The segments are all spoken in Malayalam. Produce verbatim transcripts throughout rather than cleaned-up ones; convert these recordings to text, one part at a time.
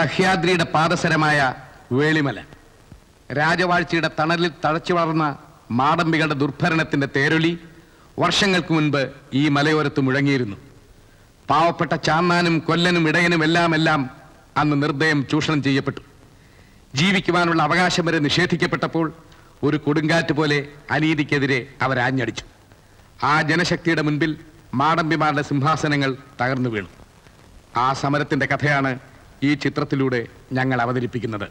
സഹ്യാദ്രിയുടെ പാദസരമായ വേളിമല, രാജവാഴ്ചയുടെ തണലിൽ തഴച്ചു വളർന്ന മാടമ്പികളുടെ ദുർഭരണത്തിന്റെ തേരൊലി വർഷങ്ങൾക്ക് മുൻപ് ഈ മലയോരത്ത് മുഴങ്ങിയിരുന്നു. പാവപ്പെട്ട ചാന്നാനും കൊല്ലനും ഇടയനും എല്ലാം എല്ലാം അന്ന് നിർദ്ദയം ചൂഷണം ചെയ്യപ്പെട്ടു. ജീവിക്കുവാനുള്ള അവകാശം വരെ നിഷേധിക്കപ്പെട്ടപ്പോൾ ഒരു കൊടുങ്കാറ്റ് പോലെ അനീതിക്കെതിരെ അവരാഞ്ഞടിച്ചു. ആ ജനശക്തിയുടെ മുൻപിൽ മാടമ്പിമാരുടെ സിംഹാസനങ്ങൾ തകർന്നു വീണു. ആ സമരത്തിന്റെ കഥയാണ് ഈ ചിത്രത്തിലൂടെ ഞങ്ങൾ അവതരിപ്പിക്കുന്നത്.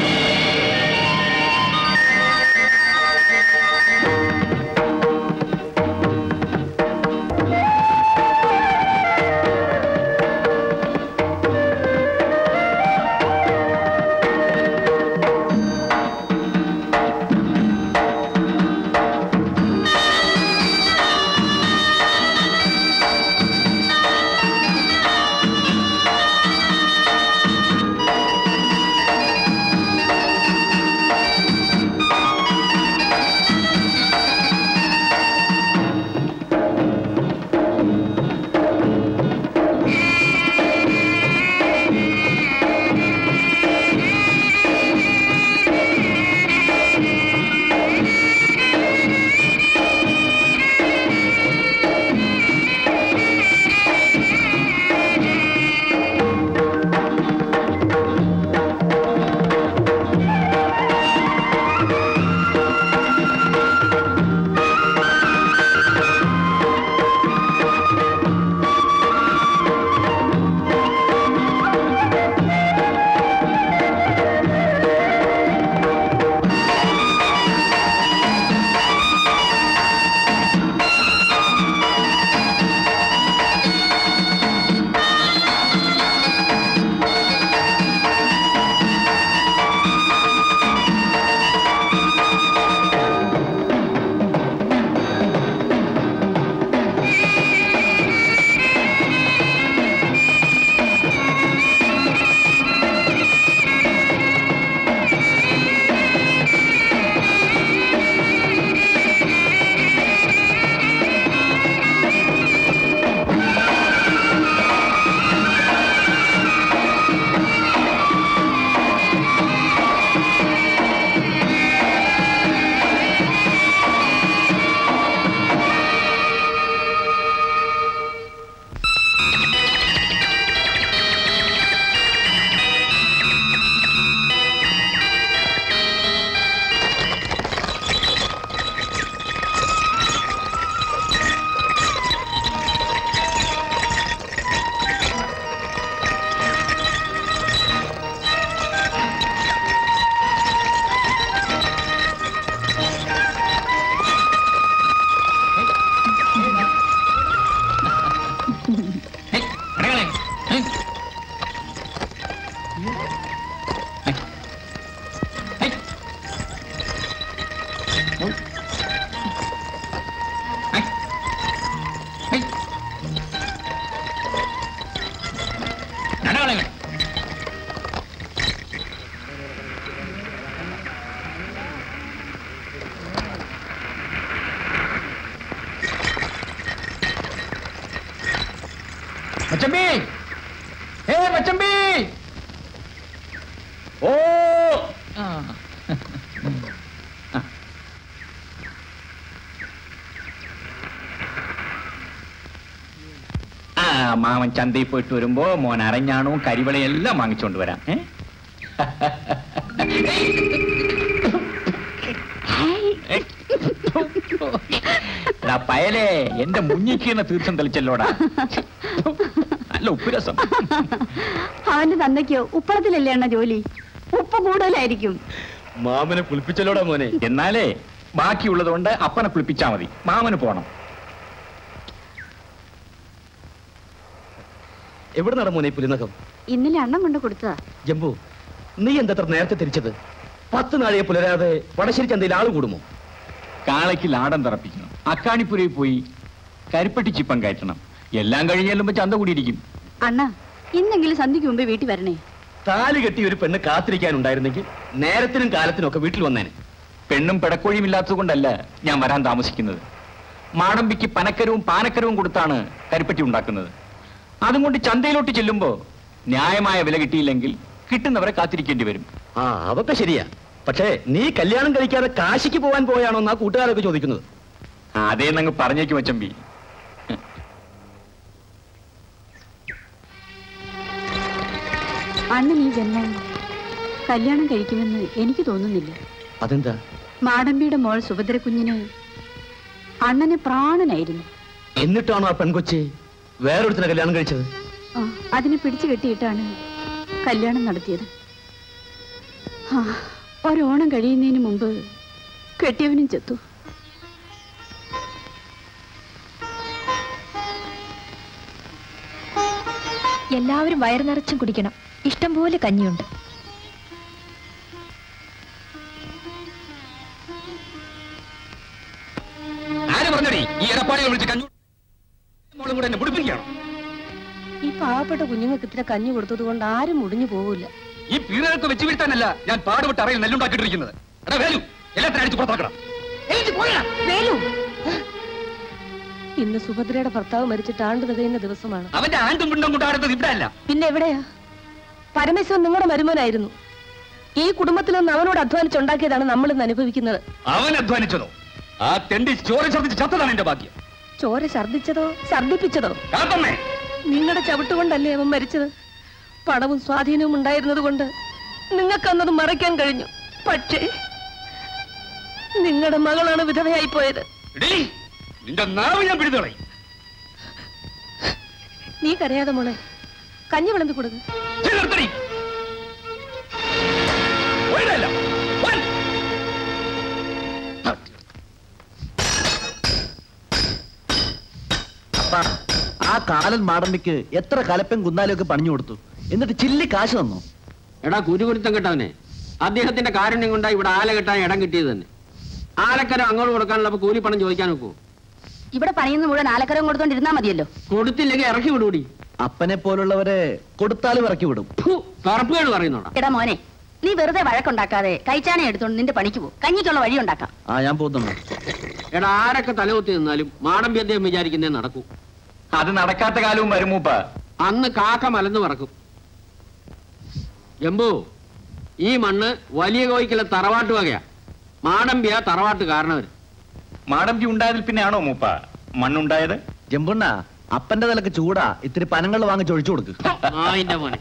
മച്ചമ്പി, ഏ മച്ചമ്പി, ഓ ആ മാമൻ ചന്തയിൽ പോയിട്ട് വരുമ്പോ മോൻ അരഞ്ഞാണവും കരിവളയെല്ലാം വാങ്ങിച്ചോണ്ട് വരാം. ഏ പയലേ, എന്റെ മുന്നിക്കുന്ന തീർത്ഥം തെളിച്ചല്ലോടാ. നല്ല ഉപ്പുരസം. അവന്റെ തന്നയ്ക്കോ ഉപ്പളത്തിലല്ലേ അണ്ണ ജോലി? ഉപ്പ് കൂടുതലായിരിക്കും. മാമനെ കുളിപ്പിച്ചല്ലോടാ മോനെ. എന്നാലേ ബാക്കിയുള്ളത് കൊണ്ട് അപ്പനെ കുളിപ്പിച്ചാ മതി. മാമന് പോണം. എവിടെ നട മോനെ പുലിനകം? ഇന്നലെ അണ്ണം കൊണ്ട് കൊടുത്തതാ. ജംബു, നീ എന്തത്ര നേരത്തെ തിരിച്ചത്? പത്ത് നാഴിയെ പുലരാതെ വടശ്ശേരി ചന്തയിൽ ആള് കൂടുമോ? കാളയ്ക്ക് ലാടം തറപ്പിക്കണം, അക്കാണിപ്പുരയിൽ പോയി കരിപ്പെട്ടി ചിപ്പം കയറ്റണം. എല്ലാം കഴിഞ്ഞ് ചെല്ലുമ്പോ ചന്ത കൂടിയിരിക്കും. അണ്ണ, ഇന്നെങ്കിലും സന്ധ്യക്ക് മുമ്പ് വീട്ടിൽ വരണേ. താലി കെട്ടി ഒരു പെണ്ണ് കാത്തിരിക്കാനുണ്ടായിരുന്നെങ്കിൽ നേരത്തിനും കാലത്തിനും ഒക്കെ വീട്ടിൽ വന്നേനെ. പെണ്ണും പിടക്കോഴിയും ഇല്ലാത്തത് കൊണ്ടല്ല ഞാൻ വരാൻ താമസിക്കുന്നത്. മാടമ്പിക്ക് പനക്കരവും പാനക്കരവും കൊടുത്താണ് കരിപ്പെട്ടി ഉണ്ടാക്കുന്നത്. അതും കൊണ്ട് ചന്തയിലോട്ട് ചെല്ലുമ്പോ ന്യായമായ വില കിട്ടിയില്ലെങ്കിൽ കിട്ടുന്നവരെ കാത്തിരിക്കേണ്ടി വരും. ആ അതൊക്കെ ശരിയാ. പക്ഷേ നീ കല്യാണം കഴിക്കാതെ കാശിക്ക് പോവാൻ പോയാണോ എന്നാ കൂട്ടുകാരൊക്കെ ചോദിക്കുന്നത്. അതേ നങ്ങ് പറഞ്ഞേക്കും അച്ചമ്പി. അണ്ണൻ ഈ ജന്മം കല്യാണം കഴിക്കുമെന്ന് എനിക്ക് തോന്നുന്നില്ല. അതെന്താ? മാടമ്പിയുടെ മോൾ സുഭദ്ര കുഞ്ഞിന് അണ്ണന് പ്രാണനായിരുന്നു. എന്നിട്ടാണോ ആ പെൺകൊച്ചി വേറൊരുത്തിനെ കല്യാണം കഴിച്ചത്? ആ, അതിനെ പിടിച്ചു കെട്ടിയിട്ടാണ് കല്യാണം നടത്തിയത്. ആ, ഒരോണം കഴിയുന്നതിന് മുമ്പ് കെട്ടിയവനും ചത്തു. എല്ലാവരും വയറു നിറച്ചും കുടിക്കണം. ഇഷ്ടം പോലെ കഞ്ഞിയുണ്ട്. ആര് പറഞ്ഞടി ഈ എടപ്പാടിയെ വിളിച്ച് കഞ്ഞു മോളും കൂടെ എന്നെ മുടിപ്പിക്കുകയാണോ? ഈ പാവപ്പെട്ട കുഞ്ഞുങ്ങൾക്ക് ഇത്ര കഞ്ഞി കൊടുത്തത് കൊണ്ട് ആരും മുടിഞ്ഞു പോവില്ല. ഈ പീറുകൾക്ക് വെച്ച് വീഴ്ത്താനല്ല ഞാൻ പാടുപെട്ട് അറയിൽ നെല്ലുണ്ടാക്കിയിട്ടിരിക്കുന്നത്. എടാ വേലു, എല്ലാത്തിനും അടിച്ച് പുറത്താക്കണം. ഇന്ന് സുഭദ്രയുടെ ഭർത്താവ് മരിച്ചിട്ട് ആണ്ട് തികയുന്ന ദിവസമാണ്. അവന്റെ ആണ്ടും പിണ്ടും കൊണ്ടാടുന്നത് ഇവിടെ അല്ല. പിന്നെ എവിടെയാ? പരമേശ്വരൻ നിങ്ങളുടെ മരുമനായിരുന്നു. ഈ കുടുംബത്തിൽ നിന്ന് അവനോട് അധ്വാനിച്ചുണ്ടാക്കിയതാണ് നമ്മൾ ഇന്ന് അനുഭവിക്കുന്നത്. അവൻ അധ്വാനിച്ചതോ? ആ തെണ്ടി ചോര ഛർദ്ദിച്ച് ചത്തതാണ് എന്റെ ഭാഗ്യം. ചോര ഛർദ്ദിച്ചതോ ഛർദ്ദിപ്പിച്ചതോ? കാത്തമ്മേ, നിങ്ങളുടെ ചവിട്ടുകൊണ്ടല്ലേ അവൻ മരിച്ചത്. പണവും സ്വാധീനവും ഉണ്ടായിരുന്നത് കൊണ്ട് നിങ്ങൾക്ക് അന്നത് മറയ്ക്കാൻ കഴിഞ്ഞു. പക്ഷേ നിങ്ങളുടെ മകളാണ് വിധവയായി പോയത്. നിന്റെ നാവ് ഞാൻ പിടിതോളയും. നീ കരയാതെ മോളെ, കഞ്ഞി വിളമ്പി കൊടുക്ക്. ആ കാലൻ മാടമ്പിക്ക് എത്ര കലപ്പൻ കുന്നാലൊക്കെ പണിഞ്ഞു കൊടുത്തു, എന്നിട്ട് ചില്ലി കാശ് തന്നു. എടാ കുരുകുരുത്തം കെട്ടവനെ, അദ്ദേഹത്തിന്റെ കാരുണ്യം കൊണ്ടാ ഇവിടെ ആല കെട്ടാൻ ഇടം കിട്ടിയത് തന്നെ. ആലക്കരം അങ്ങോട്ട് കൊടുക്കാനുള്ള കൂലിപ്പണം ചോദിക്കാൻ നോക്കൂ. ഇവിടെ പണിയുന്ന മുഴുവൻ ആലക്കരം കൊടുത്തോണ്ടിരുന്നാ മതിയല്ലോ. കൊടുത്തില്ലെങ്കിൽ ഇറക്കി വിടൂടി. അപ്പനെ പോലുള്ളവരെ കൊടുത്താലും ഇറക്കി വിടും. കറപ്പുകൾ പറയുന്നോടാ. എടാ മോനെ, നീ വെറുതെ വഴക്കുണ്ടാക്കാതെ കൈച്ചാനെ എടുത്തോണ്ട് നിന്റെ പണിക്ക് പോ. കഞ്ഞിക്കുള്ള വഴി ഉണ്ടാക്കാം. ആ ഞാൻ പോകുന്നു. എടാ ആരൊക്കെ തലകുത്തി നിന്നാലും മാടമ്പി അദ്ദേഹം വിചാരിക്കുന്നേ നടക്കൂ. അത് നടക്കാത്ത കാലവും വരും മൂപ്പ. അന്ന് കാക്ക മലന്ന് പറക്കും. ജമ്പു, ഈ മണ്ണ് വലിയ കോയിക്കലെ തറവാട്ട് വകയാ. മാടമ്പിയാ തറവാട്ട് കാരണവര്. മാടമ്പി ഉണ്ടായതിൽ പിന്നെയാണോ മൂപ്പ മണ്ണുണ്ടായത്? ജമ്പുണ്ണ, അപ്പന്റെ തലക്ക് ചൂടാ, ഇത്തിരി പനങ്ങൾ വാങ്ങിച്ച് ഒഴിച്ചു കൊടുക്ക്. ആയിന്റെ മോനെ.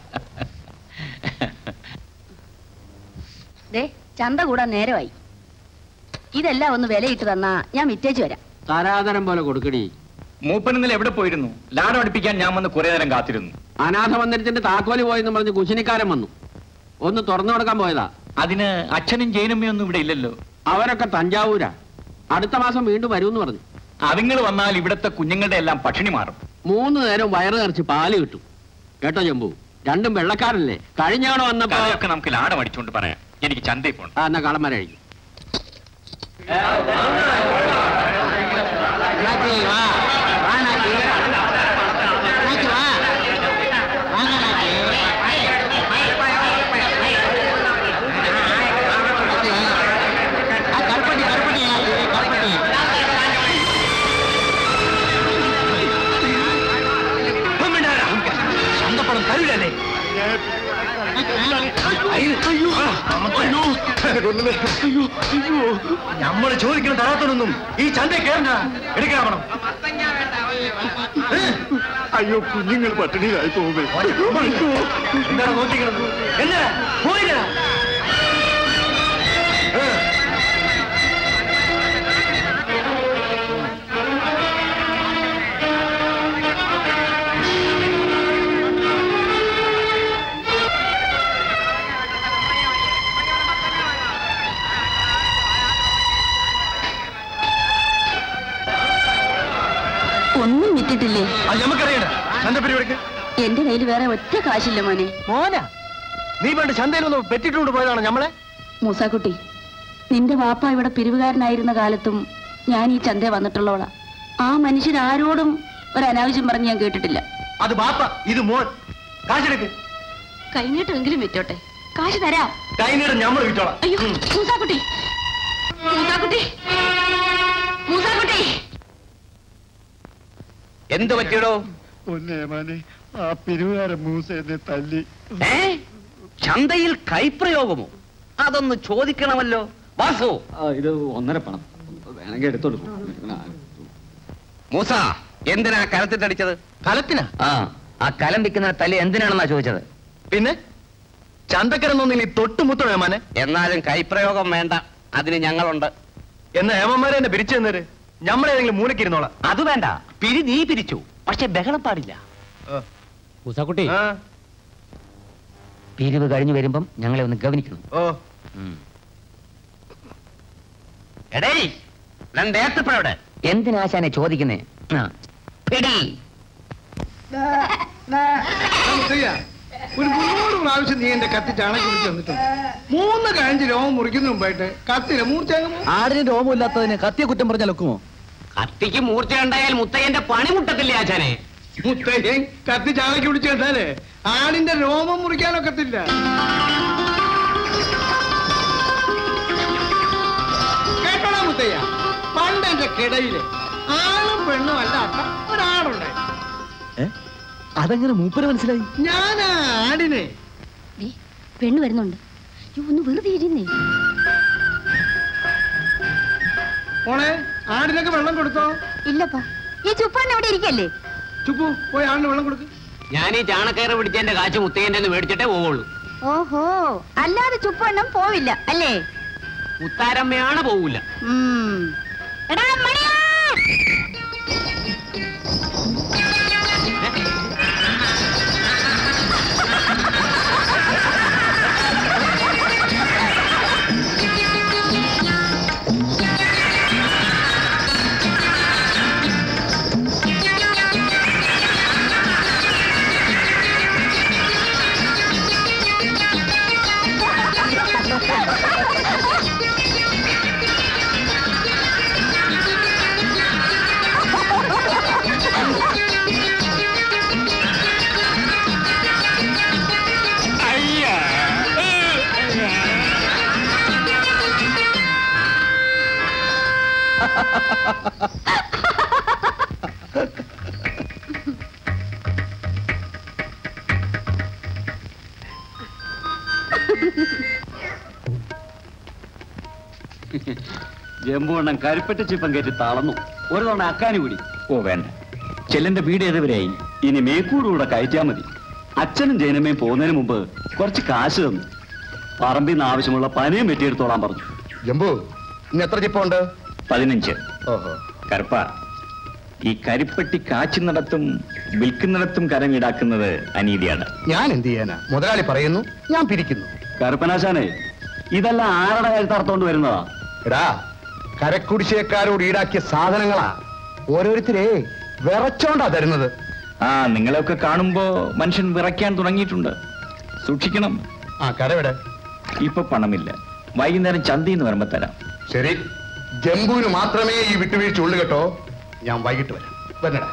ദേ, ചന്ത കൂടാൻ നേരമായി. ഇതെല്ലാം ഒന്ന് വിലയിട്ട് തന്നാ ഞാൻ വിറ്റേച്ചു വരാം. തരാതരം പോലെ കൊടുക്കടി. മൂപ്പൻ ഇന്നലെ എവിടെ പോയിരുന്നു? ലാടം അടുപ്പിക്കാൻ ഞാൻ വന്ന് കുറെ നേരം കാത്തിരുന്നു. അനാഥ മന്ദിരത്തിന്റെ താക്കോല് പോയെന്ന് പറഞ്ഞ് കുശിനിക്കാരൻ വന്നു. ഒന്ന് തുറന്നു കൊടുക്കാൻ പോയതാ. അതിന് അച്ഛനും ജയനമ്മയൊന്നും ഇവിടെ ഇല്ലല്ലോ. അവരൊക്കെ തഞ്ചാവൂരാ. അടുത്ത മാസം വീണ്ടും വരുമെന്ന് പറഞ്ഞു. അതുങ്ങൾ വന്നാൽ ഇവിടത്തെ കുഞ്ഞുങ്ങളുടെ എല്ലാം പട്ടിണി മാറും. മൂന്ന് നേരം വയറ് നിറച്ച് പാല് കിട്ടും. കേട്ടോ ജമ്പു, രണ്ടും വെള്ളക്കാരല്ലേ. കഴിഞ്ഞാണോ വന്നപ്പോ ഒക്കെ നമുക്ക് ലാടം അടിച്ചുകൊണ്ട് പറയാം. എനിക്ക് ചന്തയിൽ പോണം. ആ എന്നാ കളം വരെ കഴിക്കും. നമ്മള് ചോദിക്കുന്ന തരാത്തൊന്നും ഈ ചന്ത കേറണ്ട. എടുക്കണം. അയ്യോ, കുഞ്ഞുങ്ങൾ പട്ടിണിയിലായി പോകുമേ. എന്താണ് നോക്കിക്കണം? എന്താ പോയില്ല? ഒന്നും വിറ്റിട്ടില്ലേ? നമുക്കറിയണ്ട. ചന്ത പരിപാടിക്ക് എന്റെ കയ്യിൽ വേറെ ഒറ്റ കാശില്ല മോനെ. മോന, നീ പണ്ട് ചന്തയിൽ ഒന്ന് പെറ്റിട്ടുകൊണ്ട് പോയതാണ് നമ്മളെ. മൂസാക്കുട്ടി, നിന്റെ വാപ്പ ഇവിടെ പിരിവുകാരനായിരുന്ന കാലത്തും ഞാൻ ഈ ചന്ത വന്നിട്ടുള്ളവളാ. ആ മനുഷ്യരാരോടും ഒരു അനാവശ്യം പറഞ്ഞ് ഞാൻ കേട്ടിട്ടില്ല. അത് ബാപ്പ, ഇത് മോൻ. കാശെടുക്ക്. കഴിഞ്ഞിട്ടെങ്കിലും വിറ്റോട്ടെ, കാശ് തരാം. കഴിഞ്ഞിട്ട് നമ്മൾ വിറ്റോളാം. അയ്യോ മൂസാക്കുട്ടി, മൂസാക്കുട്ടി, മൂസാക്കുട്ടി. എന്ത് പറ്റിയടോ? ഒന്നേ മാനെ, ആ പിരിവുകാരൻ മൂസ എന്നെ തല്ലി. ചന്തയിൽ കൈപ്രയോഗമോ? അതൊന്ന് ചോദിക്കണമല്ലോ വാസു. ഇത് ഒന്നര പണം വേണമെങ്കിൽ എടുത്തോളൂ. മൂസ, എന്തിനാ കലത്തിട്ടടിച്ചത്? കലത്തിനാ? ആ ആ കലം വിൽക്കുന്ന തലി എന്തിനാണെന്നാ ചോദിച്ചത്. പിന്നെ ചന്തക്കരന്നൊന്നും ഇനി തൊട്ടുമുത്തോ ഏമാനെ? എന്നാലും കൈപ്രയോഗം വേണ്ട, അതിന് ഞങ്ങളുണ്ട്. എന്നാ ഏമന്മാരെ എന്നെ പിരിച്ചു തന്നേര്, ഞമ്മളേതെങ്കിലും മൂലക്കിരുന്നോളാം. അത് വേണ്ട, പിരി നീ പിരിച്ചു, പക്ഷെ ബഹളം പാടില്ല. മൂസാക്കുട്ടി, പിരിവ് കഴിഞ്ഞു വരുമ്പം ഞങ്ങളെ ഒന്ന് ഗവനിക്കണം. ഓ എടേ രണ്ടേത്തപ്പഴോടെ എന്തിനാശാനെ ചോദിക്കുന്നേ? പിടി. ഒരു മുന്നൂറ് പ്രാവശ്യം നീ എന്റെ കത്തി ചാണകം കുടിച്ച് വന്നിട്ടുണ്ട്. മൂന്ന് കഴിഞ്ഞ് രോമം മുറിക്കുന്ന മുമ്പായിട്ട് കത്തിയില്ല മൂർച്ചയാകുമോ? ആടിന് രോമമില്ലാത്തതിന് കത്തിയെ കുറ്റം പറഞ്ഞാൽ ഒക്കുമോ? കത്തിക്ക് മൂർച്ച ഉണ്ടായാൽ മുത്തയ്യന്റെ പണി മുട്ടത്തില്ലേ ആശാനെ? മുത്തയ്യൻ കത്തി ചാണകം കുടിച്ച് കണ്ടാലേ ആടിന്റെ രോമം മുറിക്കാനൊക്കത്തില്ല. കേട്ടോടാ മുത്തയ്യ, പണ്ട് എന്റെ കിടയില് ആണും പെണ്ണും അല്ലാത്ത ഒരാടുണ്ടായി. അതെങ്ങനെ മൂപ്പര് മനസ്സിലായി? ഞാൻ ആ ആടിനെ പെണ്ണ് വരുന്നുണ്ട്, ഒന്ന് വെറുതെ ഇരുന്നേ. മോളെ, ആടിനൊക്കെ വെള്ളം കൊടുത്തോ? ഇല്ലപ്പാ, ഈ ചുപ്പാൻ എവിടെ ഇരിക്കല്ലേ? ചുപ്പു, പോയി ആടിന് വെള്ളം കൊടുക്ക്. ഞാൻ ഈ ചാണക്കയറ് പിടിച്ചതിന്റെ കാശ് മുത്തയ്യന്റെ മേടിച്ചിട്ടേ പോവുള്ളൂ. ഓഹോ, അല്ലാതെ ചുപ്പണ്ണം പോവില്ല അല്ലേ? മുത്താരമ്മയാണ് പോവില്ല. എടാ മണിയാ, ജമ്പുവണ്ണം കരിപ്പെട്ടി ചിപ്പം കയറ്റി തളർന്നു. ഒരു തവണ അക്കാനി കൂടി. ഓ വേണ്ട, ചെല്ലന്റെ വീട് ഏതുവരെയായി? ഇനി മേക്കൂടുകൂടെ കയറ്റാ മതി. അച്ഛനും ജയനമ്മയും പോകുന്നതിന് മുമ്പ് കുറച്ച് കാശ് തന്നു. പറമ്പിൽ നിന്ന് ആവശ്യമുള്ള പനയും വെട്ടിയെടുത്തോളാൻ പറഞ്ഞു. ജമ്പു, ഇന്ന് എത്ര ചിപ്പുണ്ട്? പതിനഞ്ച്. ഓഹോ. കറുപ്പ, ഈ കരിപ്പെട്ടി കാച്ചുന്നിടത്തും വിൽക്കുന്നിടത്തും കരം ഈടാക്കുന്നത് അനീതിയാണ്. ഞാൻ എന്ത് ചെയ്യാനാ? മുതലാളി പറയുന്നു, ഞാൻ പിരിക്കുന്നു. കറുപ്പനാശാനെ, ഇതെല്ലാം ആരുടെ കരുത്തർത്തോണ്ട് വരുന്നതാ? എടാ, കരക്കുടിശ്ശേക്കാരോട് ഈടാക്കിയ സാധനങ്ങളാ. ഓരോരുത്തരെ വിറച്ചോണ്ടാ തരുന്നത്. ആ, നിങ്ങളെയൊക്കെ കാണുമ്പോ മനുഷ്യൻ വിറയ്ക്കാൻ തുടങ്ങിയിട്ടുണ്ട്. സൂക്ഷിക്കണം. ആ, കരവിടെ? ഇപ്പൊ പണമില്ല, വൈകുന്നേരം ചന്തയിന്ന് വരുമ്പോ തരാം. ശരി, ജമ്പുവിന് മാത്രമേ ഈ വിട്ടുവീഴ്ച ഉള്ളു കേട്ടോ. ഞാൻ വൈകിട്ട് വരാം. വരണടാ.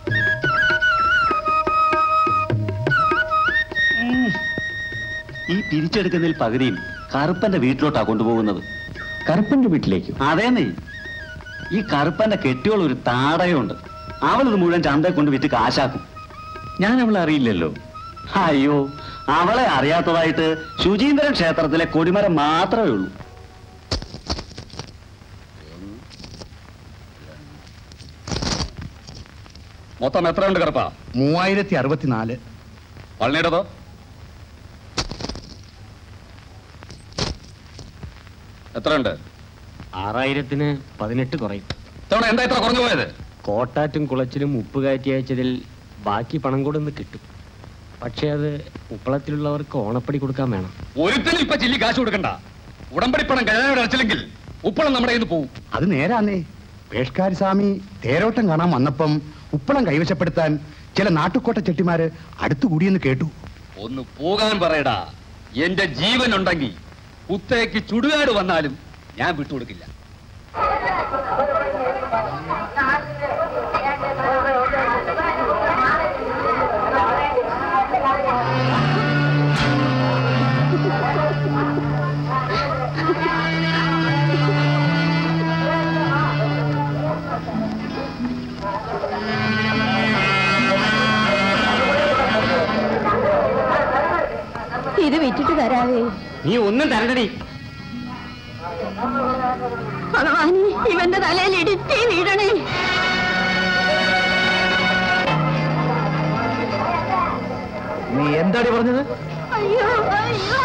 ഈ പിരിച്ചെടുക്കുന്നതിൽ പകുതിയും കറുപ്പന്റെ വീട്ടിലോട്ടാ കൊണ്ടുപോകുന്നത്. കറുപ്പന്റെ വീട്ടിലേക്ക്? അതേന്നേ, ഈ കറുപ്പന്റെ കെട്ടിയോൾ ഒരു താടയുണ്ട്. അവളിത് മുഴുവൻ ചന്തയെ കൊണ്ട് വിറ്റ് കാശാക്കും. ഞാൻ അവളെ അറിയില്ലല്ലോ. അയ്യോ, അവളെ അറിയാത്തതായിട്ട് ശുചീന്ദ്രൻ ക്ഷേത്രത്തിലെ കൊടിമരം മാത്രമേ ഉള്ളൂ. മൊത്തം എത്ര ഉണ്ട് കറുപ്പ? മൂവായിരത്തി അറുപത്തിനാല്. പള്ളിയുടേതോ? എത്ര ഉണ്ട്? ആറായിരത്തിന് പതിനെട്ട് കുറയും. തവണ എന്താ ഇത്ര കുറഞ്ഞു പോയത്? കോട്ടാറ്റും കുളച്ചിലും ഉപ്പ് കയറ്റി അയച്ചതിൽ ബാക്കി പണം കൂടെ ഒന്ന് കിട്ടും. പക്ഷെ അത് ഉപ്പളത്തിലുള്ളവർക്ക് ഓണപ്പടി കൊടുക്കാൻ വേണം. ഒരുത്തനും ഇപ്പൊ ചില്ലി കാശ് കൊടുക്കണ്ട. ഉടമ്പടി പണം കഴാനോട് അടച്ചില്ലെങ്കിൽ ഉപ്പളം നമ്മുടെ കയ്യിൽ നിന്ന് പോവും. അത് നേരാന്നേ. പേഷ്കാരി സ്വാമി തേരോട്ടം കാണാൻ വന്നപ്പം ഉപ്പളം കൈവശപ്പെടുത്താൻ ചില നാട്ടുകോട്ട ചെട്ടിമാര് അടുത്തുകൂടിയെന്ന് കേട്ടു. ഒന്ന് പോകാൻ പറയടാ. എന്റെ ജീവൻ ഉണ്ടെങ്കിൽ കുത്തേക്ക് ചുടുകാട് വന്നാലും ഞാൻ വിട്ടുകൊടുക്കില്ല. ഇത് വിറ്റിട്ട് നീ ഒന്നും തരണ്ടടി. ഭഗവാനി, ഇവന്റെ തലയിൽ ഇടിച്ചേ വീഴണേ. നീ എന്താടി പറഞ്ഞത്? അയ്യോ അയ്യോ.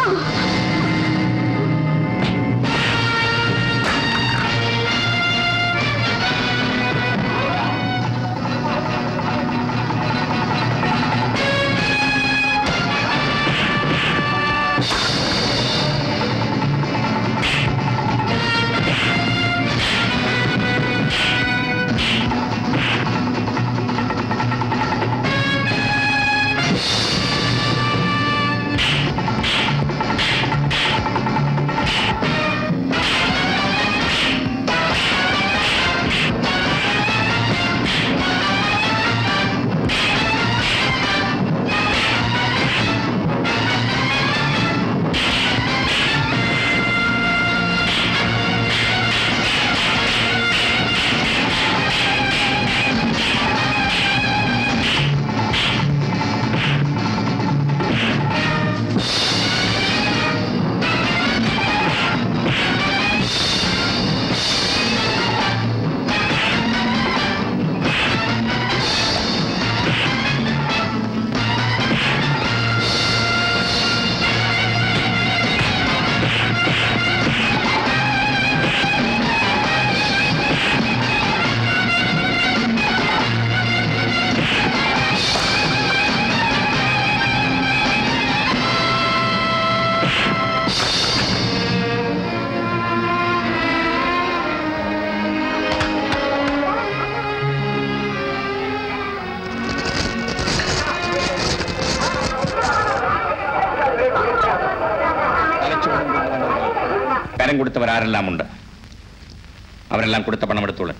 കൊടുത്തവരാരെല്ലാം ഉണ്ട്. അവരെല്ലാം കൊടുത്ത പണം എടുത്തോളൻ.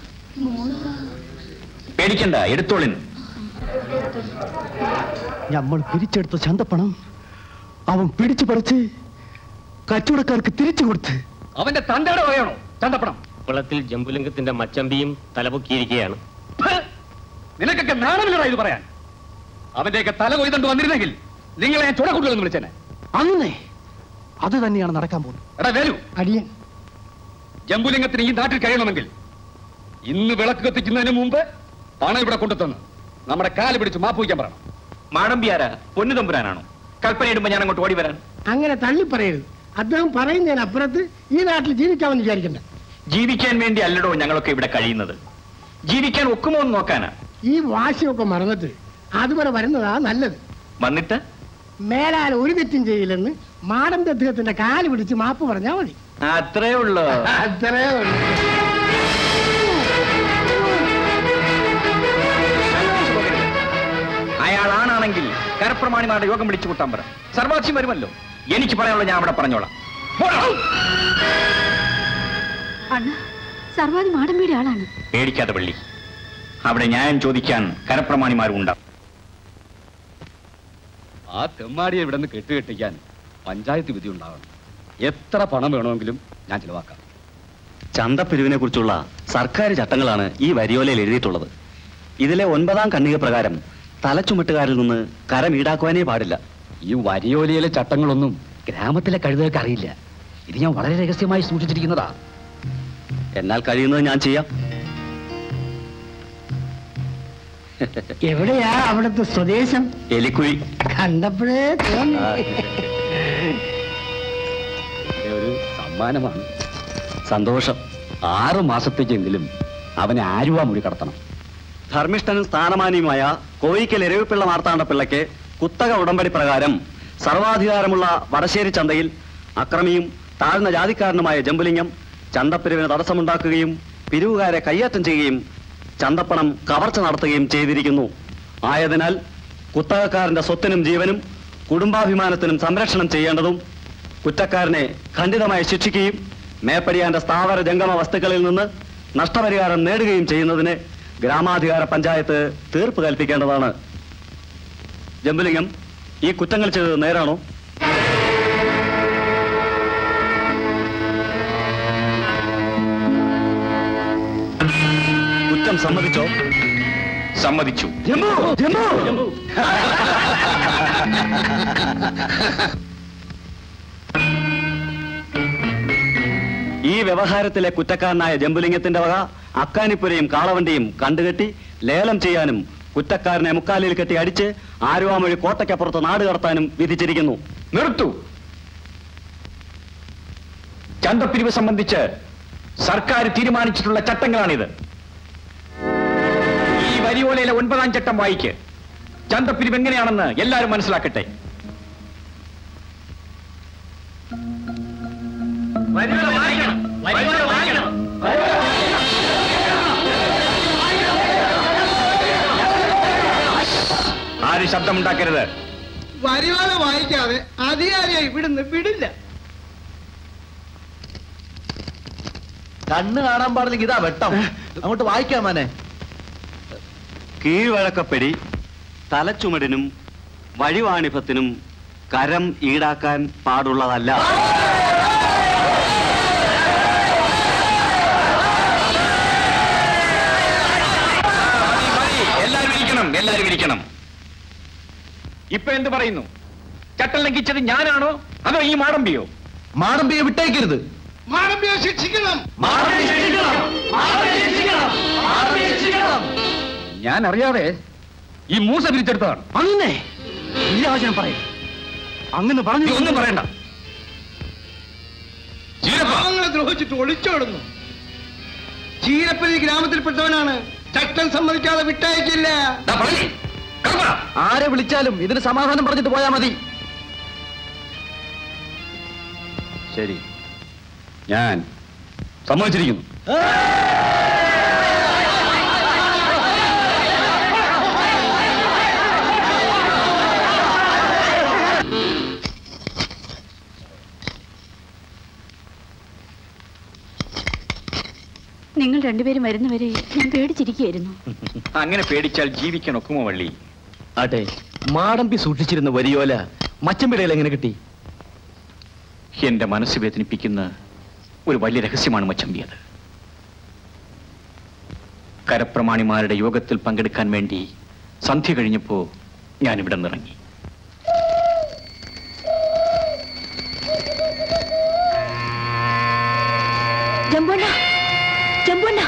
പേടിക്കണ്ട, എടുത്തോളിൻ. നമ്മൾ പിരിച്ചെടുത്ത ചന്തപ്പണം അവൻ പിടിച്ചു പറിച്ച് കച്ചവടക്കാർക്ക് തിരിച്ചു കൊടുത്ത്. അവന്റെ തന്തയുടെ വകയാണോ ചന്തപ്പണം? കുളത്തിൽ ജംബുലിംഗത്തിന്റെ മച്ചമ്പിയും തലപൊക്കിയിരിക്കുകയാണ്. നിനക്കൊക്കെ നാണമില്ലടാ ഇത് പറയാൻ. അവന്റെയൊക്കെ തല കൊയ്തണ്ട് വന്നിരുന്നെങ്കിൽ നിങ്ങളെ ഞാൻ ചുടക്കൂട്ടിലെന്ന് വിളിച്ചേനെ. അങ്ങനെ അത് തന്നെയാണ് നടക്കാൻ പോകുന്നത്. എടാ വേലു, അടിയൻ ജംബുലിംഗത്തിന് ഈ നാട്ടിൽ കഴിയണമെങ്കിൽ ഇന്ന് വിളക്ക് കത്തിക്കുന്നതിന് മുമ്പ് പണം ഇവിടെ കൊണ്ടുതന്ന് നമ്മുടെ കാല് പിടിച്ച് മാപ്പ് വയ്ക്കാൻ പറയണം. മാടമ്പിയാരാ? പൊന്നു തമ്പുരാനാണോ? കൽപ്പനയിടുമ്പോ ഞാൻ അങ്ങോട്ട് ഓടി വരാൻ. അങ്ങനെ തള്ളി പറയരുത്. അദ്ദേഹം പറയുന്നതിനപ്പുറത്ത് ഈ നാട്ടിൽ ജീവിക്കാമെന്ന് വിചാരിക്കണ്ട. ജീവിക്കാൻ വേണ്ടി അല്ലടോ ഞങ്ങളൊക്കെ ഇവിടെ കഴിയുന്നത്. ജീവിക്കാൻ ഒക്കുമോ എന്ന് നോക്കാനാ. ഈ വാശിയൊക്കെ മറന്നിട്ട് അതുവരെ വരുന്നതാ നല്ലത്. വന്നിട്ട് മേലാൽ ഒരു തെറ്റും ചെയ്യില്ലെന്ന് മാടമ്പി അദ്ദേഹത്തിന്റെ കാല് പിടിച്ച് മാപ്പ് പറഞ്ഞാൽ മതി. അത്രേ ഉള്ളൂ. അത്രേ ഉള്ളൂ. അയാളാണെങ്കിൽ കരപ്രമാണിമാരുടെ യോഗം വിളിച്ചു കൂട്ടാൻ പറ. സർവാക്ഷ്യം വരുമല്ലോ. എനിക്ക് പറയാനുള്ള ഞാൻ അവിടെ പറഞ്ഞോളാം. അണ്ണ, സർവാധി മാടമ്പിയുടെ ആളാണ്. പേടിക്കാതെ പള്ളി. അവിടെ ന്യായം ചോദിക്കാൻ കരപ്രമാണിമാരും ഉണ്ടാവും. ആ തെമ്മാടിയെ ഇവിടെ നിന്ന് കെട്ടുകെട്ടിക്കാൻ പഞ്ചായത്ത് വിധി ഉണ്ടാവണം. എത്ര പണം വേണമെങ്കിലും ഞാൻ ചിലവാക്കാം. ചന്തപ്പിരിവിനെ കുറിച്ചുള്ള സർക്കാർ ചട്ടങ്ങളാണ് ഈ വരിയോലയിൽ എഴുതിയിട്ടുള്ളത്. ഇതിലെ ഒൻപതാം ഖണ്ഡിക പ്രകാരം തലച്ചുമട്ടുകാരിൽ നിന്ന് കരം ഈടാക്കുവാനേ പാടില്ല. ഈ വരിയോലയിലെ ചട്ടങ്ങളൊന്നും ഗ്രാമത്തിലെ കഴുതകൾക്ക് അറിയില്ല. ഇത് ഞാൻ വളരെ രഹസ്യമായി സൂക്ഷിച്ചിരിക്കുന്നതാ. എന്നാൽ കഴിയുന്നത് ഞാൻ ചെയ്യാം. എവിടെയാ അവിടുത്തെ സ്വദേശം? എലിക്കുഴി. കണ്ടപ്പോഴേ തോന്നി. ഒരു സമ്മാനമാണ്. സന്തോഷം. ആറു മാസത്തേക്കെങ്കിലും അവനെ ആരുവാ മുടി കടത്തണം. ധർമ്മിഷ്ഠനും സ്ഥാനമാനിയുമായ കോയിക്കൽ എരവിപ്പിള്ള മാർത്താണ്ഡപിള്ളയ്ക്ക് കുത്തക ഉടമ്പടി പ്രകാരം സർവാധികാരമുള്ള വടശ്ശേരി ചന്തയിൽ അക്രമിയും താഴ്ന്ന ജാതിക്കാരനുമായ ജംബുലിംഗം ചന്തപ്പിരിവിന് തടസ്സമുണ്ടാക്കുകയും പിരിവുകാരെ കയ്യേറ്റം ചെയ്യുകയും ചന്തപ്പണം കവർച്ച നടത്തുകയും ചെയ്തിരിക്കുന്നു. ആയതിനാൽ കുത്തകക്കാരന്റെ സ്വത്തിനും ജീവനും കുടുംബാഭിമാനത്തിനും സംരക്ഷണം ചെയ്യേണ്ടതും കുറ്റക്കാരനെ ഖണ്ഡിതമായി ശിക്ഷിക്കുകയും മേപ്പടിയാന്റെ സ്ഥാവര ജംഗമ വസ്തുക്കളിൽ നിന്ന് നഷ്ടപരിഹാരം നേടുകയും ചെയ്യുന്നതിന് ഗ്രാമാധികാര പഞ്ചായത്ത് തീർപ്പ് കൽപ്പിക്കേണ്ടതാണ്. ജംബുലിംഗം, ഈ കുറ്റങ്ങൾ ചെയ്തത് നേരാണോ? കുറ്റം സമ്മതിച്ചോ? സമ്മതിച്ചു. ജംബു, ജംബു. ജംബു. ഈ വ്യവഹാരത്തിലെ കുറ്റക്കാരനായ ജംബുലിംഗത്തിന്റെ വക അക്കാനിപ്പുരയും കാളവണ്ടിയും കണ്ടുകെട്ടി ലേലം ചെയ്യാനും കുറ്റക്കാരനെ മുക്കാലിൽ കെട്ടി അടിച്ച് ആലുവാമൊഴി കോട്ടയ്ക്കപ്പുറത്ത് നാട് കടത്താനും വിധിച്ചിരിക്കുന്നു. നിർത്തൂ. ചന്തപ്പിരിവ് സംബന്ധിച്ച് സർക്കാർ തീരുമാനിച്ചിട്ടുള്ള ചട്ടങ്ങളാണിത്. ഈ വരിയോലയിലെ ഒൻപതാം ചട്ടം വായിക്ക്. ചന്തപ്പിരിവ് എങ്ങനെയാണെന്ന് എല്ലാവരും മനസ്സിലാക്കട്ടെ. ആരും ശബ്ദമുണ്ടാക്കരുത്. വരിവാല വായിക്കാതെ അധികാരിയെ ഇവിടുന്ന് വിടില്ല. കണ്ണ് കാണാൻ പാടില്ലെങ്കിൽ ഇതാ വെട്ടം. അങ്ങോട്ട് വായിക്കാമാനെ. കീഴ്വഴക്കപ്പടി തലച്ചുമടിനും വഴിവാണിഭത്തിനും കരം ഈടാക്കാൻ പാടുള്ളതല്ല. എല്ലാവരും ഇരിക്കണം, എല്ലാവരും ഇരിക്കണം. ഇപ്പൊ എന്ത് പറയുന്നു? ചട്ടം ലംഘിച്ചത് ഞാനാണോ അതോ ഈ മാടമ്പിയോ? മാടമ്പിയെ വിട്ടേക്കരുത്. മാടമ്പിയെ ശിക്ഷിക്കണം. ഞാൻ അറിയാതെ ഈ മൂസ പിരിച്ചെടുത്തതാണ്. അങ്ങനെ ഇല്ലാവചനം പറയും. അങ്ങനെ പറഞ്ഞു ഒന്നും പറയണ്ട. പാവങ്ങളെ ദ്രോഹിച്ചിട്ട് ഒളിച്ചോടുന്നു. ചീരപ്പതി ഗ്രാമത്തിൽപ്പെട്ടവനാണ്. ചട്ടം സമ്മതിക്കാതെ വിട്ടയക്കില്ല. ആരെ വിളിച്ചാലും ഇതിന് സമാധാനം പറഞ്ഞിട്ട് പോയാ മതി. ശരി, ഞാൻ സമ്മതിച്ചിരിക്കുന്നു. നിങ്ങൾ രണ്ടുപേരും വരുന്നവരെ ഞാൻ പേടിച്ചിരിക്കുകയായിരുന്നു. അങ്ങനെ പേടിച്ചാൽ ജീവിക്കാൻ ഒക്കുമോ വള്ളി? ആട്ടെ, മാടമ്പി സൂക്ഷിച്ചിരുന്ന വരിയോല മച്ചമ്പിടയിൽ എങ്ങനെ കിട്ടി? എന്റെ മനസ്സ് വേദനിപ്പിക്കുന്ന ഒരു വലിയ രഹസ്യമാണ് മച്ചമ്പി. അത് കരപ്രമാണിമാരുടെ യോഗത്തിൽ പങ്കെടുക്കാൻ വേണ്ടി സന്ധ്യ കഴിഞ്ഞപ്പോ ഞാൻ ഇവിടെ നിന്നിറങ്ങി. ജമ്പുണ്ണ, ജമ്പുണ്ണ,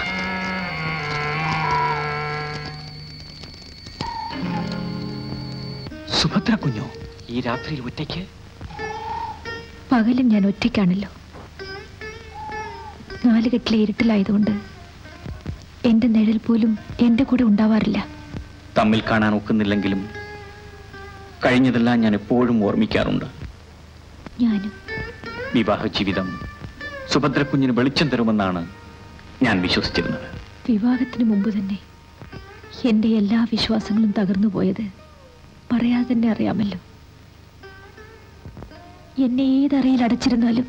സുഭദ്ര കുഞ്ഞോ ഈ രാത്രിയിൽ ഒറ്റയ്ക്ക്? പകലും ഞാൻ ഒറ്റയ്ക്കാണല്ലോ. നാലുകെട്ടിലെ ഇരുട്ടിലായതുകൊണ്ട് എന്റെ നിഴൽ പോലും എന്റെ കൂടെ ഉണ്ടാവാറില്ല. തമ്മിൽ കാണാൻ ഒക്കുന്നില്ലെങ്കിലും കഴിഞ്ഞതെല്ലാം ഞാൻ എപ്പോഴും ഓർമ്മിക്കാറുണ്ട്. ഞാനും വിവാഹ ജീവിതം സുഭദ്ര കുഞ്ഞിന് വെളിച്ചം തരുമെന്നാണ് ഞാൻ വിശ്വസിച്ചിരുന്നത്. വിവാഹത്തിന് മുമ്പ് തന്നെ എന്റെ എല്ലാ വിശ്വാസങ്ങളും തകർന്നു പോയത് പറയാതെ തന്നെ അറിയാമല്ലോ. എന്നെ ഏതറയിൽ അടച്ചിരുന്നാലും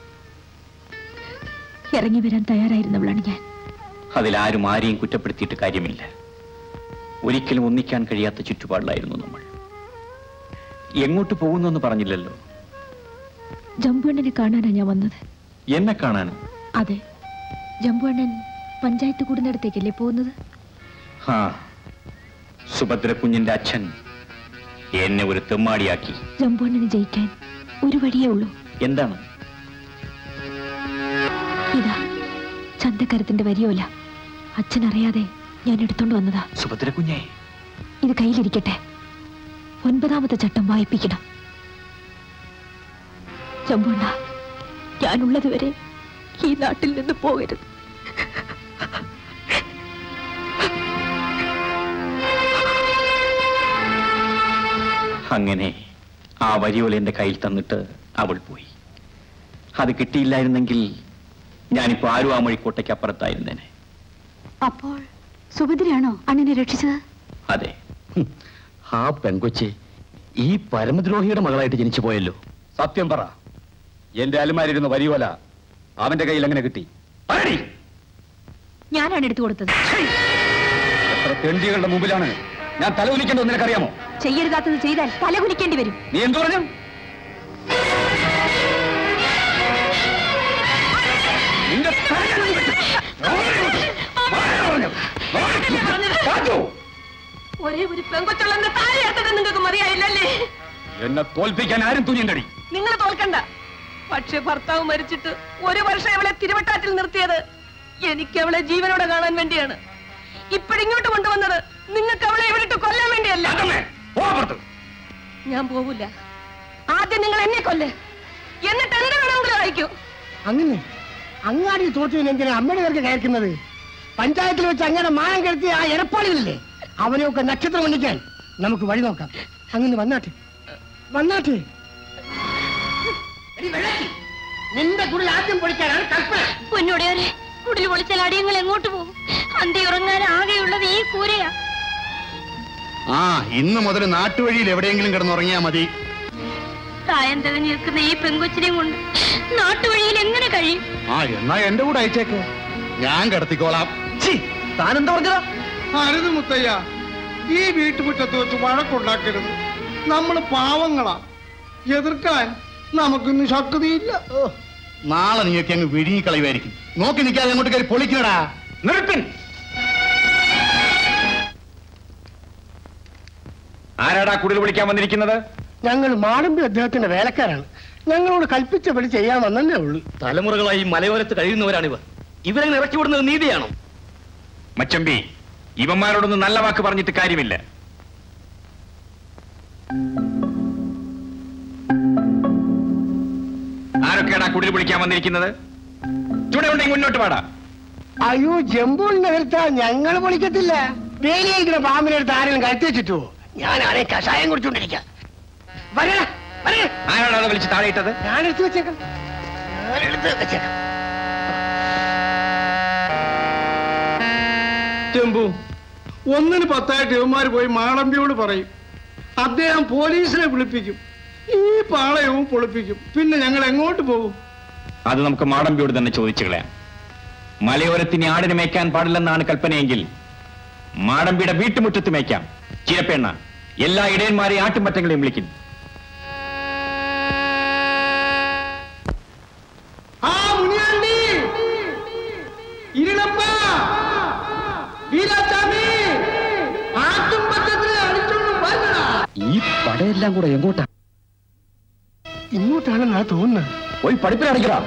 ഇറങ്ങി വരാൻ തയ്യാറായിരുന്നവളാണ് ഞാൻ. അതിലാരും ആരെയും കുറ്റപ്പെടുത്തിയിട്ട് കാര്യമില്ല. ഒരിക്കലും ഒന്നിക്കാൻ കഴിയാത്ത ചുറ്റുപാടിലായിരുന്നു നമ്മൾ. എങ്ങോട്ട് പോകുന്നു പറഞ്ഞില്ലല്ലോ. ജമ്പുണ്ണനെ കാണാനാ ഞാൻ വന്നത്. എന്നെ കാണാൻ? അതെ, ജമ്പുണ്ണൻ പഞ്ചായത്ത് കൂടുന്നിടത്തേക്കല്ലേ പോകുന്നത്? ആ, സുഭദ്ര കുഞ്ഞിന്റെ അച്ഛൻ എന്നെ ഒരു തെമ്മാടിയാക്കി. ജമ്പുണ്ണന് ജയിക്കാൻ ഒരു വഴിയേ ഉള്ളൂ. എന്താണ്? ഇതാ ചന്തക്കരത്തിന്റെ വരിയോല. അച്ഛൻ അറിയാതെ ഞാൻ എടുത്തോണ്ട് വന്നതാ. സുഭദ്ര കുഞ്ഞേ, ഇത് കയ്യിലിരിക്കട്ടെ. ഒൻപതാമത്തെ ചട്ടം വായിപ്പിക്കണം. ജമ്പുണ്ണ, ഞാനുള്ളത് വരെ ഈ നാട്ടിൽ നിന്ന് പോകരുത്. അങ്ങനെ ആ വരിയോല എന്റെ കയ്യിൽ തന്നിട്ട് അവൾ പോയി. അത് കിട്ടിയില്ലായിരുന്നെങ്കിൽ ഞാനിപ്പോ ആരും ആ മൊഴിക്കോട്ടയ്ക്ക് അപ്പുറത്തായിരുന്നേനെ. അപ്പോൾ സുഭദ്രയാണോ അണ്ണനെ രക്ഷിച്ചത്? അതെ. ആ പെൺകൊച്ചി ഈ പരമദ്രോഹിയുടെ മകളായിട്ട് ജനിച്ചു പോയല്ലോ. സത്യം പറ, എന്റെ അലുമാരിരുന്ന വരിയോല അവന്റെ കയ്യിൽ എങ്ങനെ കിട്ടി? ഞാനാണ് എടുത്തു കൊടുത്തത്. എത്ര തെണ്ടികളുടെ മുമ്പിലാണ് ഞാൻ തലകുനിക്കേണ്ടത് നിനക്കറിയാമോ? ചെയ്യരുതാത്തത് ചെയ്താൽ തലകുനിക്കേണ്ടി വരും. നീ എന്തു പറഞ്ഞു? ഒരേ ഒരു പെങ്കൊച്ചുള്ള താഴെ നിങ്ങൾക്ക് മറിയായില്ലല്ലേ? എന്നെ തോൽപ്പിക്കാൻ ആരും തുനിയണ്ടടി. നിങ്ങൾ തോൽക്കണ്ട. പക്ഷെ ഭർത്താവ് മരിച്ചിട്ട് ഒരു വർഷം അവളെ തിരുവട്ടാറ്റിൽ നിർത്തിയത് എനിക്ക് അവളെ ജീവനോടെ കാണാൻ വേണ്ടിയാണ്. ഇപ്പോഴിങ്ങോട്ട് കൊണ്ടുവന്നത് നിങ്ങൾക്ക് അവളെ ഇവിടിട്ട് കൊല്ലാൻ വേണ്ടിയല്ല. ഞാൻ പോവില്ല. ആദ്യം നിങ്ങൾ എന്നെ കൊല്ല്, എന്നിട്ട് എന്ത് വേണമെങ്കിലും അയക്കൂ. അങ്ങനെ അങ്ങാടി തോറ്റു എന്തിനാ അമ്മയുടെ പേർക്ക് കയറുന്നത്? പഞ്ചായത്തിൽ വെച്ച് അങ്ങനെ മാനം കെടുത്തിയ ആ എടപ്പാളികളില്ലേ, അവനെയൊക്കെ നക്ഷത്രം കൊണ്ടിക്കാൻ നമുക്ക് വഴി നോക്കാം. അങ്ങനെ വന്നാട്ടെ വന്നാട്ടെ. നിന്റെ കുടിൽ ആദ്യം പൊളിക്കാനാണ് കൽപ്പന. പൊന്നോടെയൊരെ കുടിൽ പൊളിച്ചാൽ അടിയങ്ങൾ എങ്ങോട്ട് പോകും? അന്തി ഉറങ്ങാൻ ആകെയുള്ളത് ഈ കൂരയാ. ആ ഇന്ന് മുതൽ നാട്ടുവഴിയിൽ എവിടെയെങ്കിലും കിടന്നുറങ്ങിയാ മതി. പ്രായം തികഞ്ഞു നിൽക്കുന്ന ഈ പെങ്കൊച്ചിനെയും കൊണ്ട് നാട്ടുവഴിയിൽ എങ്ങനെ കഴിയും? ആ എന്നാ എന്റെ കൂടെ അയച്ചേക്ക്, ഞാൻ കിടത്തിക്കോളാം. താനെന്താ പറഞ്ഞതാ? അരുത് മുത്തയ്യ, ഈ വീട്ടുമുറ്റത്ത് വെച്ച് വഴക്കുണ്ടാക്കരുത്. നമ്മൾ പാവങ്ങളാ, എതിർക്കാൻ നമുക്കിന്ന് ശക്തിയില്ല. നാളെ നീയൊക്കെ അങ്ങ് വിഴുങ്ങി കളയുമായിരിക്കും. നോക്കി നിൽക്കാതെ അങ്ങോട്ട് കയറി പൊളിക്കണടാ. നിർത്തിൻ. ആരാടാ കുടിൽ വിളിക്കാൻ വന്നിരിക്കുന്നത്? ഞങ്ങൾ മാടമ്പി അദ്ദേഹത്തിന്റെ വേലക്കാരാണ്. ഞങ്ങളോട് കൽപ്പിച്ചപടി ചെയ്യാൻ വന്നേ ഉള്ളൂ. തലമുറകളായി മലയോരത്ത് കഴിയുന്നവരാണിവർ. ഇവരെങ്ങനെ ഇറക്കി വിടുന്നത് നീതിയാണോ? മച്ചമ്പി, ഇവന്മാരോടൊന്നും നല്ല വാക്ക് പറഞ്ഞിട്ട് കാര്യമില്ല. ആരൊക്കെയാടാ കുടിൽ വിളിക്കാൻ വന്നിരിക്കുന്നത്? ചൂടെ ഉണ്ടെങ്കിൽ മുന്നോട്ട് പാടാ. അയ്യോ, ജമ്പുവിന്റെ വരുത്താ ഞങ്ങൾ പൊളിക്കത്തില്ല. വേലിയിരിക്കുന്ന പാമ്പിനെടുത്ത് ആരെങ്കിലും കരുത്തി വെച്ചിട്ടോ? ഞാൻ ആരെ കഷായം കുടിച്ചോണ്ടിരിക്കാം. ആരാണ് അത് വിളിച്ച് താഴെ ഇട്ടത്? ഞാൻ എടുത്തു വെച്ചേക്കാം, ഞാൻ എടുത്ത് വെച്ചേക്കാം. ചെമ്പു, ഒന്നിന് പത്തായിട്ട് ഇവന്മാര് പോയി മാടമ്പിയോട് പറയും. അദ്ദേഹം പോലീസിനെ വിളിപ്പിക്കും. ഈ പാളയവും പൊളിപ്പിക്കും. പിന്നെ ഞങ്ങൾ എങ്ങോട്ട് പോകും? അത് നമുക്ക് മാടമ്പിയോട് തന്നെ ചോദിച്ചു കളയാം. മലയോരത്തിന് ആടിന് മേയ്ക്കാൻ പാടില്ലെന്നാണ് കൽപ്പനയെങ്കിൽ മാടമ്പിയുടെ വീട്ടുമുറ്റത്ത് മേയ്ക്കാം. ചിരപ്പെണ്ണ എല്ലാ ഇടയന്മാരെയും ആട്ടുംപറ്റങ്ങളെയും വിളിക്കും. ഈ പടയെല്ലാം കൂടെ എങ്ങോട്ടാ? ഇങ്ങോട്ടാണെന്നാ തോന്നുന്നത്. പോയി പഠിപ്പിലടിക്കടാ.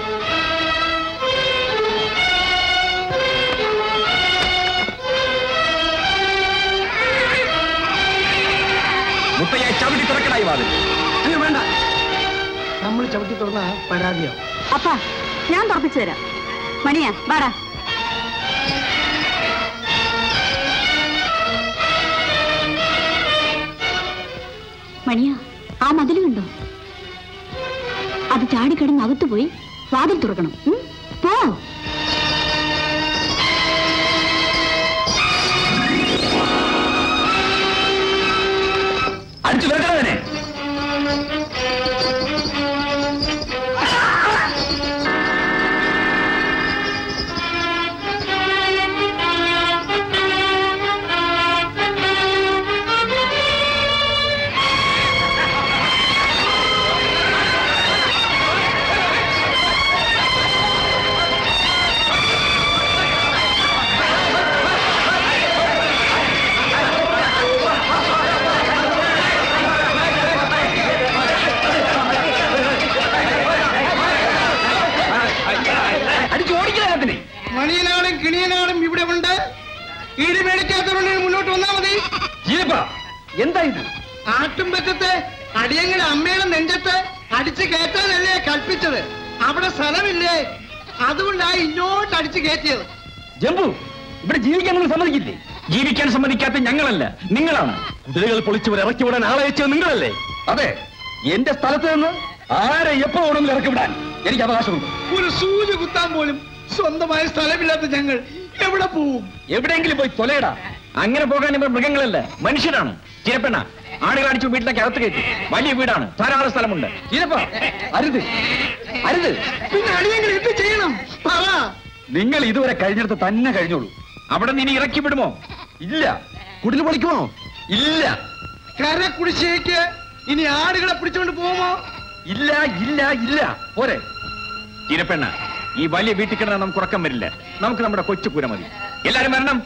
മുത്തയ്യ ചവിട്ടി തുറക്കടായി വാതിൽ. അയ്യോ വേണ്ട, നമ്മൾ ചവിട്ടി തുറന്ന പരാതിയാവും. അപ്പാ, ഞാൻ തുറപ്പിച്ചു തരാം. മണിയാ വാടാ. മണിയാ, ആ മതിൽ കണ്ടോ? അത് ചാടിക്കടന്ന് അകത്ത് പോയി വാതിൽ തുറക്കണം. പോ. അടിച്ചു വരട്ടെ. മണിയനാളും കിണിയനാളും ഇവിടെ ഉണ്ട്. ഈട് മേടിക്കാത്തവരുണ്ടെങ്കിൽ മുന്നോട്ട് വന്നാൽ മതി. എന്താ ഇത്? ആട്ടും പറ്റത്തെ അടിയങ്ങളുടെ അമ്മയുടെ നെഞ്ചത്ത് അടിച്ചു കയറ്റാനല്ലേ കൽപ്പിച്ചത്? അവിടെ സ്ഥലമില്ലേ, അതുകൊണ്ടാ ഇങ്ങോട്ട് അടിച്ചു കയറ്റിയത്. ജംബു, ഇവിടെ ജീവിക്കാൻ നിങ്ങൾ സമ്മതിക്കില്ലേ? ജീവിക്കാൻ സമ്മതിക്കാത്ത ഞങ്ങളല്ല, നിങ്ങളാണ്. കുതിരകൾ പൊളിച്ചവർ ഇറക്കി വിടാൻ ആളയച്ചത് നിങ്ങളല്ലേ? അതെ, എന്റെ സ്ഥലത്ത് നിന്ന് ആരെ എപ്പോ വേണമെങ്കിലും ഇറക്കി വിടാൻ എനിക്ക് അവകാശമുണ്ട്. ഒരു സൂചി കുത്താൻ പോലും സ്വന്തമായ സ്ഥലമില്ലാത്ത ഞങ്ങൾ എവിടെ പോവും? എവിടെയെങ്കിലും പോയി തൊലയിടാ. അങ്ങനെ പോകാൻ ഇവർ മൃഗങ്ങളല്ല, മനുഷ്യരാണ്. ചിരപ്പെണ്ണ ആടുകൾ അടിച്ചു വീട്ടിലേക്ക് അകത്ത് കയറ്റി. വലിയ വീടാണ്, ധാരാളം സ്ഥലമുണ്ട്. ചിരപ്പ അരുത്, അരുത്. പിന്നെ അടിയെങ്കിൽ എന്ത് ചെയ്യണം? പറ. നിങ്ങൾ ഇതുവരെ കഴിഞ്ഞിടത്ത് തന്നെ കഴിഞ്ഞോളൂ. അവിടെ നിന്ന് ഇനി ഇറക്കി വിടുമോ? ഇല്ല. കുടിൽ പൊളിക്കുമോ? ഇല്ല. കര കുടിശ്ശേക്ക് ഇനി ആടുകളെ പിടിച്ചുകൊണ്ട് പോകുമോ? ഇല്ല, ഇല്ല, ഇല്ല. പോരെ. ചിരപ്പെണ്ണ, ഈ വലിയ വീട്ടിൽ കിടന്നാൽ നമുക്ക് ഉറക്കം വരില്ല. നമുക്ക് നമ്മുടെ കൊച്ചുപുര മതി. എല്ലാരും വരണം.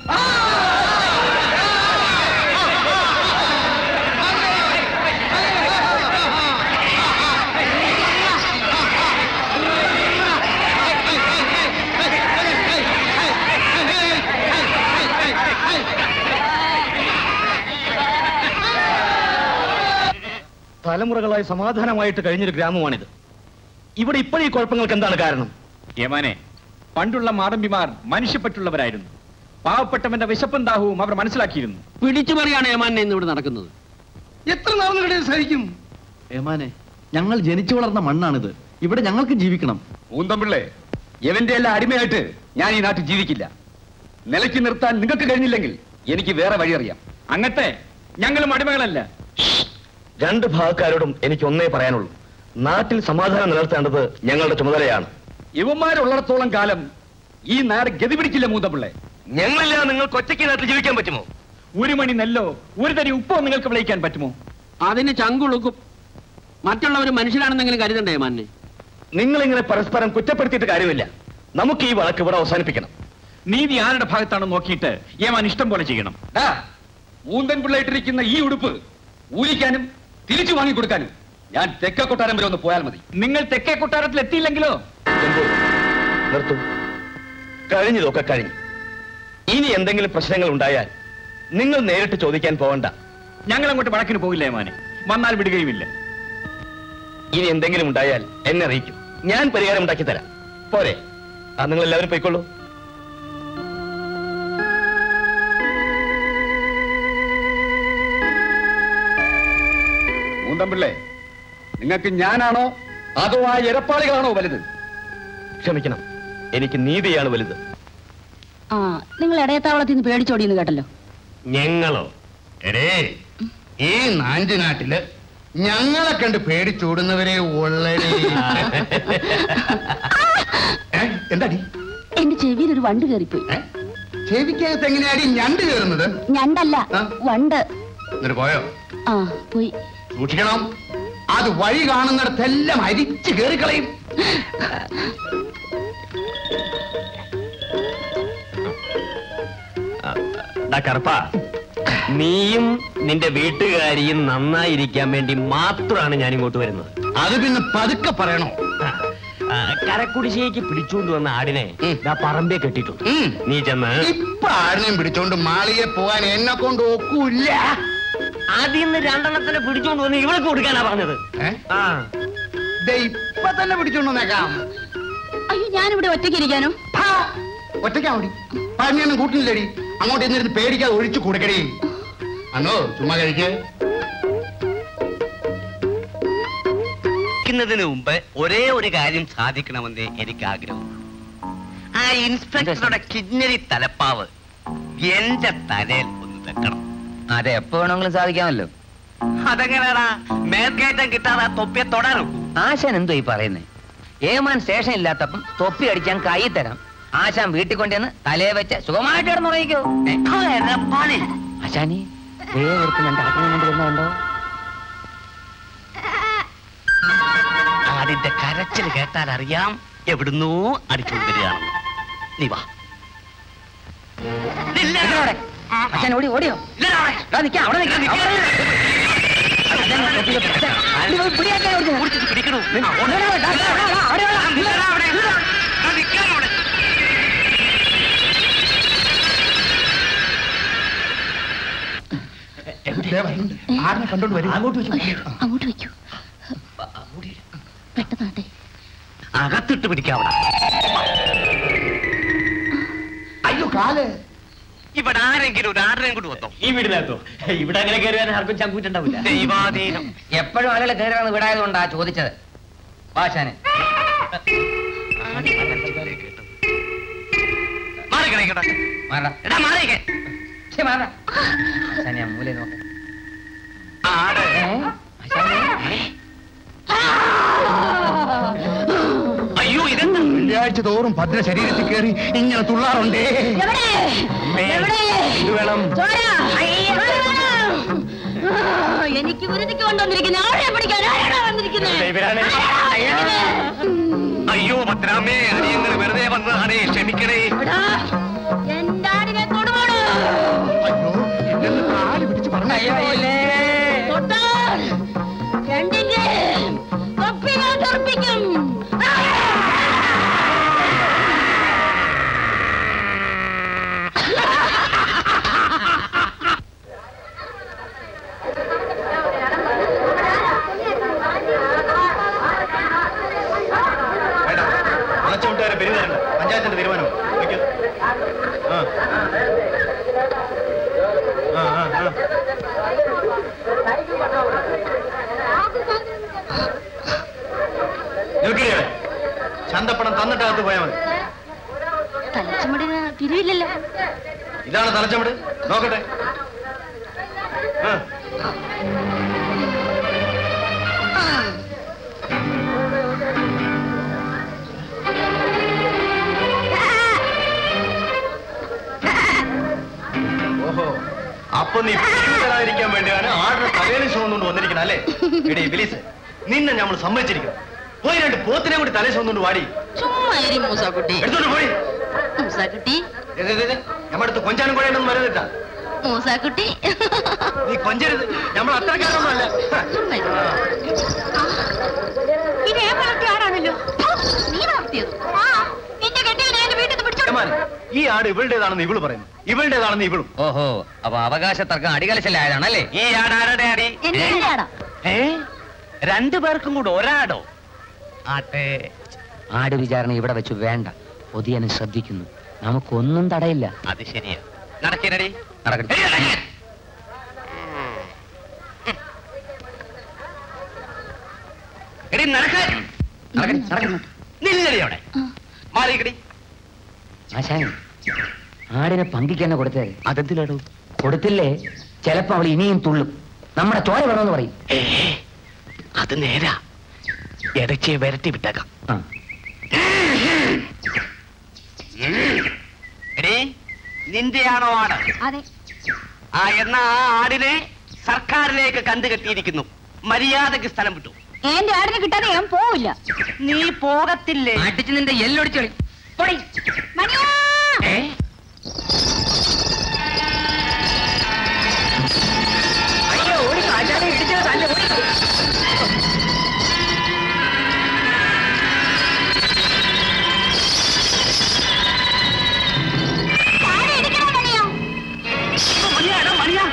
തലമുറകളായി സമാധാനമായിട്ട് കഴിഞ്ഞൊരു ഗ്രാമമാണിത്. ഇവിടെ ഇപ്പോഴും ഈ കുഴപ്പങ്ങൾക്ക് എന്താണ് കാരണം? യമാനെ, പണ്ടുള്ള മാടമ്പിമാർ മനുഷ്യപ്പറ്റുള്ളവരായിരുന്നു. പാവപ്പെട്ടവന്റെ വിശപ്പും ദാഹവും അവർ മനസ്സിലാക്കിയിരുന്നു. പിടിച്ചു പറയാണ് യമാനെ ഇന്ന് ഇവിടെ നടക്കുന്നത്. എത്ര നാളുകളുടെ സഹിക്കും? ഏമാനെ, ഞങ്ങൾ ജനിച്ചു വളർന്ന മണ്ണാണിത്. ഇവിടെ ഞങ്ങൾക്ക് ജീവിക്കണം. ഊന്തമ്പിള്ളേ, എവന്റെ എല്ലാം അടിമയായിട്ട് ഞാൻ ഈ നാട്ടിൽ ജീവിക്കില്ല. നിലയ്ക്ക് നിർത്താൻ നിങ്ങൾക്ക് കഴിഞ്ഞില്ലെങ്കിൽ എനിക്ക് വേറെ വഴിയറിയാം. അങ്ങത്തെ ഞങ്ങളും അടിമകളല്ല. രണ്ട് ഭാഗക്കാരോടും എനിക്ക് ഒന്നേ പറയാനുള്ളൂ. നാട്ടിൽ സമാധാനം നിലനിർത്തേണ്ടത് ഞങ്ങളുടെ ചുമതലയാണ്. ഇവന്മാരുള്ളിടത്തോളം കാലം ഈ നാട് ഗതി പിടിക്കില്ല മൂത്തപിള്ളേ. ഞങ്ങളില്ല നിങ്ങൾക്ക് ഒറ്റയ്ക്ക് നാട്ടിൽ ജീവിക്കാൻ പറ്റുമോ? ഒരു മണി നെല്ലോ ഒരു തരി ഉപ്പോ നിങ്ങൾക്ക് വിളയിക്കാൻ പറ്റുമോ? അതിന് ചങ്കുളുക്കും. മറ്റുള്ളവർ മനുഷ്യരാണെന്നെങ്കിലും കരുതണ്ടേ യമാനെ? നിങ്ങളിങ്ങനെ പരസ്പരം കുറ്റപ്പെടുത്തിയിട്ട് കാര്യമില്ല. നമുക്ക് ഈ വഴക്ക് ഇവിടെ അവസാനിപ്പിക്കണം. നീതി ആരുടെ ഭാഗത്താണെന്ന് നോക്കിയിട്ട് യമാൻ ഇഷ്ടം പോലെ ചെയ്യണം. മൂന്തൻ പിള്ളയിട്ടിരിക്കുന്ന ഈ ഉടുപ്പ് ഊരിക്കാനും തിരിച്ചു വാങ്ങിക്കൊടുക്കാനും ഞാൻ തെക്കേ കൊട്ടാരം വരെ ഒന്ന് പോയാൽ മതി. നിങ്ങൾ തെക്കേ കൊട്ടാരത്തിൽ എത്തിയില്ലെങ്കിലോ? നിർത്തും. കഴിഞ്ഞതൊക്കെ കഴിഞ്ഞു. ഇനി എന്തെങ്കിലും പ്രശ്നങ്ങൾ ഉണ്ടായാൽ നിങ്ങൾ നേരിട്ട് ചോദിക്കാൻ പോകണ്ട. ഞങ്ങൾ അങ്ങോട്ട് വഴക്കിന് പോകില്ല യമാനെ. വന്നാൽ വിടുകയുമില്ല. ഇനി എന്തെങ്കിലും ഉണ്ടായാൽ എന്നെ അറിയിക്കും. ഞാൻ പരിഹാരം ഉണ്ടാക്കി തരാം. പോരെ? ആ നിങ്ങൾ എല്ലാവരും പോയിക്കൊള്ളൂ. മൂന്തമ്പിള്ളേ, നിങ്ങൾക്ക് ഞാനാണോ അതോ ആ എരപ്പാളികളാണോ വലുത്? ക്ഷമിക്കണം, എനിക്ക് നീതിയാണ് വലുത്. ആ, നിങ്ങൾ ഇടയത്താവളത്തിൽ നിന്ന് പേടിച്ചോടിയെന്ന് കേട്ടല്ലോ. ഞങ്ങളോ? എടേ, ഈ നാഞ്ചു നാട്ടില് ഞങ്ങളെ കണ്ട് പേടിച്ചോടുന്നവരെ ഉള്ളടേ. എന്താടി? എന്റെ ചെവിയിൽ ഒരു വണ്ട് കയറിപ്പോയി. ചെവിക്കകത്ത് എങ്ങനെയാടി ഞണ്ട് കയറുന്നത്? ഞണ്ടല്ല, വണ്ട്. എന്നിട്ട് പോയോ? ആ, പോയി. സൂക്ഷിക്കണം, അത് വഴി കാണുന്നിടത്തെല്ലാം അരിച്ചു കയറിക്കളയും. കറുപ്പാ, നീയും നിന്റെ വീട്ടുകാരിയും നന്നായിരിക്കാൻ വേണ്ടി മാത്രമാണ് ഞാൻ ഇങ്ങോട്ട് വരുന്നത്. അത് പിന്നെ പതുക്കെ പറയണോ? കരക്കുടിശ്ശേക്ക് പിടിച്ചുകൊണ്ട് വന്ന ആടിനെ പറമ്പേ കെട്ടിട്ടുണ്ട്. നീ ചെന്ന് ഇപ്പൊ ആടിനെയും പിടിച്ചോണ്ട് മാളിയെ പോകാൻ എന്നെ കൊണ്ട് ഒക്കൂല്ല. ആദ്യം രണ്ടെണ്ണത്തിന് പിടിച്ചോണ്ട് വന്ന് ഇവൾക്ക് കൊടുക്കാനാ പറഞ്ഞത്. ഇപ്പൊ തന്നെ പിടിച്ചോണ്ട് വന്നേക്കാം. അയ്യോ, ഞാനിവിടെ ഒറ്റയ്ക്ക് ഇരിക്കാനോ? ഒറ്റയ്ക്കാ മതി. പറഞ്ഞൊന്നും കൂട്ടിനില്ലടി. അങ്ങോട്ട് ഇന്നിരുന്ന് പേടിക്കാതെ ഒഴിച്ചു കൊടുക്കടി. അന്നോ ചുമ്മാ കഴിക്കേ. ിന് മുമ്പ് ഒരേ ഒരു കാര്യം സാധിക്കണമെന്ന് എനിക്ക് ആഗ്രഹം. ആ ഇൻസ്പെക്ടറുടെ കിന്നരി തലപ്പാവ് എന്റെ തലയിൽ ഒന്ന് വെക്കണം. അതെ, എപ്പോ വേണമെങ്കിലും സാധിക്കാമല്ലോ. അതെങ്ങനെയാടാ മേൽക്കയറ്റം കിട്ടാതെ തൊപ്പിയെ തൊടാനും? ആശാൻ എന്തോ ഈ പറയുന്നേ? ഏമാൻ സ്റ്റേഷൻ ഇല്ലാത്തപ്പം തൊപ്പി അടിച്ചാൻ കൈ തരാം. ആശാൻ വീട്ടിൽ കൊണ്ടുവന്ന് തലയെ വെച്ച് സുഖമായിട്ട് കിടന്നുറങ്ങിക്കോ. ആശാനി വേഗം രണ്ട് ആട്ടിനെ കൊണ്ട് വരുന്നുണ്ടോ? അതിന്റെ കരച്ചിൽ കേട്ടാൽ അറിയാം എവിടുന്നോ അടിച്ചുകൊണ്ട് വരികയാണെന്ന്. നീ വാ. ആശാൻ ഓടി ഓടിയോ? പിടിക്കണു. ആടിനെ കണ്ടോണ്ട് വരും. അങ്ങോട്ട് അങ്ങോട്ട് വെക്കൂ. പെട്ടെന്നാട്ടെ. അകത്തിട്ട് പിടിക്കാവണ. അയ്യോ കാല്. ഇവിടെ ആരെങ്കിലും ഒരു ആടിനെയും കൂടി വന്നോ? ഈ വീടിനകത്തോ? ഇവിടെ അങ്ങനെ കയറിയാൽ ആർക്കും ചങ്കൂറ്റുണ്ടാവില്ല. ദൈവാധീനം. എപ്പോഴും ആളുകൾ കയറാന്ന് വിടായതുകൊണ്ടാ ചോദിച്ചത്. ആശാനെ മൂല നോക്ക. അയ്യോ, ഇതെന്താ? വെള്ളിയാഴ്ച തോറും ഭദ്ര ശരീരത്തിൽ കയറി ഇങ്ങനെ തുള്ളാറുണ്ടേ. എനിക്ക് വിരുതിക്ക് കൊണ്ടുവന്നിരിക്കുന്ന ആളെ പിടിക്കാൻ ആരാണ് വന്നിരിക്കുന്നത്? അയ്യോ ഭദ്രാമേ, അടിയങ്ങൾ വെറുതെ വന്നതാണേ, ക്ഷമിക്കണേ. എന്റെ ആടിനെ തൊടുപോണോ? അയ്യോ, കാല് പിടിച്ച് പറഞ്ഞല്ലേ. രണ്ടിന്റെ തൊപ്പികൾ തെറിപ്പിക്കും. പിരിവ് തരണ്ട. പഞ്ചായത്തിന്റെ തീരുമാനം. വെക്കൂ. ആ. ആ, ആ, ആ. നിൽക്കുകയാണ്. ചന്തപ്പണം തന്നിട്ടകത്ത് പോയാൽ മതി. തലച്ചുമടിന് പിരിവില്ലല്ലോ. ഇതാണ് തലച്ചമട്. നോക്കട്ടെ. ആ. ഓഹോ, അപ്പൊ നീ പിരിവ് തരാതിരിക്കാൻ വേണ്ടിയാണ് ആരുടെ തലയിൽ ചുമന്നുകൊണ്ട് വന്നിരിക്കണം അല്ലേ? എടീ ബിലീസ്, നിന്നെ നമ്മൾ സമ്മതിച്ചിരിക്കണം. പോയി രണ്ട് പോത്തിനെ കൂടി തലയിൽ ചുമന്നുകൊണ്ട് വാടി. ചുമ്മാ ഇരി മൂസാക്കുട്ടി. എടുത്തോണ്ട് പോയി. മൂസാക്കുട്ടി ഞമ്മടുത്ത് കൊഞ്ചാനും കൂടെയൊന്നും വരരുതാ. മൂസാക്കുട്ടി നീ കൊഞ്ചരുത്. നമ്മൾ അത്രക്കാരൊന്നുമല്ല. ഇത് ഏ വളർത്തിയ ആടാണല്ലോ. നീ വളർത്തിയത്. ആ നിന്റെ കെട്ടിയവനെ എന്റെ വീട്ടിൽ നിന്ന് പിടിച്ചോണ്ട് ഈ ആട് ഇവളുടേതാണെന്ന് ഇവള് പറയുന്നു, ഇവളുടേതാണെന്ന് ഇവളും. ഓഹോ, അപ്പൊ അവകാശ തർക്കം അടികലശലായതാണല്ലേ? ഈ ആട് ആരുടെ ആടി? എന്റെ ആടാ. ഏ രണ്ടു പേർക്കും കൂടെ ഒരാടോ? ആട്ടെ. ആട് വിചാരണ ഇവിടെ വെച്ച് വേണ്ട. പൊതിയനെ ശ്രദ്ധിക്കുന്നു. നമുക്കൊന്നും തടയില്ല. അത് ശരിയാ. നടക്കണടി. നടക്കട്ടെ. എടി നടക്കാൻ. നില്ലടി അവിടെ. മാറിക്കടി. ആശാൻ, ആടിനെ പങ്കിക്ക് തന്നെ കൊടുത്തേ. അതെന്തിനാടോ? കൊടുത്തില്ലേ ചിലപ്പോ അവൾ ഇനിയും തുള്ളും. നമ്മുടെ ചോര വേണമെന്ന് പറയും. അത് നേരാ. ഇടയ്ക്ക് വരട്ടി വിട്ടേക്കാം. എടീ, നിന്റെയാണോ ആട്? അതെ. ആ എന്നാ ആ ആടിനെ സർക്കാരിലേക്ക് കണ്ടു കെട്ടിയിരിക്കുന്നു. മര്യാദക്ക് സ്ഥലം വിട്ടു. എന്റെ ആടിനെ കിട്ടാതെ ഞാൻ പോവില്ല. നീ പോകത്തില്ലേ? അടിച്ച് നിന്റെ എല്ലൊടിച്ചോളി. അയ്യോ ഓടി ആചാരെ ഇടിച്ചത് തന്നെ. മണിയാണോ മണിയാ?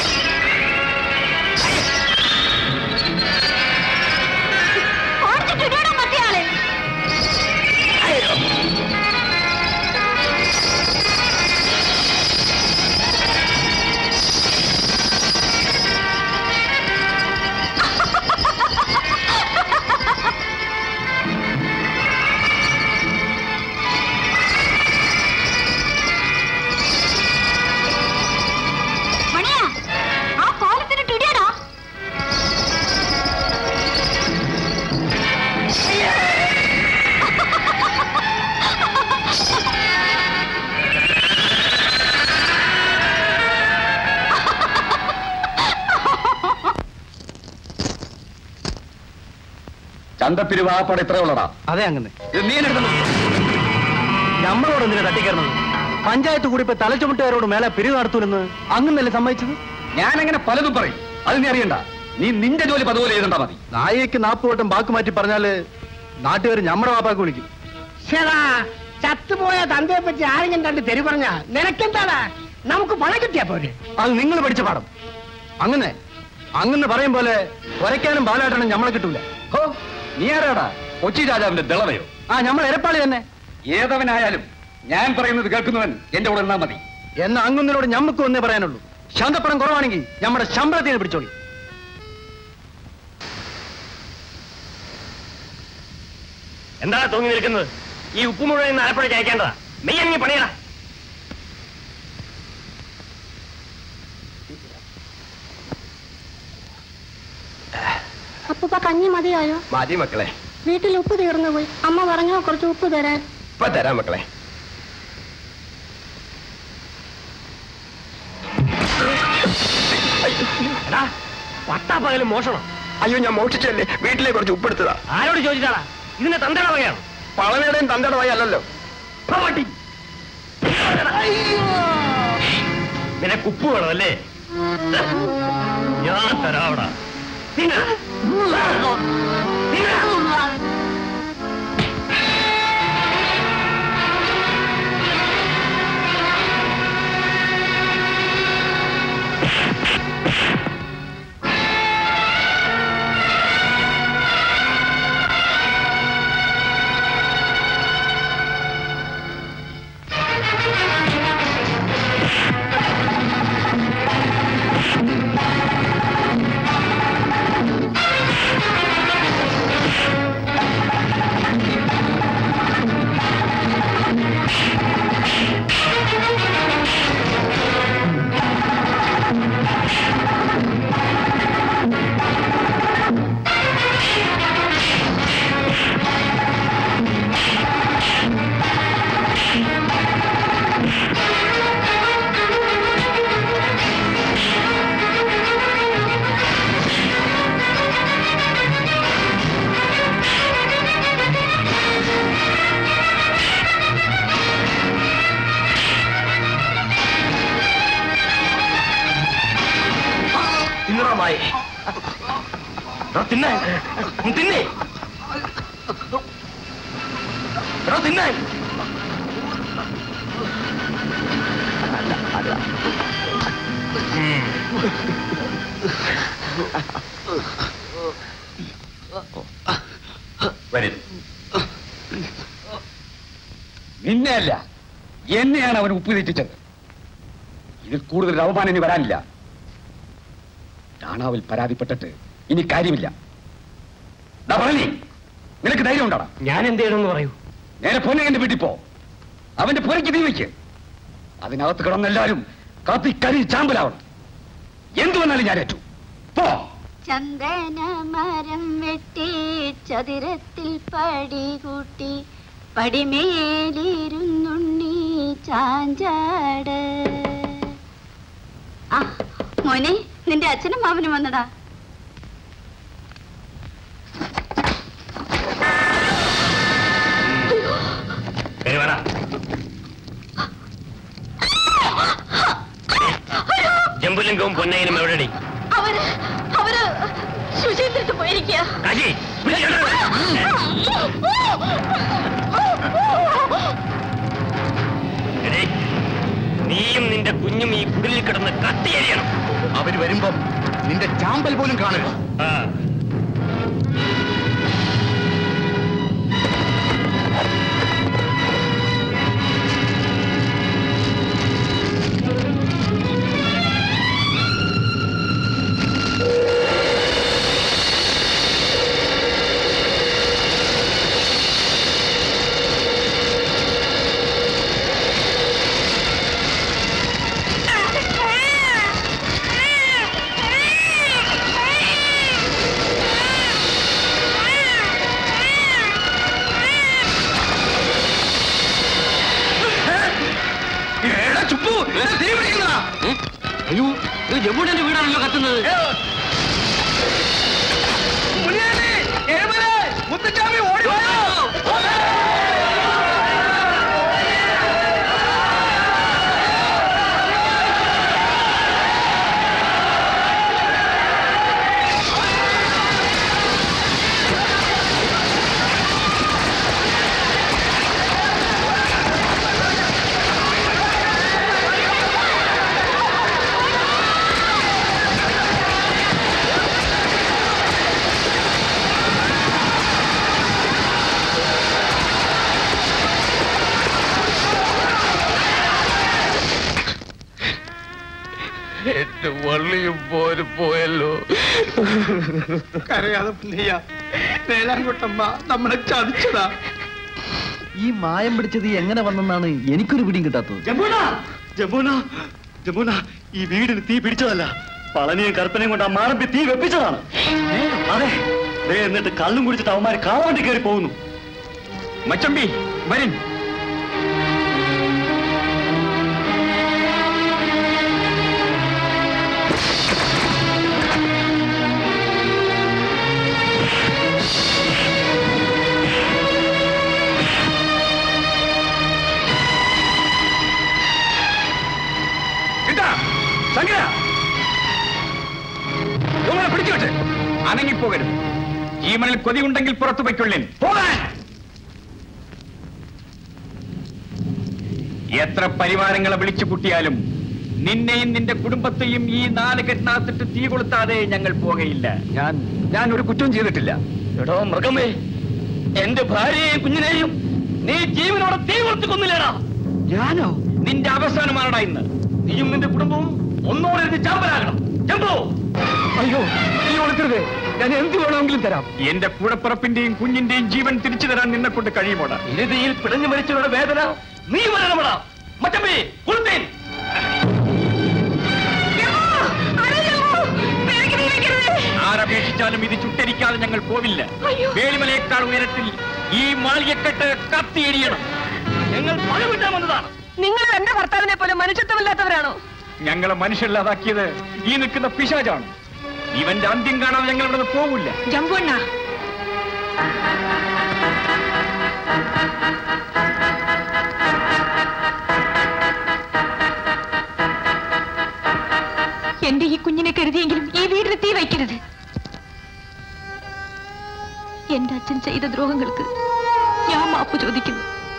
ചന്തപ്പിരിവ് ആ പടം ഇത്ര ഉള്ളടാ. അതെ അങ്ങനെ. നമ്മളോട് എന്തിനാ തട്ടിക്കയറുന്നത്? പഞ്ചായത്ത് കൂടി ഇപ്പൊ തലച്ചുമട്ടുകാരോട് മേലെ പിരിവ് നടത്തൂലെന്ന് അങ്ങനല്ലേ സമ്മതിച്ചത്? ഞാൻ അങ്ങനെ പലതും പറയും. അത് നീ അറിയണ്ട. നീ നിന്റെ ജോലി പതുപോലെ ചെയ്തണ്ടാ മതി. നായക്ക് നാപ്പ് വട്ടം ബാക്ക് മാറ്റി പറഞ്ഞാല് നാട്ടുകാർ ഞമ്മടെ വാപ്പാക്ക് വിളിക്കും. ശരാ, ചത്തുപോയ തന്തയെ പറ്റി ആരെങ്കിലും കണ്ട് തെരി പറഞ്ഞ നിനക്കെന്താടാ? നമുക്ക് പണം കിട്ടിയാ പോരെ? അത് നിങ്ങൾ പഠിച്ച പാഠം. അങ്ങനെ അങ്ങനെ പറയും പോലെ ഒരയ്ക്കാനും ബാലാട്ടനും ഞമ്മളെ കിട്ടൂല. ഹോ, നീ ആരാടാ? കൊച്ചി രാജാവിന്റെ ദളവയോ? ആ, നമ്മൾ എരപ്പാളി തന്നെ. ഏതവനായാലും ഞാൻ പറയുന്നത് കേൾക്കുന്നവൻ എന്റെ കൂടെ നിന്നാ മതി. എന്ന അങ്ങൊന്നിനോട് ഞമ്മക്ക് ഒന്നേ പറയാനുള്ളൂ. ശാന്തപ്പണം കുറവാണെങ്കിൽ നമ്മുടെ ശമ്പളത്തിന് പിടിച്ചോളി. എന്താണ് തൂങ്ങി നിൽക്കുന്നത്? ഈ ഉപ്പ് മുഴുവൻ ഇന്ന് ആലപ്പുഴയ്ക്ക് അയക്കേണ്ടതാ. മെയ്യങ്ങി പണിയടാ. അപ്പൂപ്പ കഞ്ഞി മതിയായോ? മതി മക്കളെ. വീട്ടിൽ ഉപ്പ് തീർന്നു പോയി. അമ്മ പറഞ്ഞോ കുറച്ച് ഉപ്പ് തരാൻ. ഇപ്പൊ തരാം മക്കളെ. പട്ടാപ്പകലും മോഷണം. അയ്യോ, ഞാൻ മോഷിച്ചല്ലേ. വീട്ടിലെ കുറച്ച് ഉപ്പെടുത്തതാ. ആരോട് ചോദിച്ചാടാ? ഇതിന്റെ തന്തയുടെ വകയാണ്. പളവയുടെയും തന്തയുടെ വക അല്ലല്ലോ. നിനക്ക് ഉപ്പ് വേണം അല്ലേ? ഞാൻ തരാവടാ. തിന്നെ തിന്നെ തിന്നെ വരും. നിന്നെയല്ല എന്നെയാണ് അവൻ ഉപ്പ് തെറ്റിച്ചത്. ഇതിൽ കൂടുതൽ അവമാനം ഇനി വരാനില്ല. രാണാവിൽ പരാതിപ്പെട്ടിട്ട് ഇനി കാര്യമില്ല. പറഞ്ഞേ നിനക്ക് ധൈര്യം ഉണ്ടാടാ. ഞാൻ എന്ത് ചെയ്യണമെന്ന് പറയൂ. നേരെ പൊന്നകന്റെ വീട്ടിൽ പോ. അവന്റെ പുരയ്ക്ക് തീ വയ്ക്ക്. അതിനകത്ത് കിടന്നെല്ലാരും കാപ്പി കരി ചാമ്പലാവണം. എന്തു വന്നാലും ഞാൻ ഏറ്റു. പോ. ചന്ദന മരം വെട്ടി ചതുരത്തിൽ പടി കൂട്ടി പടിമേലിരുന്നുണ്ണി ചാഞ്ചാട്. ആ മോനെ, നിന്റെ അച്ഛനും മാമനും വന്നടാ. ജംബുലിംഗവും പൊന്നയനും എവിടെടി? അവര് അവര് ശുചീന്ദ്രത്ത് പോയിരിക്കുക. നീയും നിന്റെ കുഞ്ഞും ഈ കുടിലിൽ കിടന്ന് കത്തിയരിയണം. അവര് വരുമ്പം നിന്റെ ചാമ്പൽ പോലും കാണരുത്. അയ്യോ, ഇത് ജമ്പുവിന്റെ വീടാണല്ലോ കത്തുന്നത്. മുത്തച്ചാമി ഓടി വായോ. എന്റെ വള്ളിയും പോരും പോയല്ലോ. കരയാതെ പുള്ളിയ വേലാൻകുട്ടമ്മ നമ്മളെ ചതിച്ചതാ. ഈ മായം പിടിച്ചത് എങ്ങനെ വന്നെന്നാണ് എനിക്കൊരു പിടിയും കിട്ടാത്തത്. ജമ്പൂന ജമ്പൂന ജമ്പൂന ഈ വീടിന് തീ പിടിച്ചതല്ല, പളനിയും കற்பനയും കൊണ്ട് ആ മാറമ്പി തീ വെപ്പിച്ചതാണ്. അതെ, ദേ എന്നിട്ട് കള്ളും കുടിച്ചിട്ട് അവന്മാര് കാവാണ്ടി കയറി പോകുന്നു. മച്ചമ്പി വരും. പിടിച്ചോട്ടെ, അനങ്ങിപ്പോകരുത്. ജീവനിൽ കൊതിയുണ്ടെങ്കിൽ പുറത്തു വയ്ക്കുള്ളിൽ പോകാൻ. എത്ര പരിവാരങ്ങളെ വിളിച്ചു കൂട്ടിയാലും നിന്നെയും നിന്റെ കുടുംബത്തെയും ഈ നാല് കെട്ടിനകത്തിട്ട് തീ കൊളുത്താതെ ഞങ്ങൾ പോകയില്ല. ഞാൻ ഞാൻ ഒരു കുറ്റവും ചെയ്തിട്ടില്ല. എടോ മൃഗമേ, എന്റെ ഭാര്യയെയും കുഞ്ഞിനെയും നീ ജീവനോടെ തീ കൊളുത്തി കൊന്നില്ലേടാ. ഞാനോ? നിന്റെ അവസാനമാണടാ ഇന്ന്. നീയും നിന്റെ കുടുംബവും ഒന്നോടെ ചാമ്പലാകണം. ജമ്പോ, അയ്യോ, നീ ഒളിക്കരുത്. ഞാൻ എന്ത് വേണമെങ്കിലും തരാം. എന്റെ കൂടപ്പുറപ്പിന്റെയും കുഞ്ഞിന്റെയും ജീവൻ തിരിച്ചു തരാൻ നിന്നെ കൊണ്ട് കഴിയുമോടാ? ഇനിതിയിൽ പിടഞ്ഞു മരിച്ചവരുടെ വേദന നീ വരണമടാ. മറ്റമ്പി കുളുത്തേൻ. ആരപേക്ഷിച്ചാലും ഇത് ചുട്ടരിക്കാതെ ഞങ്ങൾ പോവില്ല. വേളിമലയേക്കാൾ ഉയരത്തിൽ ഈ മാളികക്കെട്ട് കത്തിയെരിയണം. ഞങ്ങൾ പഴവിട്ടാൻ വന്നതാണ്. നിങ്ങൾ എന്റെ ഭർത്താവിനെ പോലെ മനുഷ്യത്വമില്ലാത്തവരാണോ? ഞങ്ങളെ മനുഷ്യല്ലാതാക്കിയത് ഈ നിൽക്കുന്ന പിശാചാണ്. ഇവന്റെ അന്ത്യം കാണാതെ ഞങ്ങൾ ഇവിടെ പോവില്ല. ജമ്പുണ്ണ, എന്റെ ഈ കുഞ്ഞിനെ കരുതിയെങ്കിലും ഈ വീടിന് തീ വയ്ക്കരുത്. അച്ഛൻ ചെയ്ത ദ്രോഹങ്ങൾക്ക് ഞാൻ മാപ്പ് ചോദിക്കുന്നു.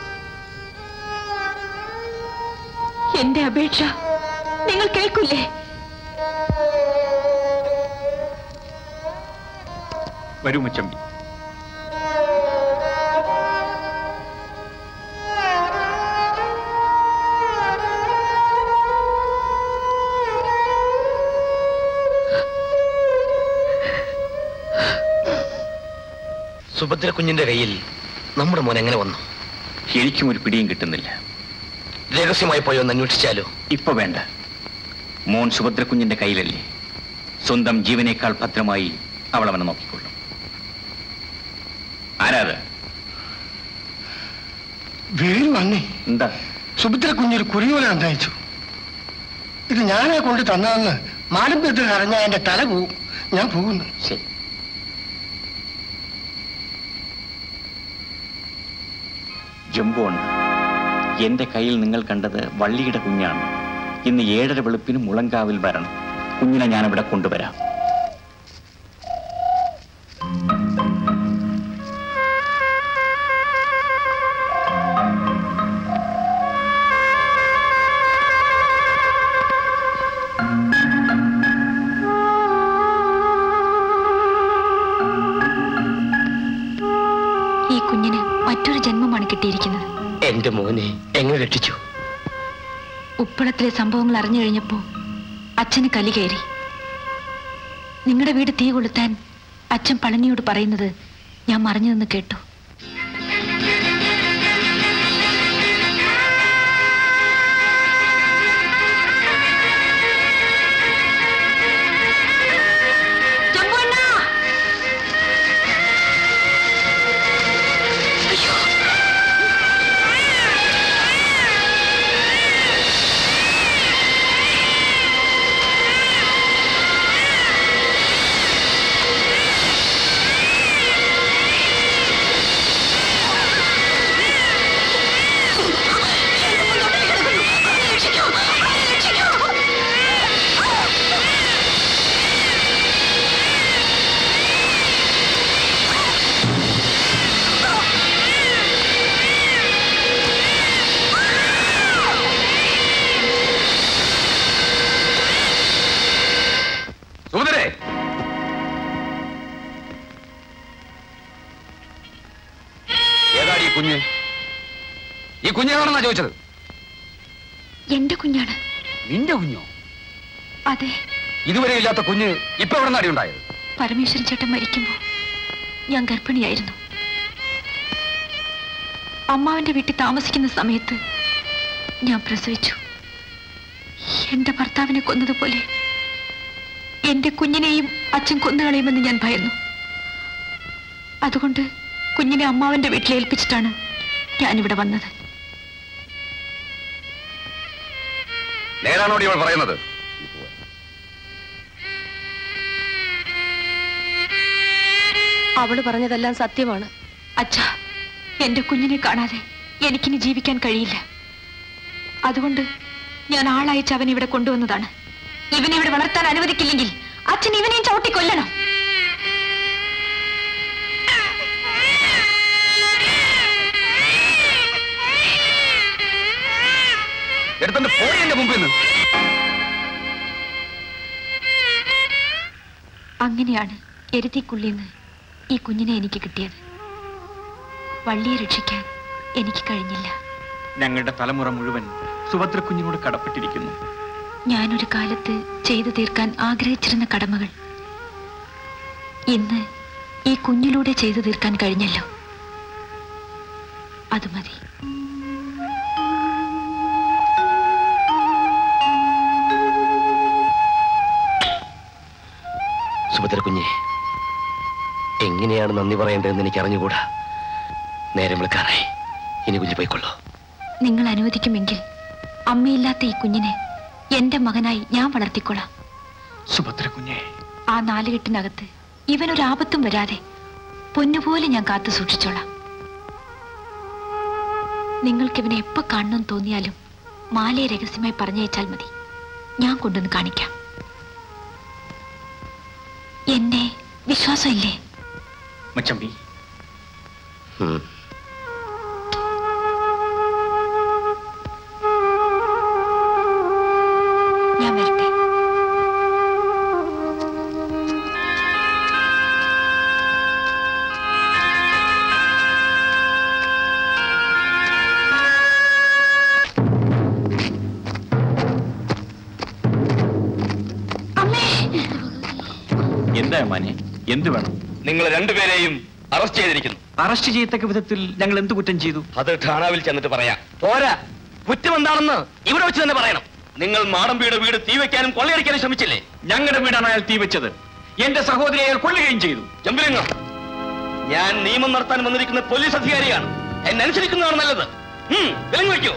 എന്റെ അപേക്ഷ നിങ്ങൾ കേൾക്കില്ലേ? വരൂ മച്ചമ്പി. സുഭദ്ര കുഞ്ഞിന്റെ കയ്യിൽ നമ്മുടെ മോൻ എങ്ങനെ വന്നു? എനിക്കും ഒരു പിടിയും കിട്ടുന്നില്ല. രഹസ്യമായി പോയോ എന്ന് അന്വേഷിച്ചാലോ? ഇപ്പൊ വേണ്ട. മോൻ സുഭദ്ര കുഞ്ഞിന്റെ കയ്യിലല്ലേ. സ്വന്തം ജീവനേക്കാൾ ഭദ്രമായി അവൾ അവനെ നോക്കിക്കൊള്ളും. ആരാത്? വേലു അന്നേ. എന്താ? സുഭദ്ര കുഞ്ഞൊരു കുറിയോല അയച്ചു. ഇത് ഞാനാ കൊണ്ട് തന്നതെന്ന് മാടമ്പെടുത്ത് അറിഞ്ഞാൽ എന്റെ തല പോവും. ഞാൻ പോകുന്നു. ശരി. ജംബോണ്, എന്റെ കയ്യിൽ നിങ്ങൾ കണ്ടത് വള്ളിയുടെ കുഞ്ഞാണ്. ഇന്ന് ഏഴര വെളുപ്പിന് മുളങ്കാവിൽ വരണം. കുഞ്ഞിനെ ഞാനിവിടെ കൊണ്ടുവരാം. ഈ കുഞ്ഞിന് മറ്റൊരു ജന്മമാണ് കിട്ടിയിരിക്കുന്നത്. എന്റെ മോനെ എങ്ങനെ രക്ഷിച്ചു? ഉപ്പളത്തിലെ സംഭവങ്ങൾ അറിഞ്ഞു കഴിഞ്ഞപ്പോ അച്ഛന് കലി കയറി. നിങ്ങളുടെ വീട് തീ കൊളുത്താൻ അച്ഛൻ പളനിയോട് പറയുന്നത് ഞാൻ മറിഞ്ഞു നിന്ന് കേട്ടു. കുഞ്ഞ് ഈ കുഞ്ഞാണെന്നാ ചോദിച്ചത്? എന്റെ കുഞ്ഞാണ്. നിന്റെ കുഞ്ഞോ? അതെ. ഇതുവരെ ഇല്ലാത്ത കുഞ്ഞ് ഇപ്പൊ എവിടെ നിന്നാടി ഉണ്ടായത്? പരമേശ്വരൻ ചേട്ടൻ മരിക്കുമ്പോ ഞാൻ ഗർഭിണിയായിരുന്നു. അമ്മാവന്റെ വീട്ടിൽ താമസിക്കുന്ന സമയത്ത് ഞാൻ പ്രസവിച്ചു. എന്റെ ഭർത്താവിനെ കൊന്നതുപോലെ എന്റെ കുഞ്ഞിനെയും അച്ഛൻ കൊന്നുകളയുമെന്ന് ഞാൻ ഭയന്നു. അതുകൊണ്ട് കുഞ്ഞിനെ അമ്മാവന്റെ വീട്ടിൽ ഏൽപ്പിച്ചിട്ടാണ് ഞാനിവിടെ വന്നത്. നേരാണോടി അവൾ പറയുന്നത്? അവള് പറഞ്ഞതെല്ലാം സത്യമാണ്. അച്ഛാ, എന്റെ കുഞ്ഞിനെ കാണാതെ എനിക്കിനി ജീവിക്കാൻ കഴിയില്ല. അതുകൊണ്ട് ഞാൻ ആളയച്ച് അവൻ ഇവിടെ കൊണ്ടുവന്നതാണ്. ഇവനെ ഇവിടെ വളർത്താൻ അനുവദിക്കില്ലെങ്കിൽ അച്ഛൻ ഇവനെയും ചവിട്ടി കൊല്ലണം. എടുത്തോണ്ട് പോയി എന്റെ മുമ്പിൽ നിന്ന്. അങ്ങനെയാണ് എരുത്തിക്കുള്ളിന്ന് ഈ കുഞ്ഞിനെ എനിക്ക് കിട്ടിയത്. വള്ളിയെ രക്ഷിക്കാൻ എനിക്ക് കഴിഞ്ഞില്ല. ഞങ്ങളുടെ തലമുറ മുഴുവൻ സുഭദ്ര കുഞ്ഞിനോട് കടപ്പെട്ടിരിക്കുന്നു. ഞാനൊരു കാലത്ത് ചെയ്തു തീർക്കാൻ ആഗ്രഹിച്ചിരുന്ന കടമകൾ ഇന്ന് ഈ കുഞ്ഞിലൂടെ ചെയ്തു തീർക്കാൻ കഴിഞ്ഞല്ലോ. അത് മതി. സുഭദ്ര കുഞ്ഞെ, എങ്ങനെയാണ് നന്ദി പറയേണ്ടതെന്ന് എനിക്ക് അറിഞ്ഞുകൂടാ. നേരം വിളിക്കാറായി. ഇനി കുഞ്ഞു പോയിക്കൊള്ളൂ. നിങ്ങൾ അനുവദിക്കുമെങ്കിൽ അമ്മയില്ലാത്ത ഈ കുഞ്ഞിനെ എന്റെ മകനായി ഞാൻ വളർത്തിക്കൊള്ളാം. സുഭദ്ര കുഞ്ഞെ, ആ നാലുകെട്ടിനകത്ത് ഇവനൊരാപത്തും വരാതെ പൊന്നുപോലെ ഞാൻ കാത്തു സൂക്ഷിച്ചോളാം. നിങ്ങൾക്ക് ഇവനെ എപ്പോ കാണണമെന്ന് തോന്നിയാലും മാലയെ രഹസ്യമായി പറഞ്ഞയച്ചാൽ മതി. ഞാൻ കൊണ്ടുവന്ന് കാണിക്കാം. എന്നെ വിശ്വാസമില്ലേ? മച്ചമ്പി, ഞാൻ വരട്ടെ. എന്താ മാനെ, എന്ത് വേണം? നിങ്ങൾ രണ്ടുപേരെയും അറസ്റ്റ് ചെയ്തിരിക്കുന്നു. അറസ്റ്റ് ചെയ്യത്തക്ക വിധത്തിൽ ഞങ്ങൾ എന്ത് കുറ്റം ചെയ്തു? അത് ഠാണാവിൽ ചെന്നിട്ട് പറയാം. പോരാ, കുറ്റം എന്താണെന്ന് ഇവിടെ വെച്ച് തന്നെ പറയണം. നിങ്ങൾ മാടമ്പിയുടെ വീട് തീവയ്ക്കാനും കൊള്ളയടിക്കാനും ശ്രമിച്ചില്ലേ? ഞങ്ങളുടെ വീടാണ് അയാൾ തീ വെച്ചത്. എന്റെ സഹോദരി അയാൾ കൊല്ലുകയും ചെയ്തു. ജംബുലിംഗം, ഞാൻ നിയമം നടത്താൻ വന്നിരിക്കുന്ന പോലീസ് അധികാരിയാണ്. എന്നെ അനുസരിക്കുന്നതാണ് നല്ലത്. വിലങ്ങ് വയ്ക്കൂ.